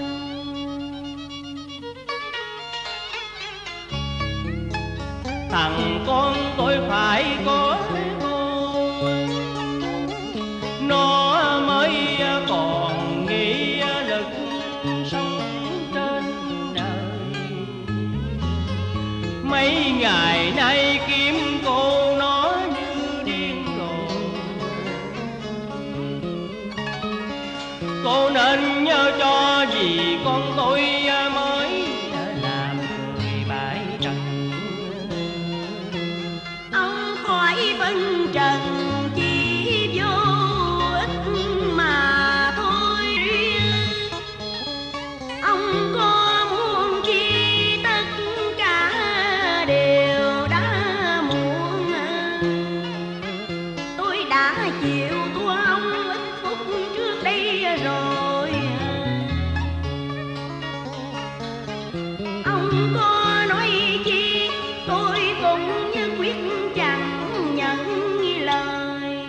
Thằng con tôi phải có cô, nó mới còn nghị lực sống trên đời. Mấy ngày nay kiếm cô nó như điên rồi. Cô nên nhớ cho vì con tôi mới làm người bãi trần. Ông khỏi phân trần chỉ vô ích mà thôi. Ông có muốn chi tất cả đều đã muộn. Tôi đã chịu thua ông ít phút trước đây rồi. Ông có nói chi tôi cũng như quyết chẳng nhận lời.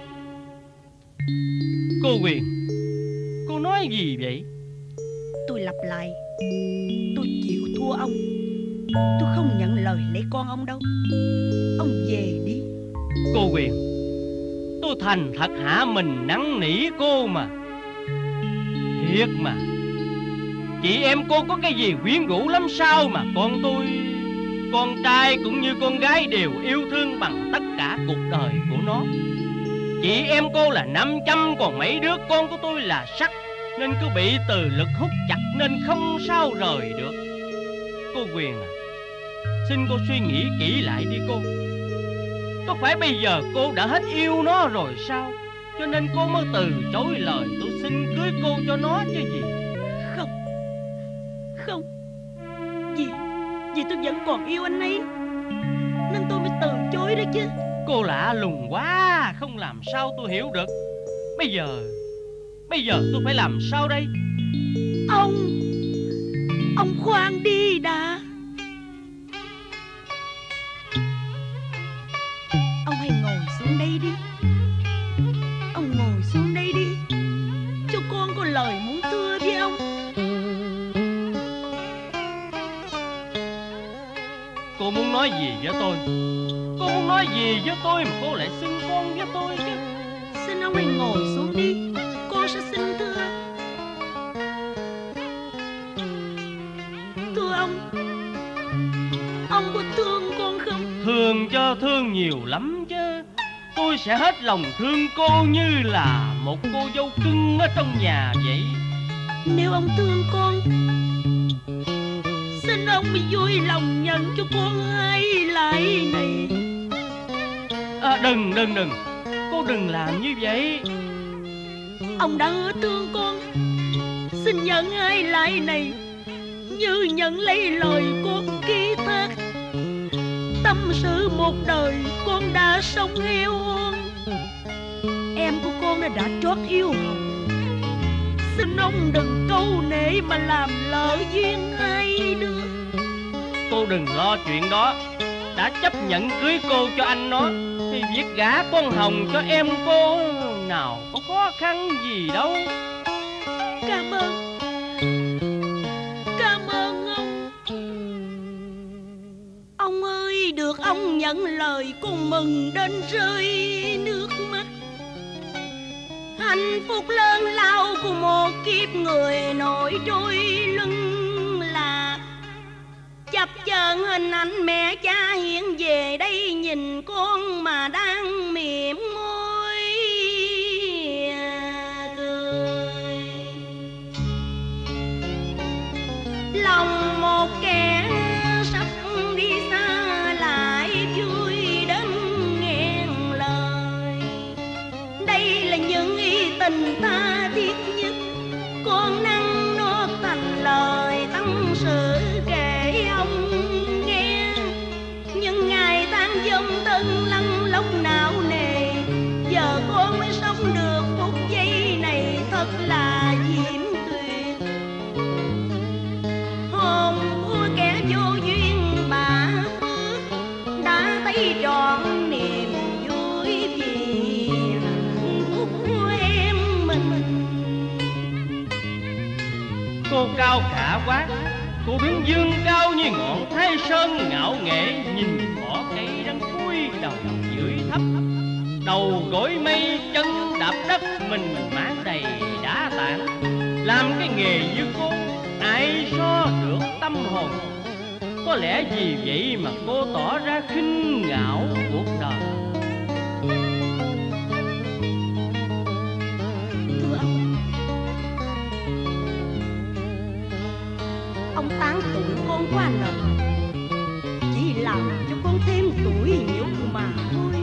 Cô Huyền, cô nói gì vậy? Tôi lặp lại, tôi chịu thua ông. Tôi không nhận lời lấy con ông đâu. Ông về đi. Cô Huyền, tôi thành thật hạ mình năn nỉ cô mà. Thiệt mà, chị em cô có cái gì quyến rũ lắm sao mà con tôi, con trai cũng như con gái đều yêu thương bằng tất cả cuộc đời của nó. Chị em cô là nam châm, còn mấy đứa con của tôi là sắt, nên cứ bị từ lực hút chặt nên không sao rời được. Cô Huyền à, xin cô suy nghĩ kỹ lại đi cô. Có phải bây giờ cô đã hết yêu nó rồi sao, cho nên cô mới từ chối lời tôi xin cưới cô cho nó chứ gì? Không, không, vì vì tôi vẫn còn yêu anh ấy, nên tôi mới từ chối đó chứ. Cô lạ lùng quá, không làm sao tôi hiểu được. Bây giờ Bây giờ tôi phải làm sao đây? Ông Ông khoan đi đã. Ông hãy ngồi xuống đây đi. Ông ngồi xuống đây đi, cho con có lời muốn thưa với ông. Cô muốn nói gì với tôi? Cô muốn nói gì với tôi mà cô lại xưng con với tôi chứ? Xin ông hãy ngồi xuống đi, con sẽ xin thưa. Thưa ông, ông có thương con không? Thương cho thương nhiều lắm chứ. Tôi sẽ hết lòng thương cô như là một cô dâu cưng ở trong nhà vậy. Nếu ông thương con, xin ông bị vui lòng nhận cho con hai lại này. À, đừng đừng đừng, cô đừng làm như vậy. Ông đã hứa thương con, xin nhận ai lại này như nhận lấy lời con ký thác. Tâm sự một đời con đã sống heo hon, em của con đã, đã trót yêu hồng. Xin ông đừng câu nệ mà làm lỡ duyên hai đứa. Cô đừng lo chuyện đó. Đã chấp nhận cưới cô cho anh nó thì việc gả con Hồng cho em cô nào có khó khăn gì đâu. Cảm ơn, cảm ơn ông. Ông ơi, được ông nhận lời con mừng đến rơi nước mắt. Hạnh phúc lớn lao của một kiếp người nổi trôi lưng là chập chờn hình ảnh mẹ cha hiện về đây nhìn con mà đang mỉm môi cười. Lòng một kẻ sắp đi xa lại vui đến nghẹn lời. Đây là những ý tình tha thiết nhất con năng nót thành lời tâm sự kể ông nghe. Nhưng ngày tháng dông thân lăn lóc não nề, giờ con mới sống được phút giây này thật là diễm tuyệt. Hồn của kẻ vô duyên bả phước đã thấy trọn niềm vui vì hạnh phúc của em mình. Cô cao cả quá. Cô đứng dương cao như ngọn Thái Sơn ngạo nghệ, nhìn bỏ cây đang cúi đầu dưới thấp. Đầu gối mây chân đạp đất, mình mát đầy đá tảng. Làm cái nghề như cô ai so được tâm hồn. Có lẽ vì vậy mà cô tỏ ra khinh ngạo cuộc đời. Thưa ông, ông tán tụng con quá lời, chỉ làm cho con thêm tuổi nhục mà thôi.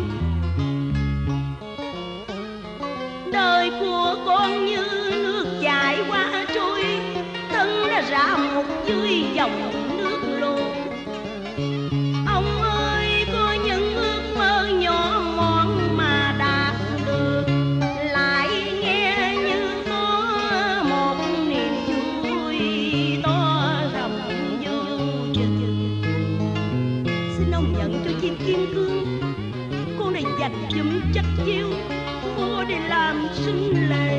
Đời của con như nước chảy qua trôi, thân đã ra một dưới dòng nước lụt. Ông ơi, có những ước mơ nhỏ mọn mà đạt được, lại nghe như có một niềm vui to rộng vô chừng. Xin ông nhận cho chim kim cương con đã dành dụm chất chiêu mua để làm sinh lệ.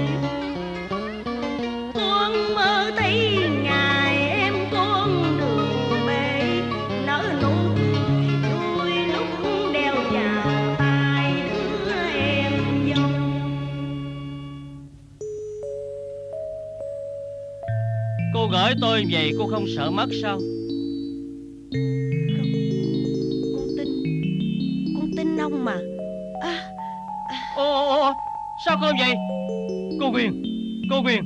Con mơ thấy ngày em con đường bể nở nụ cười đôi lúc đeo vào tai đứa em dâu. Cô gửi tôi về cô không sợ mất sao? Không, con tin, con tin ông mà. À, Ô, ô, ô, sao cô vậy? Cô Quyền, cô Quyền.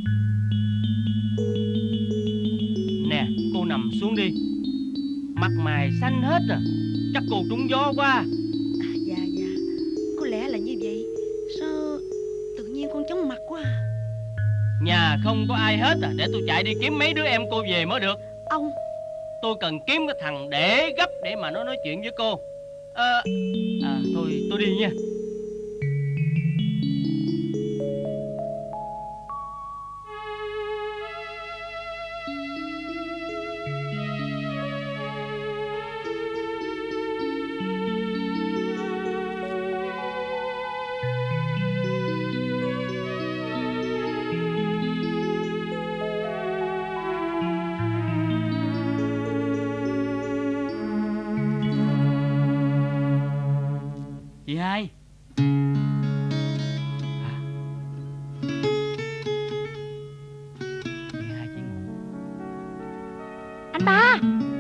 Nè, cô nằm xuống đi. Mặt mày xanh hết à. Chắc cô trúng gió quá. à, dạ dạ, có lẽ là như vậy. Sao tự nhiên con chóng mặt quá à? Nhà không có ai hết à. Để tôi chạy đi kiếm mấy đứa em cô về mới được. Ông, Tôi cần kiếm cái thằng để gấp để mà nó nói chuyện với cô. à, à, Thôi tôi đi nha. Chị hai. À. Chị hai chị ngủ. Anh ba.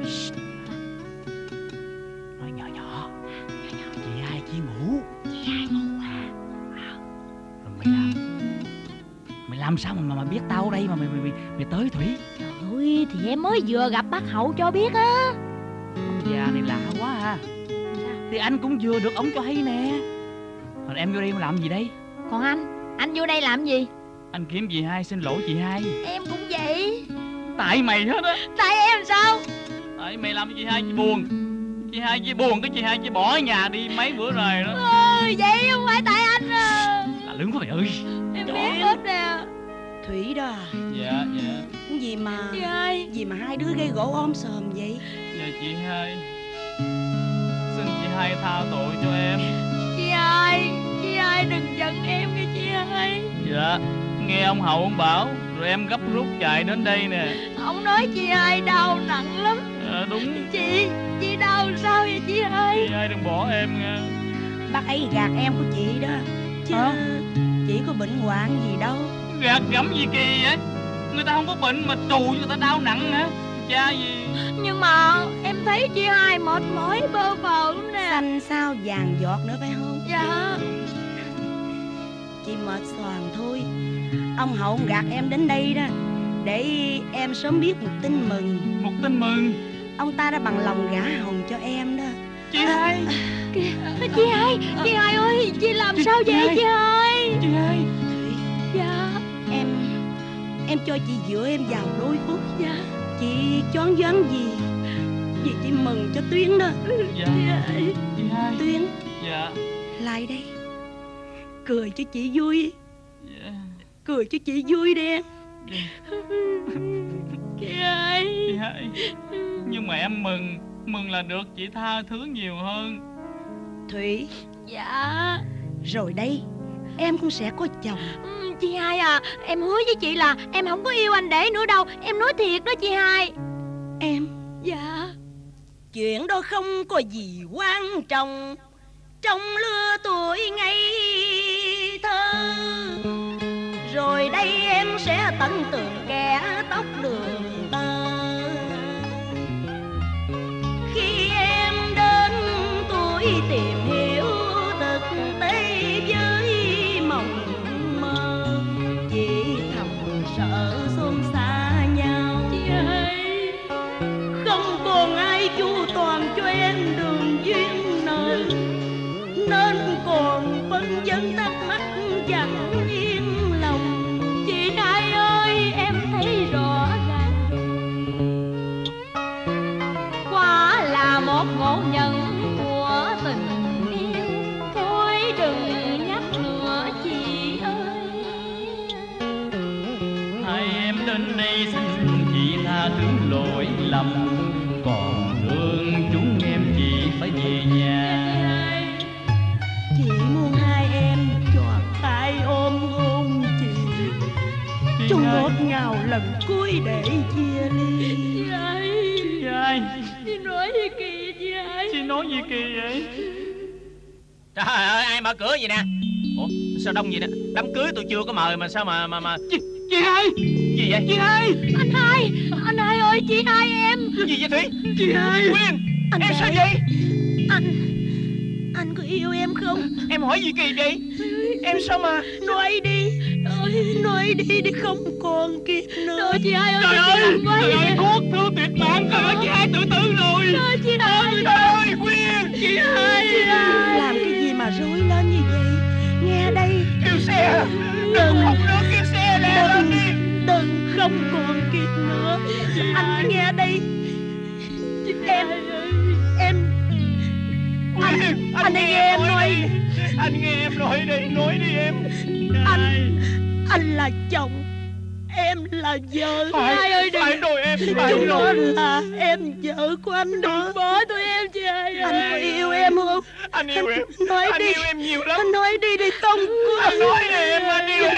Nói nhỏ nhỏ. Chị hai chị ngủ. Chị hai ngủ à? Rồi mày làm Mày làm sao mà mà biết tao ở đây mà mày mày mày, mày tới Thủy? Trời ơi, thì em mới vừa gặp bác Hậu cho biết á. Ông già này lạ quá à. Thì anh cũng vừa được ông cho hay nè. Rồi em vô đây em làm gì đây? Còn anh, anh vô đây làm gì? Anh kiếm chị hai xin lỗi chị hai. Em cũng vậy. Tại mày hết á. Tại em sao? Tại mày làm cho chị hai chị buồn. Chị hai chị buồn cái chị hai chị bỏ nhà đi mấy bữa rồi đó. Ừ, vậy không phải tại anh à. Là lớn quá mày ơi. Em biết hết nè. Thủy đó. Dạ dạ. Cái gì mà Chị hai. Gì mà hai đứa gây gỗ om sòm vậy? Dạ chị hai, xin chị hai tha tội cho em. Chị hai, chị hai đừng giận em nghe chị hai. Dạ, nghe ông Hậu ông bảo rồi em gấp rút chạy đến đây nè. Ông nói chị hai đau nặng lắm. Dạ đúng. Chị, chị đau sao vậy chị hai? Chị hai đừng bỏ em nha. Bác ấy gạt em của chị đó. Chứ Hả? chị có bệnh hoạn gì đâu. Gạt gẫm gì kỳ vậy? Người ta không có bệnh mà trù cho người ta đau nặng hả? Cha gì? Nhưng mà em thấy chị hai mệt mỏi bơ phờ lắm nè. Xanh sao vàng giọt nữa phải không? Dạ. Chị mệt xoàng thôi. Ông Hậu gạt em đến đây đó để em sớm biết một tin mừng. Một tin mừng? Ông ta đã bằng lòng gả Hồng cho em đó. Chị hai. Kìa, chị hai, chị hai ơi, chị làm chị, sao vậy chị hai. chị hai? Chị hai. Thủy, Dạ. em Em cho chị dựa em vào đôi phút. Dạ. Chị choáng váng gì vì chị mừng cho Tuyến đó. Dạ. Dạ. Chị hai. Tuyến, Dạ. lại đây. Cười cho chị vui. Dạ. Cười cho chị vui đi em. Chị hai. Chị hai. Nhưng mà em mừng, mừng là được chị tha thứ nhiều hơn. Thủy, Dạ. rồi đây em cũng sẽ có chồng. Ừ, chị hai à, em hứa với chị là em không có yêu anh để nữa đâu. Em nói thiệt đó chị hai. Em, Dạ. chuyện đó không có gì quan trọng trong lứa tuổi ngây thơ. Rồi đây em sẽ tận tường kẻ tóc đường tơ. Khi em đến tuổi tìm hiểu thực tế với mộng mơ, chỉ thầm sợ xôn xa nhau. Chị hai. Không còn ai chu toàn cho em đường duyên nợ, nên còn phân vân thắc mắc chẳng yên lòng. Chị hai ơi, em thấy rõ ràng quả là một ngộ nhận của tình yêu. Thôi đừng nhắc nữa chị ơi. Hai em đến đây xin chị tha thứ lỗi lầm, còn thương chúng em chị phải về nhà. Chỉ muốn hai em chọn tay ôm hôn chị, Chị chung hai. ngọt ngào lần cuối để chia ly. Chị hai. Chị hai. Chị nói gì kỳ chị hai? Chị nói gì kỳ vậy? Trời ơi, ai mở cửa vậy nè? Ủa, sao đông vậy nè? Đám cưới tôi chưa có mời mà sao mà mà mà Chị, chị hai. gì vậy? Chị hai. Anh hai, anh hai ơi, chị hai em. Gì vậy Thủy? Chị hai. Quyên, Anh em đây. sao vậy? Anh, anh có yêu em không? Em hỏi gì kỳ vậy? Em sao mà Nói đi, nói đi đi không còn kịp nữa. Trời chị hai ơi, Trời chị ơi, làm quá trời ơi, vậy. thuốc thương tuyệt mạng. Trời ơi, chị hai tự tử rồi. Trời chị hai. Trời ơi, Quyên! Chị hai. Làm cái gì mà rối lên như vậy? Nghe đây, Kêu xe! Đừng không nữa, kêu xe lẹ lên đi! đừng không còn kịp nữa. Anh nghe đây, em em Quyên! anh hãy nghe em nói. đi. Anh nghe em nói đi, nói đi em. Anh anh là chồng, em là vợ. Phải, Hai ơi, đừng- phải rồi em, phải Chúng nó rồi. là em vợ của anh đó. Bỏ tụi em chị hai Anh có ơi. yêu em không? Anh yêu em, Nói anh đi. yêu em nhiều lắm. Anh nói đi đi không có. Anh nói đi em, anh yêu